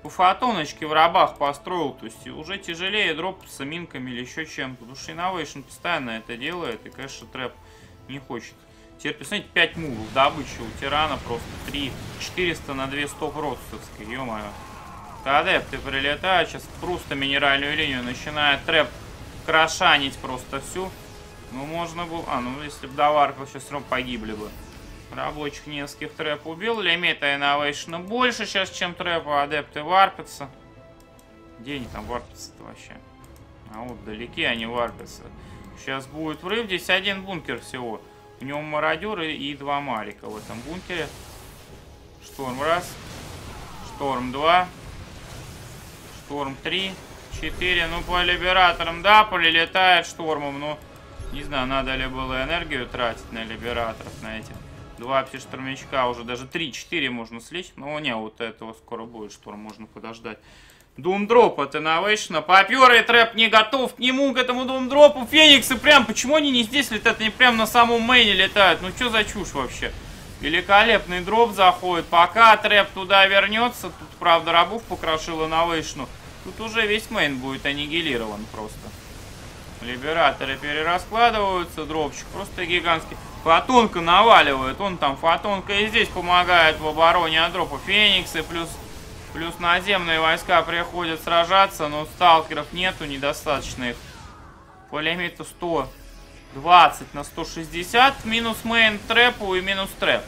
[SPEAKER 1] по фотоночке в рабах построил. То есть уже тяжелее дропаться минками или еще чем-то. Потому что Innovation постоянно это делает. И, конечно, трэп не хочет. Теперь, представьте, пять мувов. Добыча у тирана просто три четыреста на две сто процентовские. Ё-моё. Адепты прилетают. Сейчас просто минеральную линию начинает трэп крошанить просто всю. Ну, можно было... А, ну, если бы доварпил, сейчас все равно погибли бы. Рабочих нескольких трэп убил. Лимита инновейшна больше сейчас, чем трэпа. Адепты варпятся. Где они там варпятся-то вообще? А вот далеки они варпятся. Сейчас будет врыв. Здесь один бункер всего. В нем мародеры и два марика в этом бункере. Шторм раз. Шторм два. Шторм три. четыре. Ну, по либераторам, да, прилетает штормом. Но не знаю, надо ли было энергию тратить на либераторов, на этих. Два пси-штормячка, уже даже три-четыре можно слить. Но не, вот этого скоро будет шторм, можно подождать. Думдроп от Innovation. Попер, и трэп не готов к нему, к этому думдропу. Фениксы прям, почему они не здесь летают, они прям на самом мейне летают? Ну что за чушь вообще? Великолепный дроп заходит. Пока трэп туда вернется, тут, правда, рабов покрошил Innovation. Тут уже весь мейн будет аннигилирован просто. Либераторы перераскладываются, дропчик просто гигантский. Фотонка наваливает, он там, фотонка и здесь помогает в обороне от дропа. Фениксы плюс, плюс наземные войска приходят сражаться, но сталкеров нету, недостаточно их. По лимиту сто двадцать на сто шестьдесят, минус мейн трэпу и минус трэп.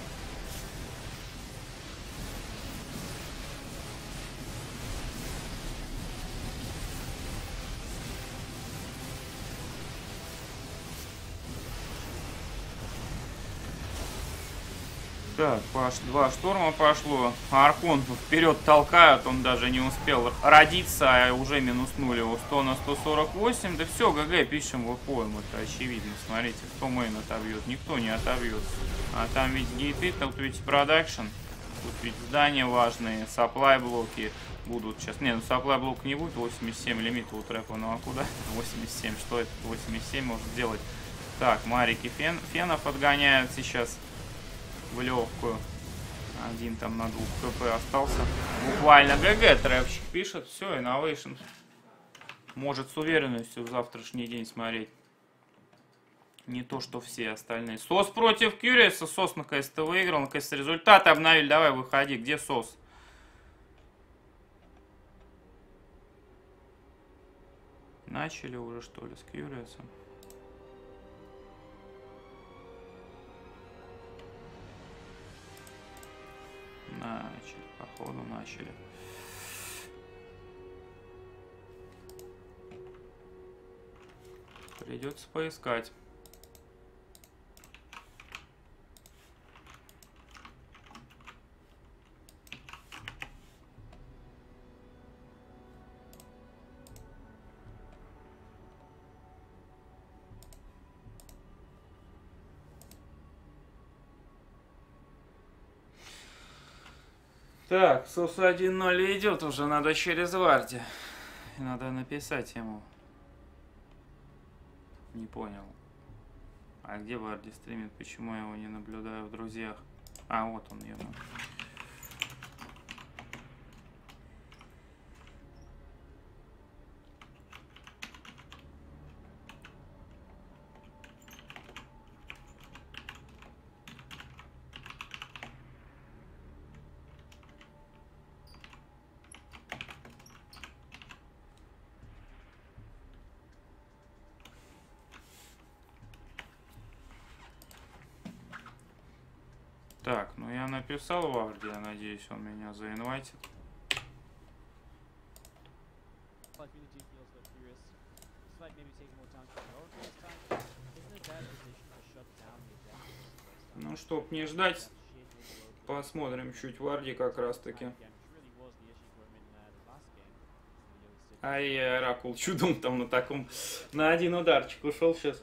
[SPEAKER 1] Так, пош... два шторма пошло. Архон вперед толкают, он даже не успел родиться, а уже минуснули его сто на сто сорок восемь. Да все, ГГ пишем, выходим, это очевидно. Смотрите, кто мейн отобьет, никто не отобьет. А там ведь гейты, тут ведь продакшн, тут ведь здания важные, сапплай блоки будут сейчас. Не, ну сапплай блок не будет, восемьдесят семь лимит у трэпа, ну а куда? восемьдесят семь, что это восемьдесят семь может сделать? Так, марики фен... фенов отгоняют сейчас в легкую. Один там на двух хп остался. Буквально ГГ трэпчик пишет. Все, Innovation может с уверенностью в завтрашний день смотреть. Не то, что все остальные. Сос против Кьюриса. Сос наконец-то выиграл. Наконец-то результаты обновили. Давай, выходи. Где Сос? Начали уже, что ли, с Кьюрисом? Начали, походу начали. Придется поискать. Так, Сос один ноль идет уже, надо через Варди. Надо написать ему. Не понял. А где Варди стримит? Почему я его не наблюдаю в друзьях? А, вот он, ё-моё. Так, ну я написал Варди, я надеюсь, он меня заинвайтит. Ну, чтоб не ждать, посмотрим чуть Варди как раз таки. Ай, Оракул чудом там на таком, на один ударчик ушел сейчас.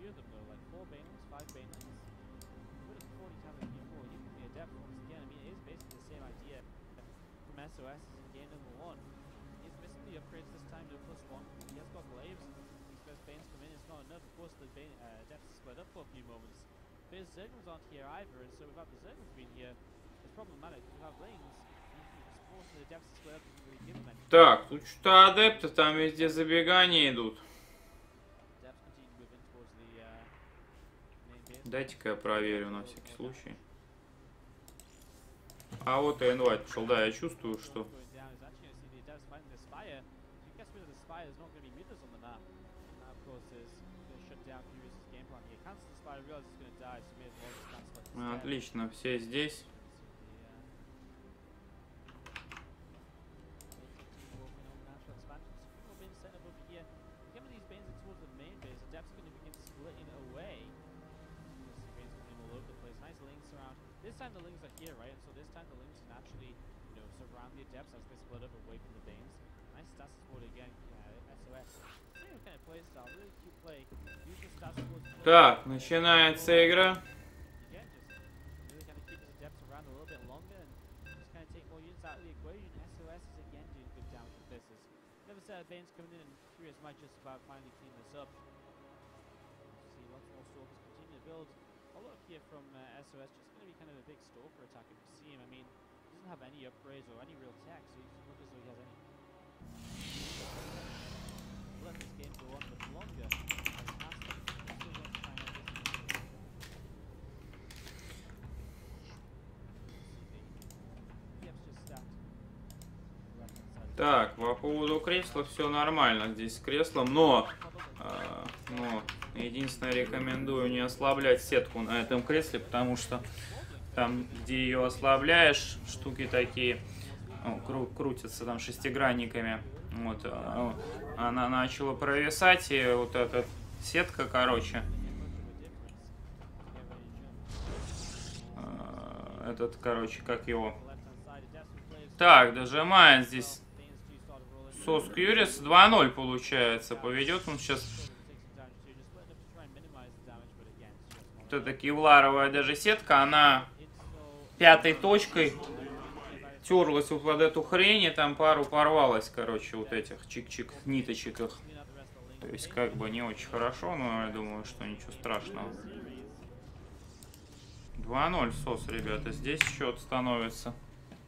[SPEAKER 8] few of them though, like four Banelings, five Banelings. We're looking forward to having a few more. He can be adept once again. I mean, it is basically the same idea from S O S as in game number one. He's missing the upgrades this time to plus one. He has got glaives. These first Banes come in, it's not enough. Of course, the Bane uh, Adepts split up for a few moments. But his Zerglings aren't here either, and so without the Zerglings being here, it's problematic. Without lanes, he's forcing the Adepts to split up and really give them anything.
[SPEAKER 1] Так, тут что-то адепты, там везде забегания идут.
[SPEAKER 8] Adepts continue to move in towards the uh, main base.
[SPEAKER 1] Дайте-ка я проверю на всякий случай. А вот и инвайт пошел, да, я чувствую, что... Отлично, все здесь.
[SPEAKER 8] This time the Lings are here, right? And so this time the Lings can actually, you know, surround the Adepts as they split up away from the Banes. Nice stats support again, uh, S O S. Same kind of play style, really cute play. Use the stats support to play.
[SPEAKER 1] Так, начинается игра.
[SPEAKER 8] Again, just really kind of keep his Adepts around a little bit longer and just kind of take more units out of the equation. S O S is again doing good damage with this. Never said Banes coming in and Furious might just about finally clean this up. See lots more Stalkers continue to build. A lot here from uh, S O S, just going to be kind of a big Stalker attack if you see him. I mean, he doesn't have any upgrades or any real tech, so he doesn't look as though he has any. Let this game go on a bit longer.
[SPEAKER 1] Так, по поводу кресла все нормально здесь с креслом, но, э, но единственное, рекомендую не ослаблять сетку на этом кресле, потому что там, где ее ослабляешь, штуки такие о, кру крутятся там шестигранниками. Вот, э, она начала провисать, и вот эта сетка, короче, э, этот, короче, как его. Так, дожимает здесь. Сос Кьюрис два ноль получается. Поведет он сейчас. Вот эта кевларовая даже сетка, она пятой точкой терлась вот под эту хрень, и там пару порвалась, короче, вот этих чик-чик ниточек их. То есть как бы не очень хорошо, но я думаю, что ничего страшного. два ноль Сос, ребята. Здесь счет становится.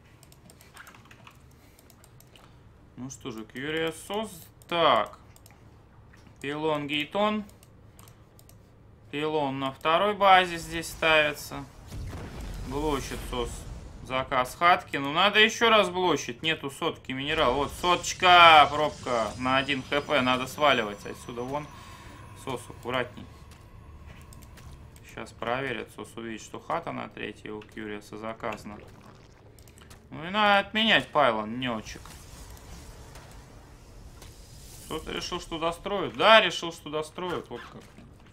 [SPEAKER 1] Ну что же, Curious Sauce. Так. Пилон Гейтон. Пилон на второй базе здесь ставится. Блочит Сос. Заказ хатки. Ну надо еще раз блочить. Нету сотки минерал. Вот соточка. Пробка на один хп. Надо сваливать отсюда вон. Сос аккуратней. Сейчас проверят. Сос увидит, что хата на третьей у Curious заказана. Ну и надо отменять пайлон, нёчек. Кто-то решил, что достроят. Да, решил, что достроят. Вот как.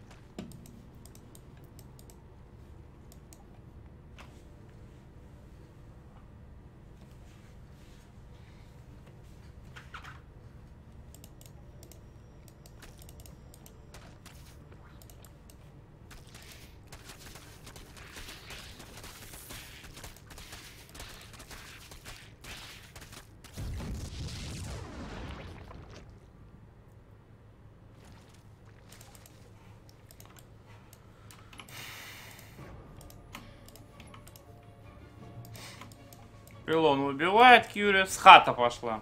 [SPEAKER 1] Пилон убивает, Curious. Хата пошла.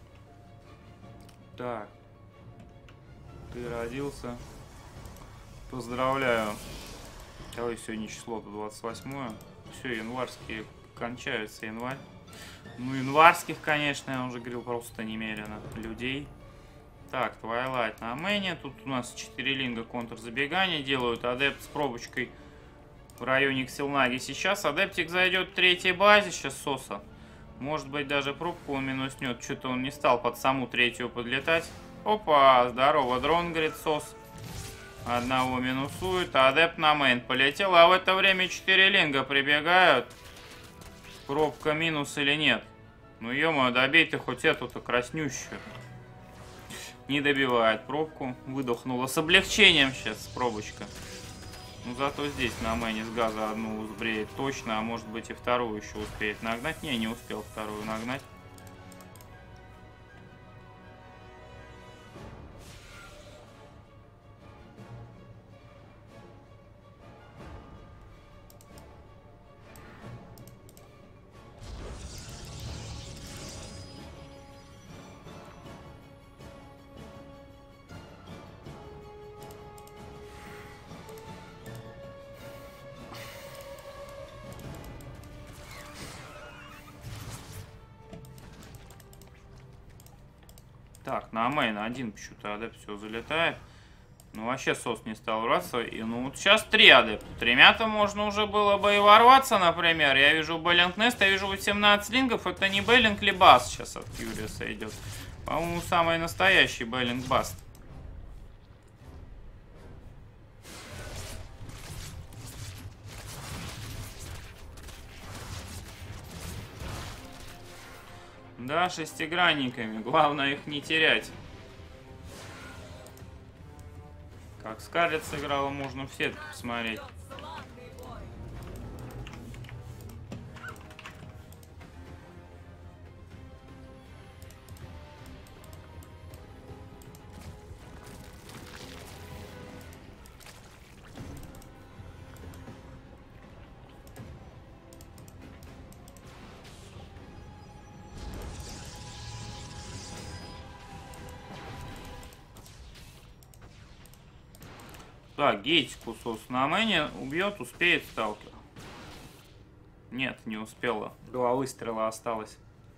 [SPEAKER 1] Так. Ты родился. Поздравляю. Какое сегодня число-то? двадцать восьмое. Все, январские кончаются. Январь. Ну, январских, конечно, я уже говорил, просто немерено. Людей. Так, Твайлайт на мэне. Тут у нас четыре линга контрзабегания делают. Адепт с пробочкой в районе Ксилнаги. Сейчас Адептик зайдет в третьей базе. Сейчас Соса. Может быть, даже пробку он минуснет. Что-то он не стал под саму третью подлетать. Опа, здорово, дрон, говорит Сос. Одного минусует. Адепт на мейн полетел. А в это время четыре линга прибегают. Пробка минус или нет? Ну, ё-моё, добей ты хоть эту-то краснющую. Не добивает пробку. Выдохнула с облегчением сейчас пробочка. Ну зато здесь на мэне с газа одну сбреет точно, а может быть и вторую еще успеет нагнать. Не, не успел вторую нагнать. Так, на мейн один почему-то адепт все залетает. Ну, вообще сос не стал рваться. И ну вот сейчас три адепта. Тремя-то можно уже было бы и ворваться, например. Я вижу Беллинг Нест, я вижу восемнадцать лингов. Это не Беллинг ли Бас сейчас от Кьюриуса идет. По-моему, самый настоящий Беллинг Баст. Да, шестигранниками. Главное их не терять. Как Скарлетт сыграла, можно в сетке посмотреть. Так, гейтику сос на мэне убьет, успеет сталкер. Нет, не успела. Два выстрела осталось.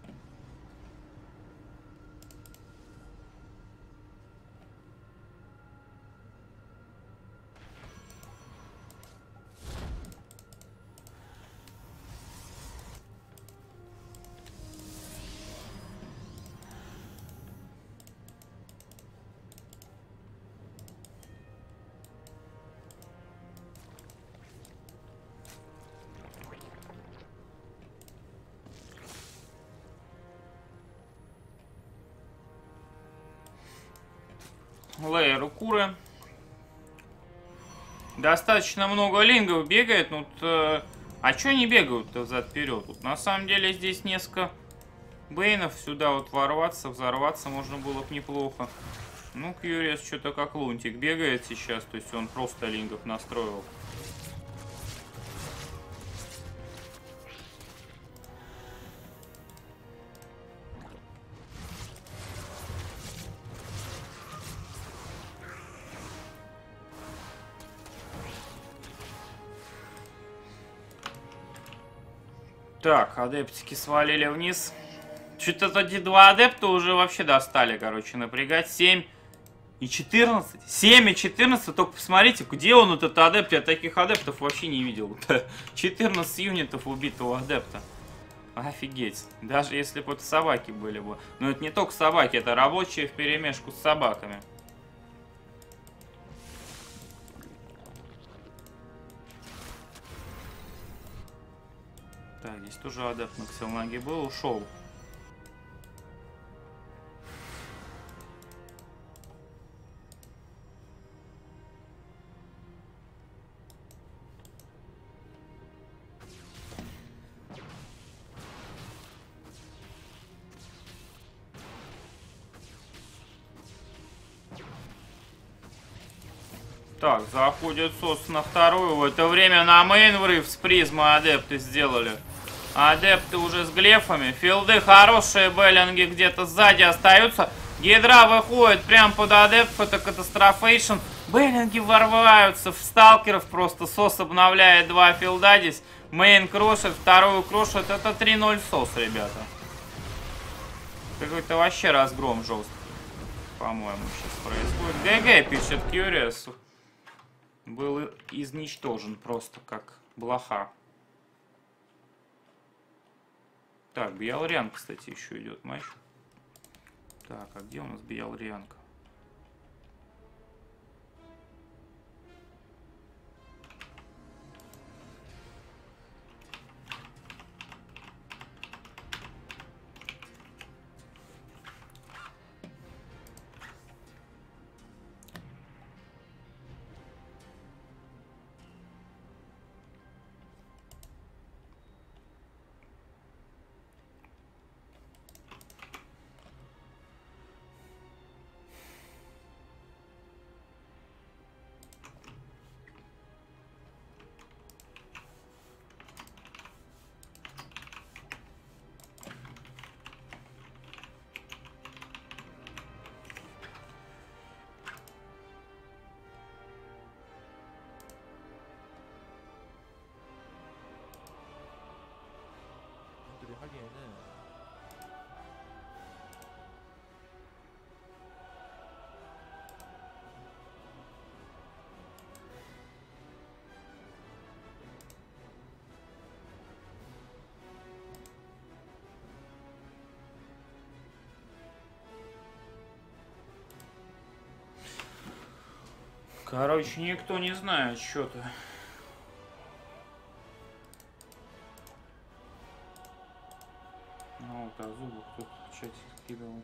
[SPEAKER 1] Лейер у Куры. Достаточно много лингов бегает. Ну, э, а чё не бегают-то взад-вперед? Вот, на самом деле здесь несколько бейнов. Сюда вот ворваться, взорваться можно было бы неплохо. Ну, Кьюриус что-то как лунтик бегает сейчас. То есть он просто лингов настроил. Так, адептики свалили вниз. Что-то эти два адепта уже вообще достали, короче, напрягать. семь и четырнадцать. семь и четырнадцать. Только посмотрите, где он, этот адепт. Я таких адептов вообще не видел. четырнадцать юнитов убитого адепта. Офигеть. Даже если бы это собаки были бы. Но это не только собаки, это рабочие вперемешку с собаками. Так, здесь тоже адепт на Ксилнаге был, ушел. Так, заходит сос на вторую. В это время на мейн врыв с призмы адепты сделали. Адепты уже с глефами. Филды хорошие, беллинги где-то сзади остаются. Гидра выходит прям под адептов. Это катастрофейшн. Беллинги ворваются в сталкеров. Просто сос обновляет два филда здесь. Мейн крошит, вторую крошит. Это три ноль сос, ребята. Какой-то вообще разгром жесткий. По-моему, сейчас происходит. ГГ, пишет Кьюриус. Был изничтожен просто как блоха. Так, Биялриан, кстати, еще идет матч. Так, а где у нас Биялрианка? Короче, никто не знает что-то. Ну вот, а зубы кто-то в чате скидывал.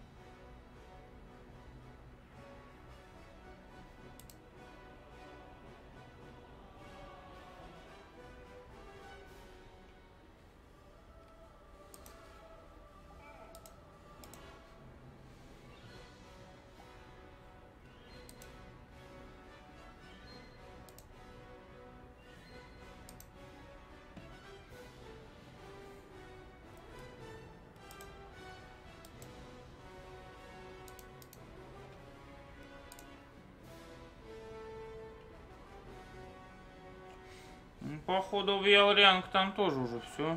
[SPEAKER 1] Ну, походу в Ялрянг там тоже уже все.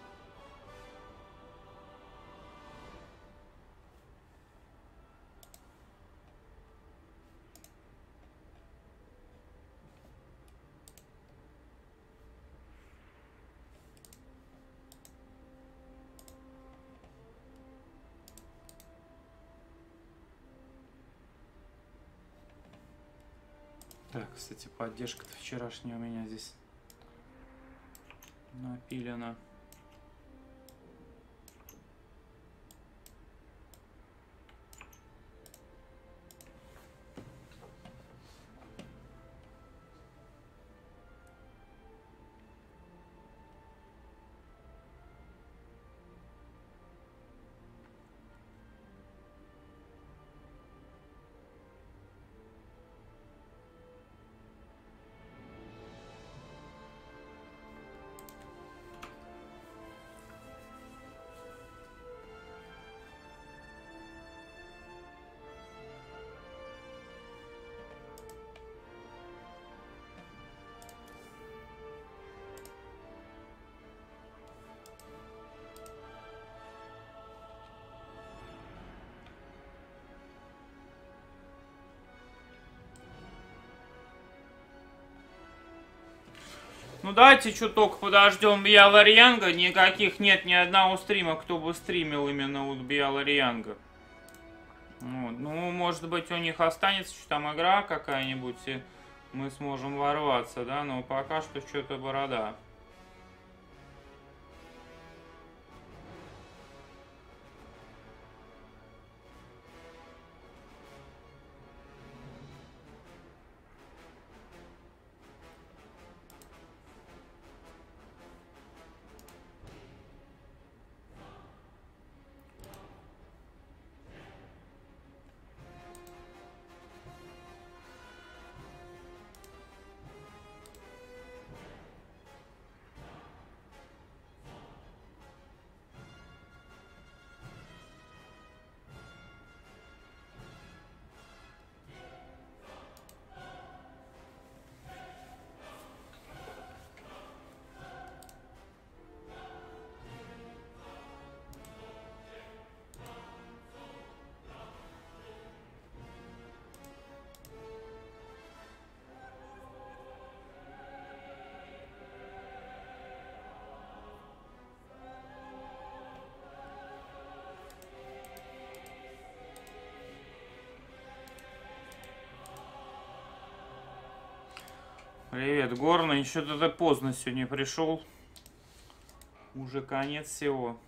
[SPEAKER 1] Так, кстати, поддержка-то вчерашняя у меня здесь напилена. Ну давайте чуток подождем Биаларьянга. Никаких нет ни одного стрима, кто бы стримил именно вот Биаларьянга. Вот. Ну, может быть, у них останется что там игра какая-нибудь, и мы сможем ворваться, да, но пока что что-то борода. Привет, Горный. Что-то ты поздно сегодня пришел. Уже конец всего.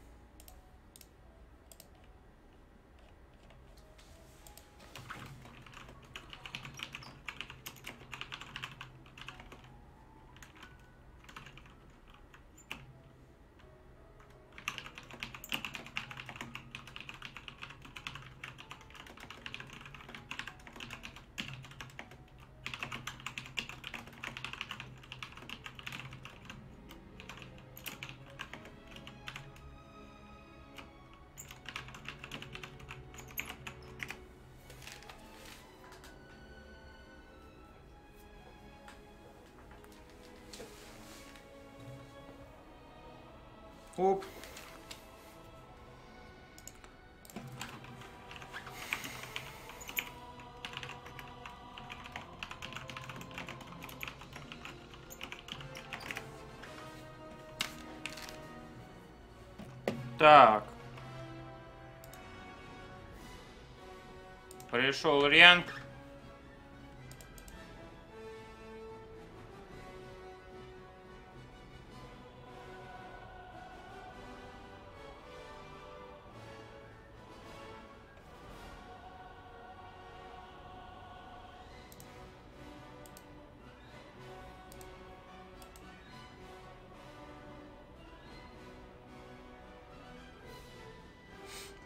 [SPEAKER 1] Оп. Так. Пришел Рянг.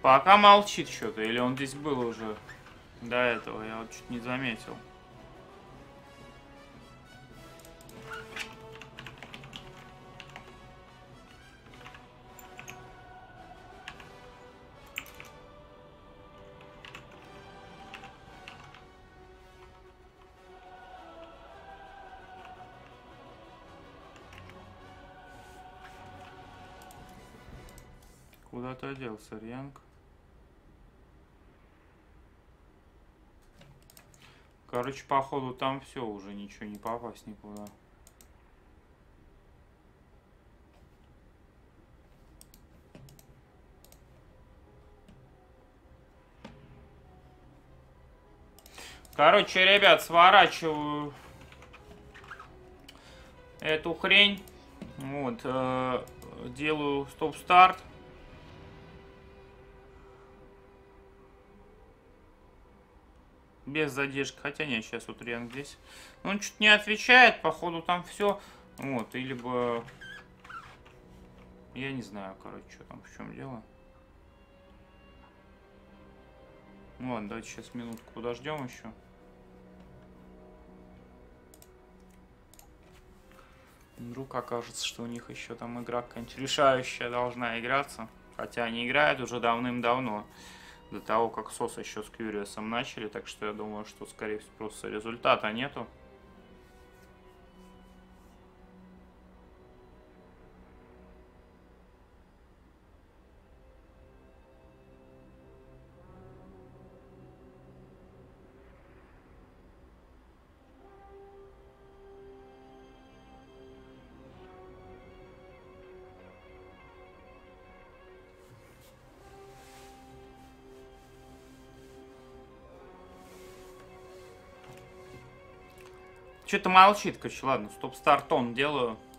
[SPEAKER 1] Пока молчит что-то, или он здесь был уже до этого, я вот чуть не заметил. Куда-то делся Рьянг. Короче, походу там все, уже ничего не попасть никуда. Короче, ребят, сворачиваю эту хрень. Вот, э, делаю стоп-старт. Без задержки. Хотя нет, сейчас вот Риан здесь. Он чуть не отвечает, походу там все. Вот, или бы... Я не знаю, короче, что там, в чем дело. Ну ладно, давайте сейчас минутку подождем еще. Вдруг окажется, что у них еще там игра какая-нибудь решающая должна играться. Хотя они играют уже давным-давно. До того, как сос еще с Кьюриосом начали. Так что я думаю, что, скорее всего, просто результата нету. Что-то молчит, короче, ладно, стоп-старт он делаю.